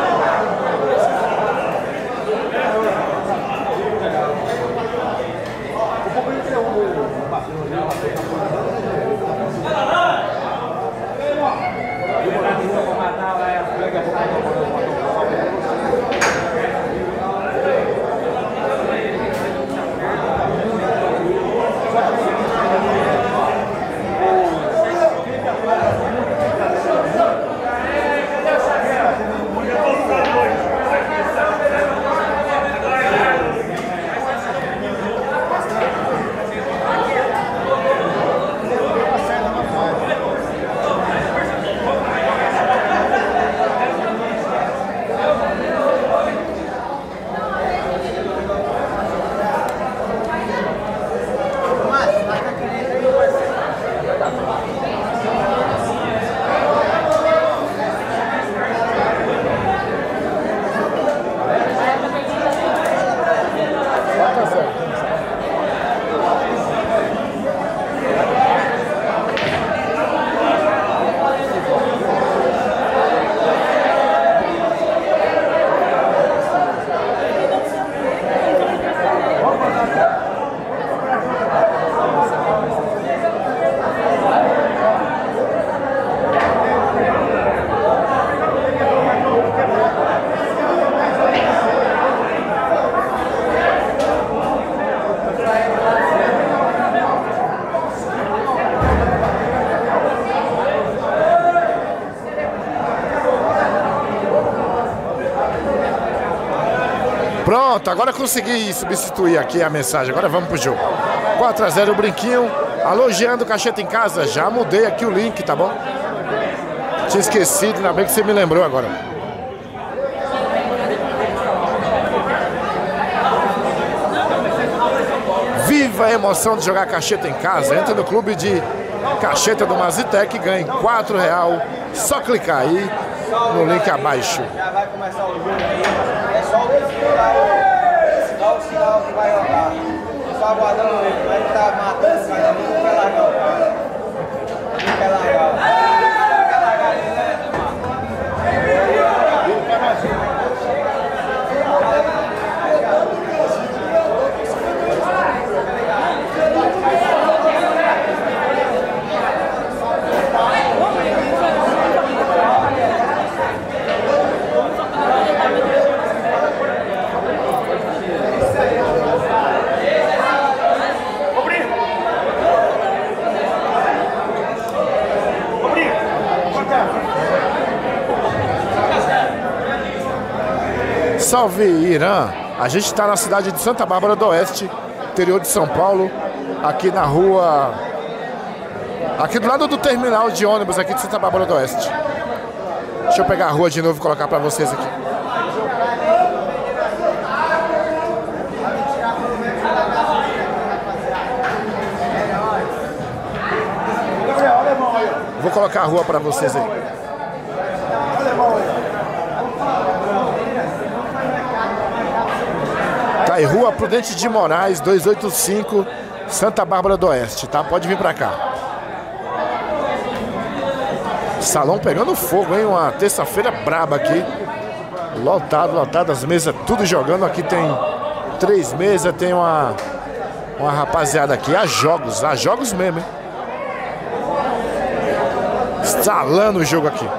Pronto, agora consegui substituir aqui a mensagem. Agora vamos pro jogo. 4-0 o Brinquinho. Alô, Jean do Cacheta em Casa. Já mudei aqui o link, tá bom? Tinha esquecido, ainda bem que você me lembrou agora. Viva a emoção de jogar Cacheta em Casa. Entra no clube de Cacheta do Mazitec e ganhe R$4. Só clicar aí no link abaixo. Já vai começar o jogo aí. É só o sinal que vai rolar. Só aguardando ele. Vai estar matando o cara. Não quer largar o cara. Não quer largar. Não quer largar ele, né? Salve, Irã! A gente está na cidade de Santa Bárbara do Oeste, interior de São Paulo, aqui na rua... Aqui do lado do terminal de ônibus aqui de Santa Bárbara do Oeste. Deixa eu pegar a rua de novo e colocar pra vocês aqui. Vou colocar a rua pra vocês aí. Tá aí, Rua Prudente de Moraes, 285, Santa Bárbara do Oeste, tá? Pode vir pra cá. Salão pegando fogo, hein? Uma terça-feira braba aqui. Lotado, as mesas tudo jogando. Aqui tem 3 mesas, tem uma rapaziada aqui. Há jogos mesmo, hein? Estalando o jogo aqui.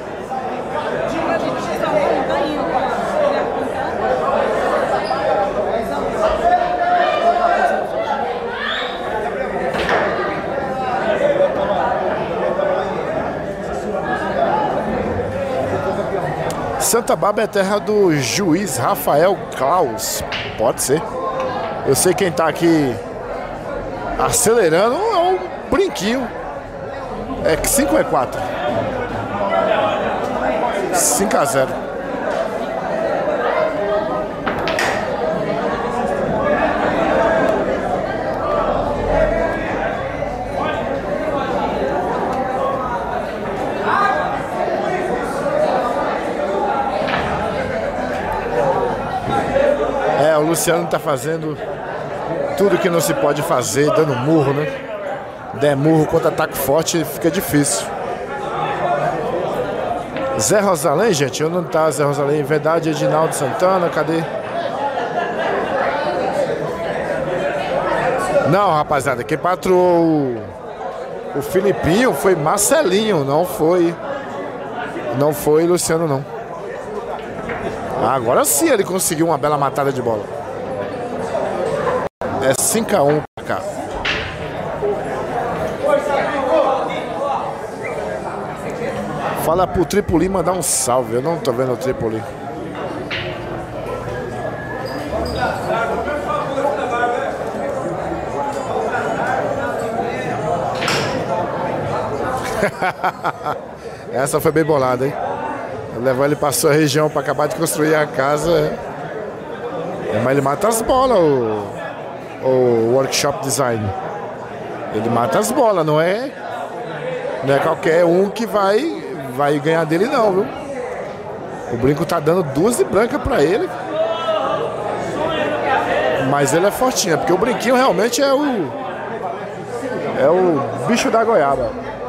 Santa Bárbara é terra do juiz Rafael Klaus. Pode ser. Eu sei quem tá aqui acelerando é um brinquinho. É 5 ou 4? 5-0. O Luciano tá fazendo tudo que não se pode fazer, dando murro, né? Der murro contra ataque forte, fica difícil. Zé Rosalém, gente, onde não tá Zé Rosalém? Verdade, Edinaldo Santana, cadê? Não, rapaziada, quem patroou o Filipinho foi Marcelinho, não foi Luciano, não. Agora sim ele conseguiu uma bela matada de bola. É 5-1 pra cá. Fala pro Tripoli mandar um salve. Eu não tô vendo o Tripoli. Essa foi bem bolada, hein? Levar ele pra sua região pra acabar de construir a casa. Mas ele mata as bolas, o workshop design. Ele mata as bolas, não é qualquer um que vai ganhar dele, não, viu? O brinco tá dando 2 de branca pra ele. Mas ele é fortinho, porque o brinquinho realmente é o bicho da goiaba.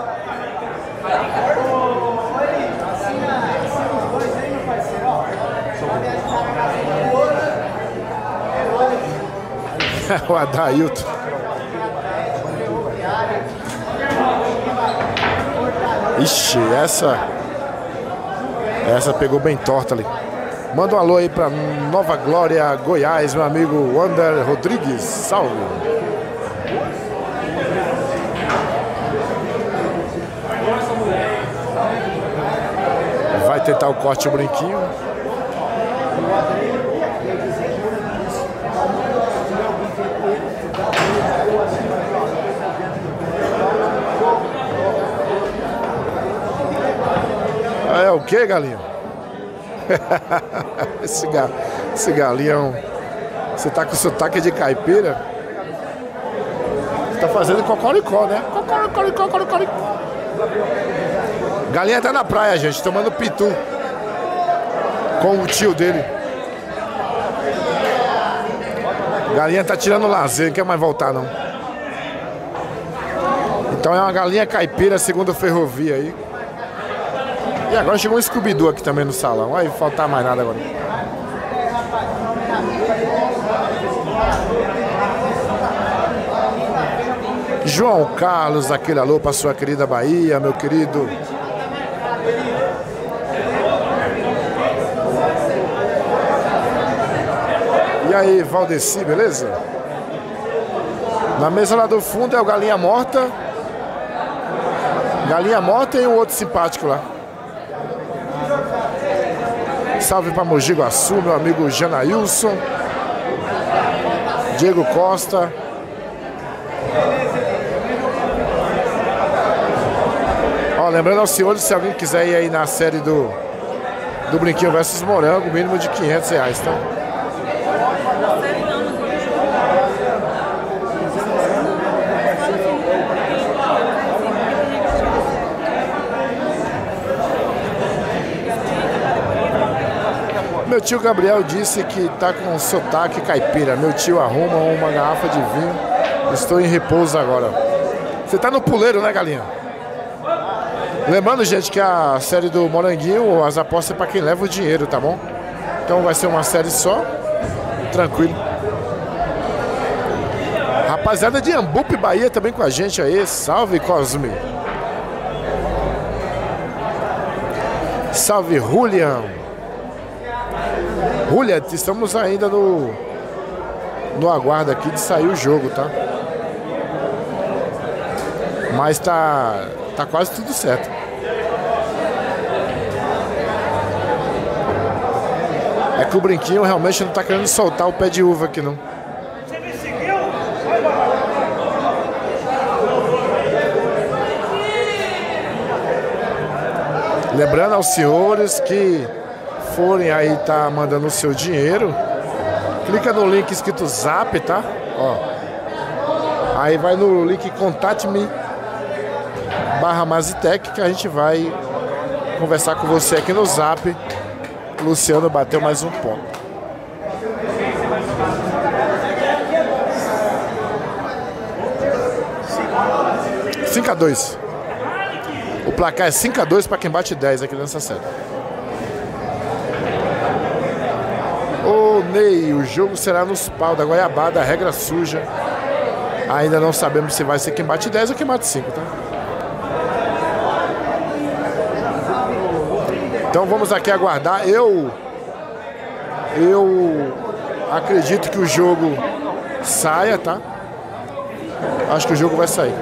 O Adailton. Ixi, essa pegou bem torta ali. Manda um alô aí pra Nova Glória, Goiás, meu amigo Wander Rodrigues. Salve. Vai tentar o corte o brinquinho. É o que, galinha? Esse galinha, você tá com sotaque de caipira? Você tá fazendo cocoricó, né? Cocoricó. Galinha tá na praia, gente, tomando pitu com o tio dele. Galinha tá tirando lazer, não quer mais voltar, não. Então é uma galinha caipira, segundo a ferrovia aí. E agora chegou um Scooby-Doo aqui também no salão. Vai faltar mais nada agora. João Carlos, aquele alô para sua querida Bahia, meu querido. E aí, Valdeci, beleza? Na mesa lá do fundo é o Galinha Morta. Galinha Morta e o outro simpático lá. Salve para Mogi Guaçu, meu amigo Janailson, Diego Costa. Olha lembrando aos senhores, se alguém quiser ir aí na série do Brinquinho versus Morango, mínimo de R$500, tá? Meu tio Gabriel disse que tá com sotaque caipira. Meu tio arruma uma garrafa de vinho. Estou em repouso agora. Você tá no puleiro, né, galinha? Lembrando, gente, que a série do Moranguinho, as apostas é pra quem leva o dinheiro, tá bom? Então vai ser uma série só. Tranquilo. Rapaziada de Ambupe, Bahia também com a gente aí. Salve, Cosme. Salve, Julian. Julian, estamos ainda no aguardo aqui de sair o jogo, tá? Mas tá quase tudo certo. É que o Brinquinho realmente não tá querendo soltar o pé de uva aqui, não. Você me seguiu? Lembrando aos senhores que forem aí tá mandando o seu dinheiro, clica no link escrito Zap, tá? Ó. Aí vai no link Contate-me /Mazitec que a gente vai conversar com você aqui no Zap. Luciano bateu mais um ponto. Cinco a 2. O placar é 5-2 para quem bate 10 aqui nessa série. Ô Ney, o jogo será nos pau da goiabada, regra suja. Ainda não sabemos se vai ser quem bate 10 ou quem bate 5, tá? Então vamos aqui aguardar. Eu acredito que o jogo saia, tá? Acho que o jogo vai sair.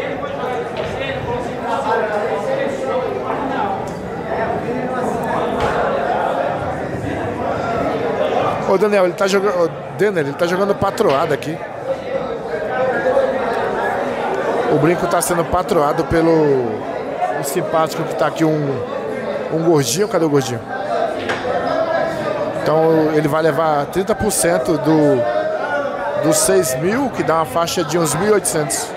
Ô Daniel, ele tá jogando. Denner, ele tá jogando patroado aqui. O Brinco tá sendo patroado pelo simpático que tá aqui, um gordinho. Cadê o gordinho? Então ele vai levar 30% dos 6 mil, que dá uma faixa de uns 1.800.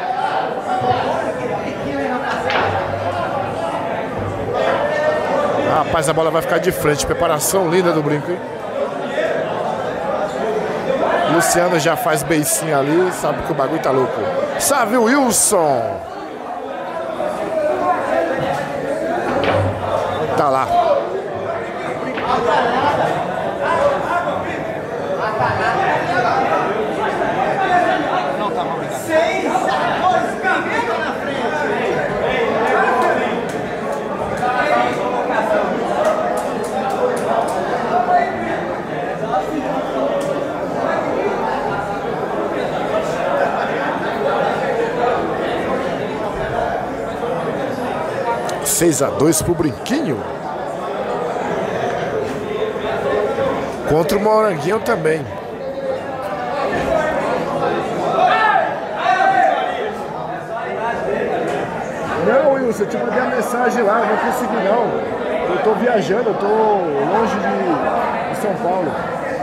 Rapaz, a bola vai ficar de frente. Preparação linda do Brinco, hein? Luciano já faz beicinho ali, sabe que o bagulho tá louco. Salve, Wilson! Tá lá. Não, tá bom, obrigado. 6-2, Camilo na frente. 6-2 pro Brinquinho. Contra o Moranguinho também. Não, Wilson, eu te mandei a mensagem lá, eu não consegui não. Eu tô viajando, eu tô longe de São Paulo.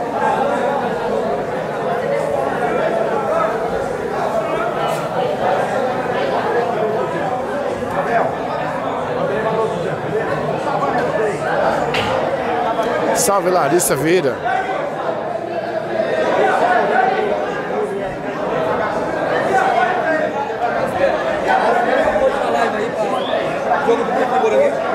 Salve, Larissa Vieira. Jogo do Brinco Moranguinho.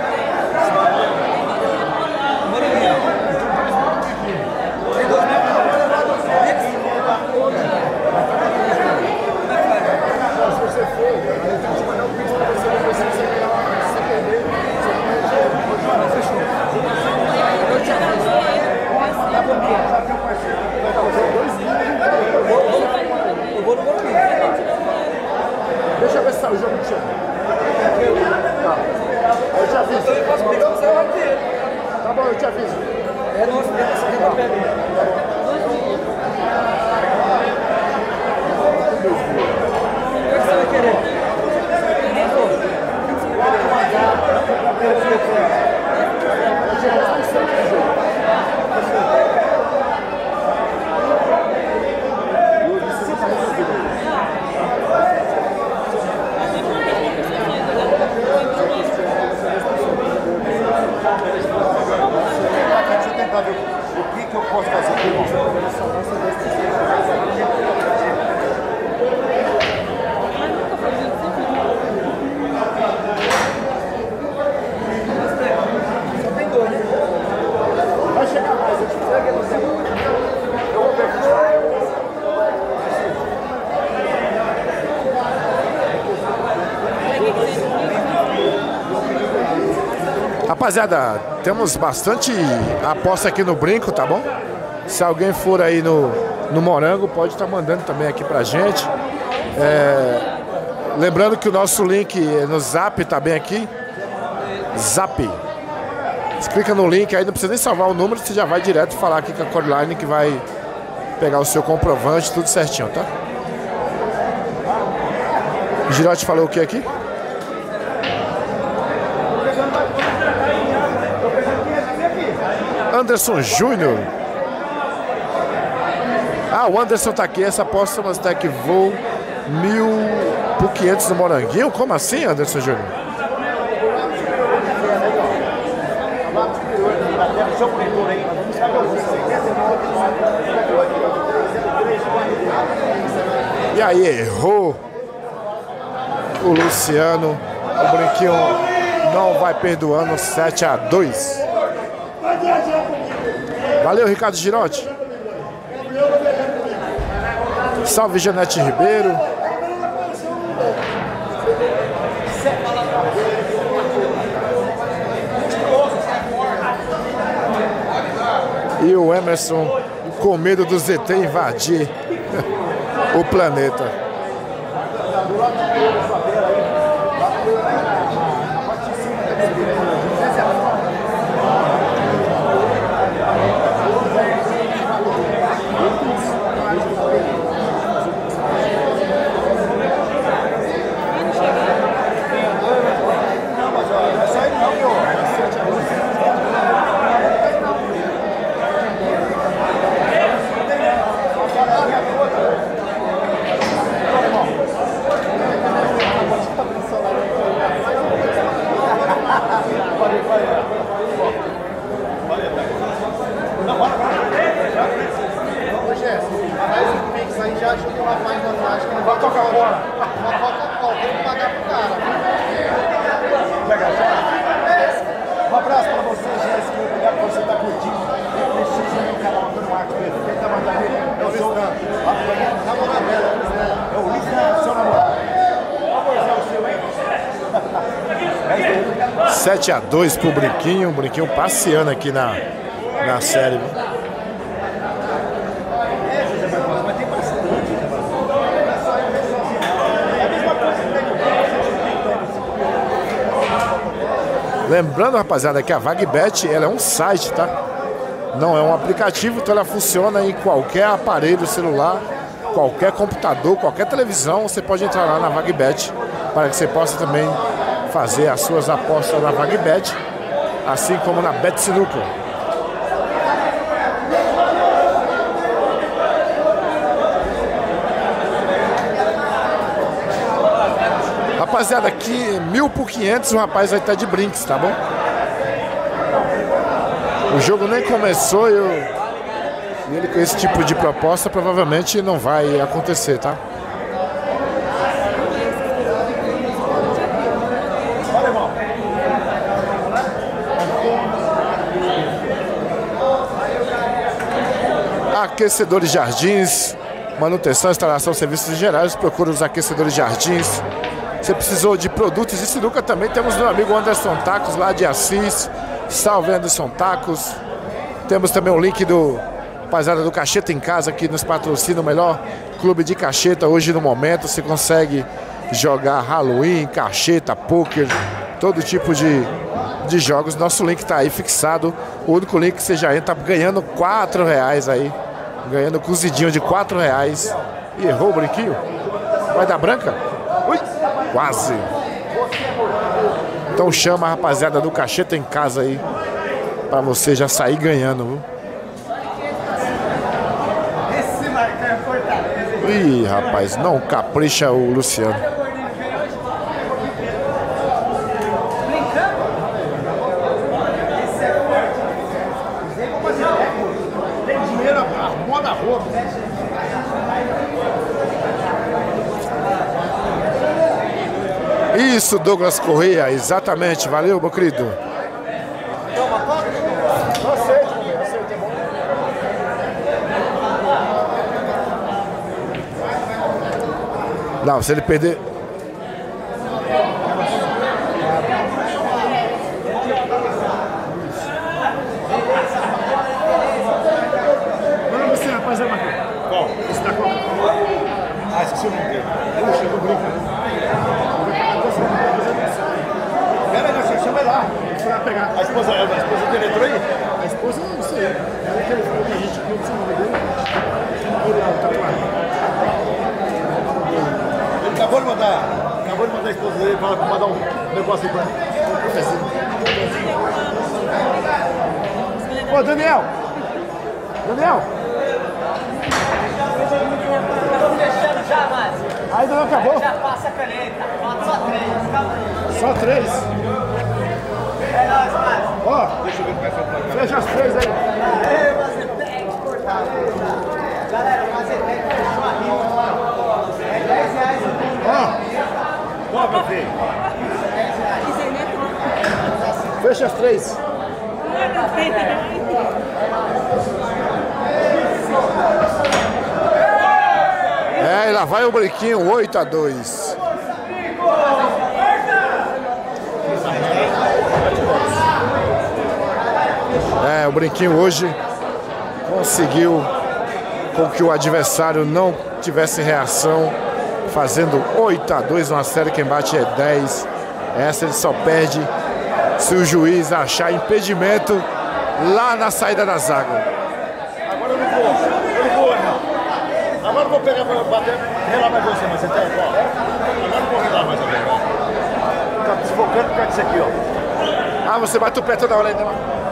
Se você for, aí eu tenho que te mandar um vídeo pra você ver se você perder. Eu vou no Moranguinho. Deixa eu ver se sai o jogo de chão. Tá. Eu te aviso. Eu posso pegar o celular dele. Tá bom, eu te aviso. É nosso, essa aqui eu pego. O que você vai querer? Deixa eu tentar ver o que eu posso fazer aqui, irmão. Vai chegar mais, eu te dizer que você... Eu vou ver. Rapaziada, temos bastante aposta aqui no brinco, tá bom? Se alguém for aí no Morango, pode estar mandando também aqui pra gente. Lembrando que o nosso link no Zap tá bem aqui. Zap. Você clica no link aí, não precisa nem salvar o número, você já vai direto falar aqui com a Coreline que vai pegar o seu comprovante, tudo certinho, tá? O Girotti falou o que aqui? Anderson Júnior. Ah, o Anderson tá aqui. Essa aposta mas tá que voo 1.000 por 500 no Moranguinho. Como assim, Anderson Júnior? E aí, errou o Luciano. O Brinquinho não vai perdoando. 7-2. Valeu, Ricardo Girotti. Salve, Janete Ribeiro. E o Emerson com medo do ZT invadir o planeta. Sete a 2 pro Brinquinho. O Brinquinho passeando aqui na série. Lembrando, rapaziada, que a VagBet ela é um site, tá? Não é um aplicativo, então ela funciona em qualquer aparelho celular, qualquer computador, qualquer televisão. Você pode entrar lá na VagBet para que você possa também fazer as suas apostas na VagBet, assim como na Bet-Sinuca. Rapaziada, aqui 1.000 por 500 o rapaz vai estar de brinks, tá bom? O jogo nem começou e ele com esse tipo de proposta provavelmente não vai acontecer, tá? Aquecedores Jardins, manutenção, instalação, serviços gerais. Procura os Aquecedores Jardins. Você precisou de produtos de sinuca, também temos meu amigo Anderson Tacos lá de Assis. Salve, Anderson Tacos. Temos também o link do rapaziada do Cacheta em Casa, que nos patrocina, o melhor clube de cacheta hoje no momento. Você consegue jogar Halloween, cacheta, poker, todo tipo de jogos. Nosso link tá aí fixado. O único link que você já entra ganhando R$4 aí. Ganhando cozidinho de R$4. E errou o Brinquinho. Vai dar branca? Ui, quase. Então chama a rapaziada do Cacheta em Casa aí, pra você já sair ganhando, viu? Ih, rapaz, não capricha o Luciano. na rua. Isso, Douglas Corrêa, exatamente. Valeu, meu querido. Não, se ele perder... Manda você, rapaziada, Marcos. Qual? Esse da Copa. Ah, esqueci o nome dele. Puxa, eu tô brincando. Pera aí, chama ele lá. Você vai pegar. A esposa dele entrou aí? A esposa, não sei. Ela que ele falou que a gente não tinha o nome dele. Ele lá, tá claro. Ele acabou de mandar a esposa dele para mandar um negócio aí pra ele. Ô, Daniel! Daniel! Tô fechando já, Márcio. Ainda não acabou? Já passa a caneta. Falta só 3. Calma aí. Só 3? É nóis, Márcio. Ó, deixa eu ver como é que foi. Fecha as 3 aí. Ei, Mazetec, Fortaleza. Galera, o Mazetec fechou a rifa. É 10 reais o mundo. Ó, Qual, meu filho? fecha as 3. É, e lá vai o Brinquinho, 8-2. É, o Brinquinho hoje conseguiu com que o adversário não tivesse reação, fazendo 8-2 numa série. Quem bate é 10. Essa ele só perde se o juiz achar impedimento lá na saída da zaga. Agora eu não vou, irmão. Agora eu vou pegar pra bater, relar mais você, mas você tem, ó. Agora eu vou relar mais alguém, ó. Tá desfocando por causa disso aqui, ó. Ah, você bate o pé toda hora ainda lá.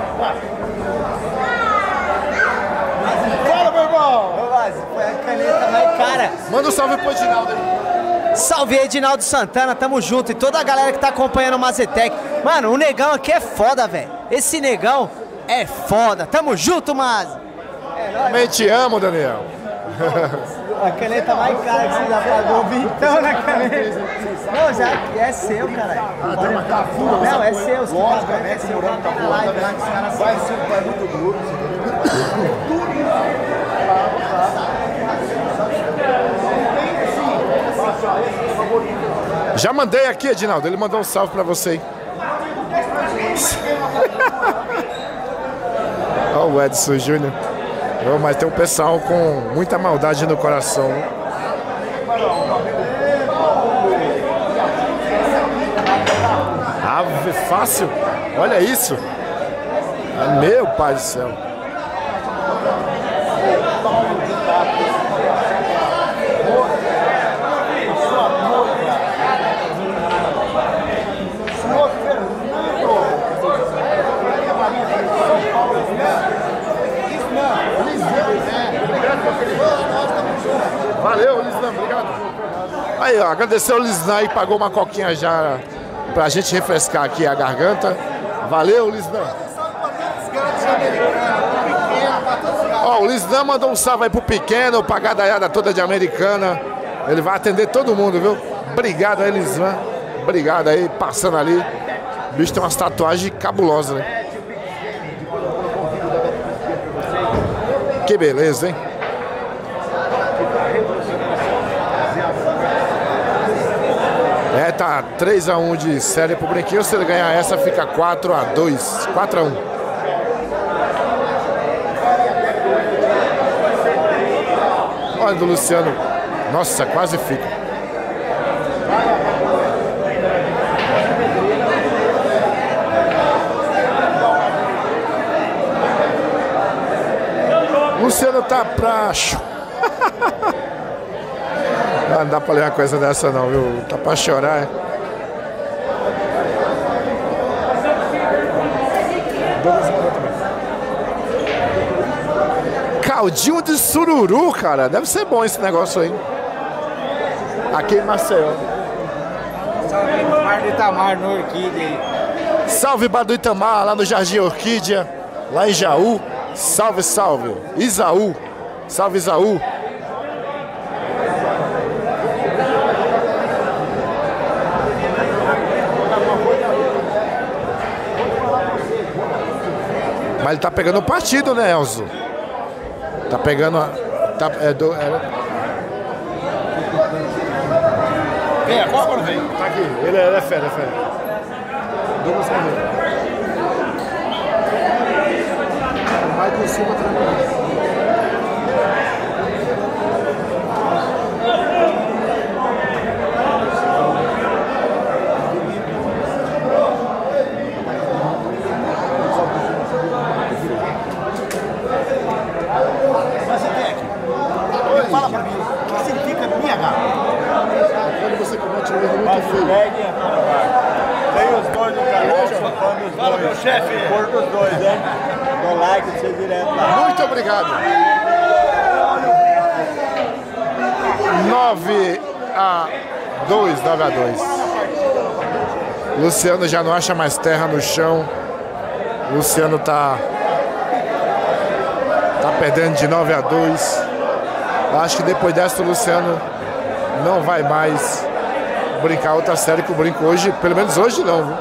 Fala, meu irmão! Ô, Vaz, foi a caneta mais cara. Manda um salve pro Edinaldo aí. Salve Edinaldo Santana, tamo junto. E toda a galera que tá acompanhando o Mazetec. Mano, o negão aqui é foda, velho. Esse negão é foda. Tamo junto, Maz. Também te amo, Daniel. A caneta mais cara que você já pagou, vintão na caneta. Não, já é seu, caralho. Não, é seu. Os caras é seu. Tá lá, os caras Vai ser um pai muito duro. Já mandei aqui, Edinaldo. Ele mandou um salve pra você aí. Olha o Edson Júnior. Oh, mas tem um pessoal com muita maldade no coração. Ave fácil. Olha isso. Meu pai do céu. Valeu, Lisnan, obrigado. Aí, ó, agradeceu o Lisnan e pagou uma coquinha já pra gente refrescar aqui a garganta. Valeu, Lisnan. Ó, o Lisnan mandou um salve aí pro pequeno, pra gadaiada toda de Americana. Ele vai atender todo mundo, viu? Obrigado aí, Lisnan. Obrigado aí, passando ali. O bicho tem umas tatuagens cabulosas, né? Que beleza, hein? É, tá 3-1 de série pro Brinquinho. Se ele ganhar essa, fica 4-2. 4-1. Olha do Luciano. Nossa, quase fica. Luciano tá pra... Não dá pra ler uma coisa dessa não, viu? Tá pra chorar, é? Caldinho de sururu, cara. Deve ser bom esse negócio aí. Aqui em Maceió. Salve, Bar do Itamar, no Orquídea. Salve, Bar do Itamar, lá no Jardim Orquídea, lá em Jaú. Salve, salve. Isaú. Salve, Isaú. Mas ele tá pegando o partido, né, Elzo? Tá pegando a... Vem agora ou não vem? Tá aqui, ele é fera, é fera. Douglas Correia. Michael Silva tranquilo. Mas você tem aqui. Fala pra mim, o que significa BH? Quando você comete um erro muito feio. Tem os dois no canal, Fala, meu chefe. Por dos dois, hein? Dá like pra você direto lá. Muito obrigado. 9-2. Luciano já não acha mais terra no chão. Luciano tá perdendo de 9-2. Acho que depois dessa o Luciano não vai mais brincar outra série que eu brinco hoje. Pelo menos hoje não, viu?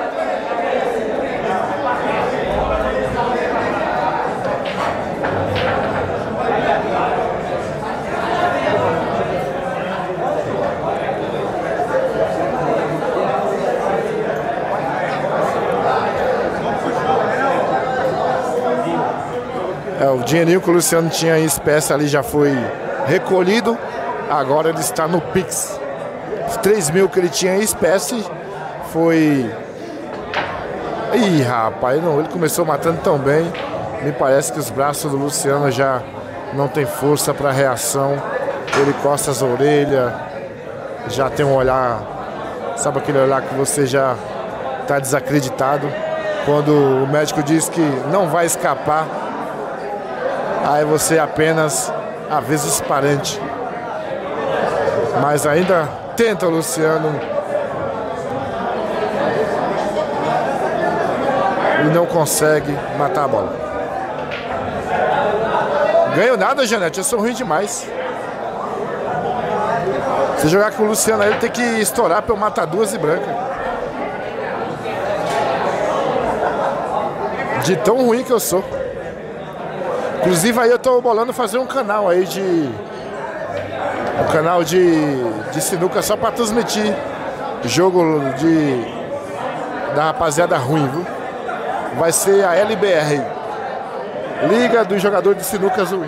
O dinheirinho que o Luciano tinha em espécie ali já foi recolhido. Agora ele está no Pix. Os 3 mil que ele tinha em espécie foi... Ih, rapaz, não, ele começou matando tão bem. Me parece que os braços do Luciano já não tem força para reação. Ele coça as orelhas. Já tem um olhar... Sabe aquele olhar que você já está desacreditado? Quando o médico diz que não vai escapar, aí você apenas avisa os parentes. Mas ainda tenta o Luciano. E não consegue matar a bola. Ganho nada, Janete. Eu sou ruim demais. Se jogar com o Luciano aí, ele tem que estourar pra eu matar 2 e branca. De tão ruim que eu sou. Inclusive aí eu tô bolando fazer um canal aí de... Um canal de sinuca só pra transmitir jogo da rapaziada ruim, viu? Vai ser a LBR, Liga dos Jogadores de Sinucas Ruim.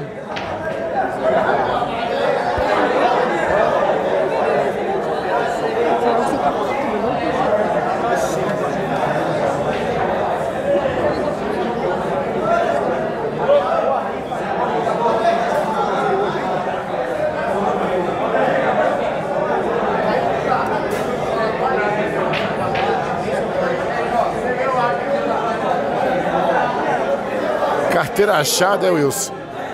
Carteira achada, Wilson.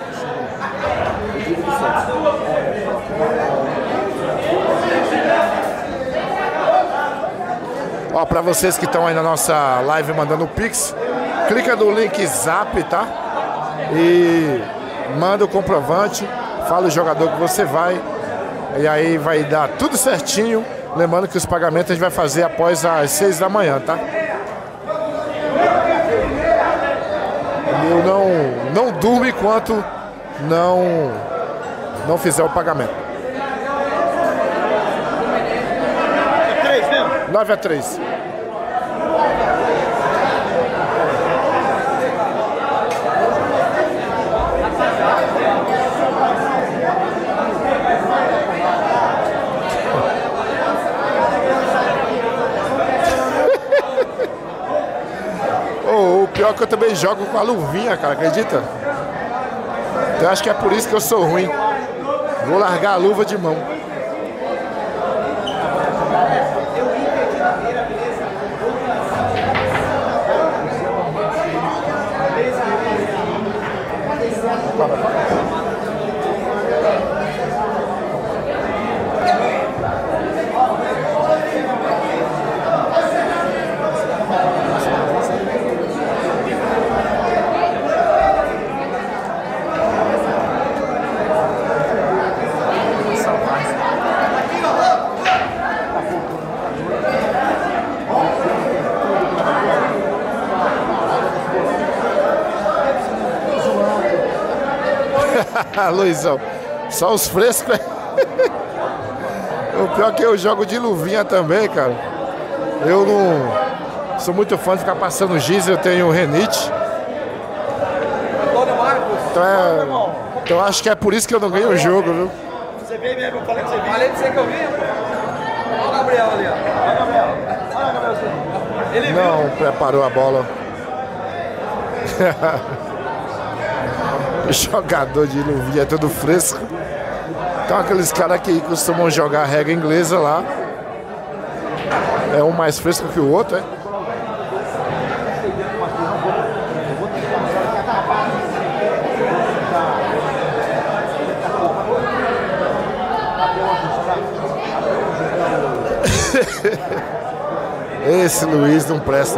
Ó, pra vocês que estão aí na nossa live mandando o Pix, clica no link Zap, tá? E manda o comprovante, fala o jogador que você vai. E aí vai dar tudo certinho. Lembrando que os pagamentos a gente vai fazer após as 6 da manhã, tá? Eu não durmo enquanto não fizer o pagamento. É 3 mesmo? 9-3. O pior é que eu também jogo com a luvinha, cara, acredita? Eu acho que é por isso que eu sou ruim. Vou largar a luva de mão. Luizão, só os frescos. O pior é que eu jogo de luvinha também, cara. Eu não sou muito fã de ficar passando giz, eu tenho renite. Antônio Marcos. Então acho que é por isso que eu não ganho o jogo, viu? Você veio mesmo, eu falei que você veio. Falei de você que eu vi. Olha o Gabriel ali, ó. Olha, Gabriel. Olha, Gabriel. Ele Não preparou a bola. Jogador de luvinha é tudo fresco. Então aqueles caras que costumam jogar a regra inglesa lá. É um mais fresco que o outro, é? Esse Luiz não presta.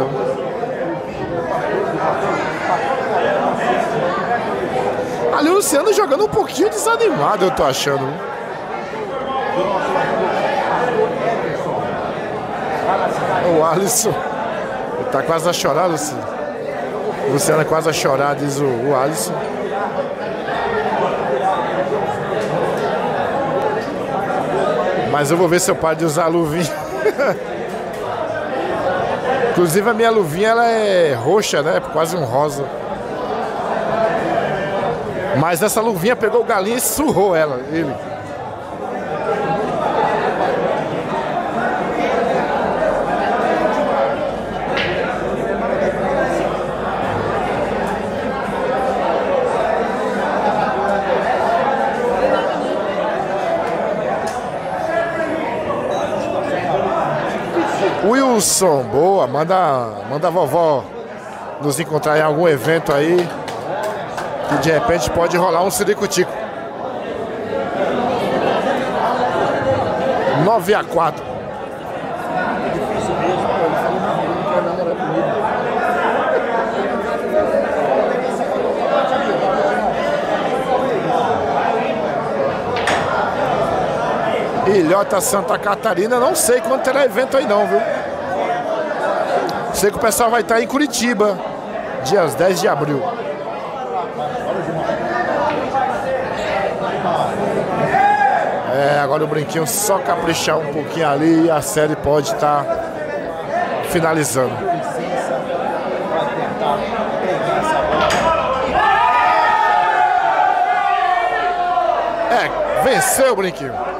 Ali o Luciano jogando um pouquinho desanimado, eu tô achando. O Alisson tá quase a chorar, Luciano. O Luciano é quase a chorar, diz o Alisson. Mas eu vou ver se eu paro de usar a luvinha. Inclusive a minha luvinha ela é roxa, né? Quase um rosa. Mas essa luvinha pegou o galinho e surrou ele. Wilson, boa, manda a vovó nos encontrar em algum evento aí, que de repente pode rolar um ciricutico. 9-4. Ilhota Santa Catarina, não sei quando terá evento aí não, viu? Sei que o pessoal vai estar em Curitiba, dias 10 de abril. Agora o Brinquinho só caprichar um pouquinho ali e a série pode estar finalizando. Venceu o Brinquinho.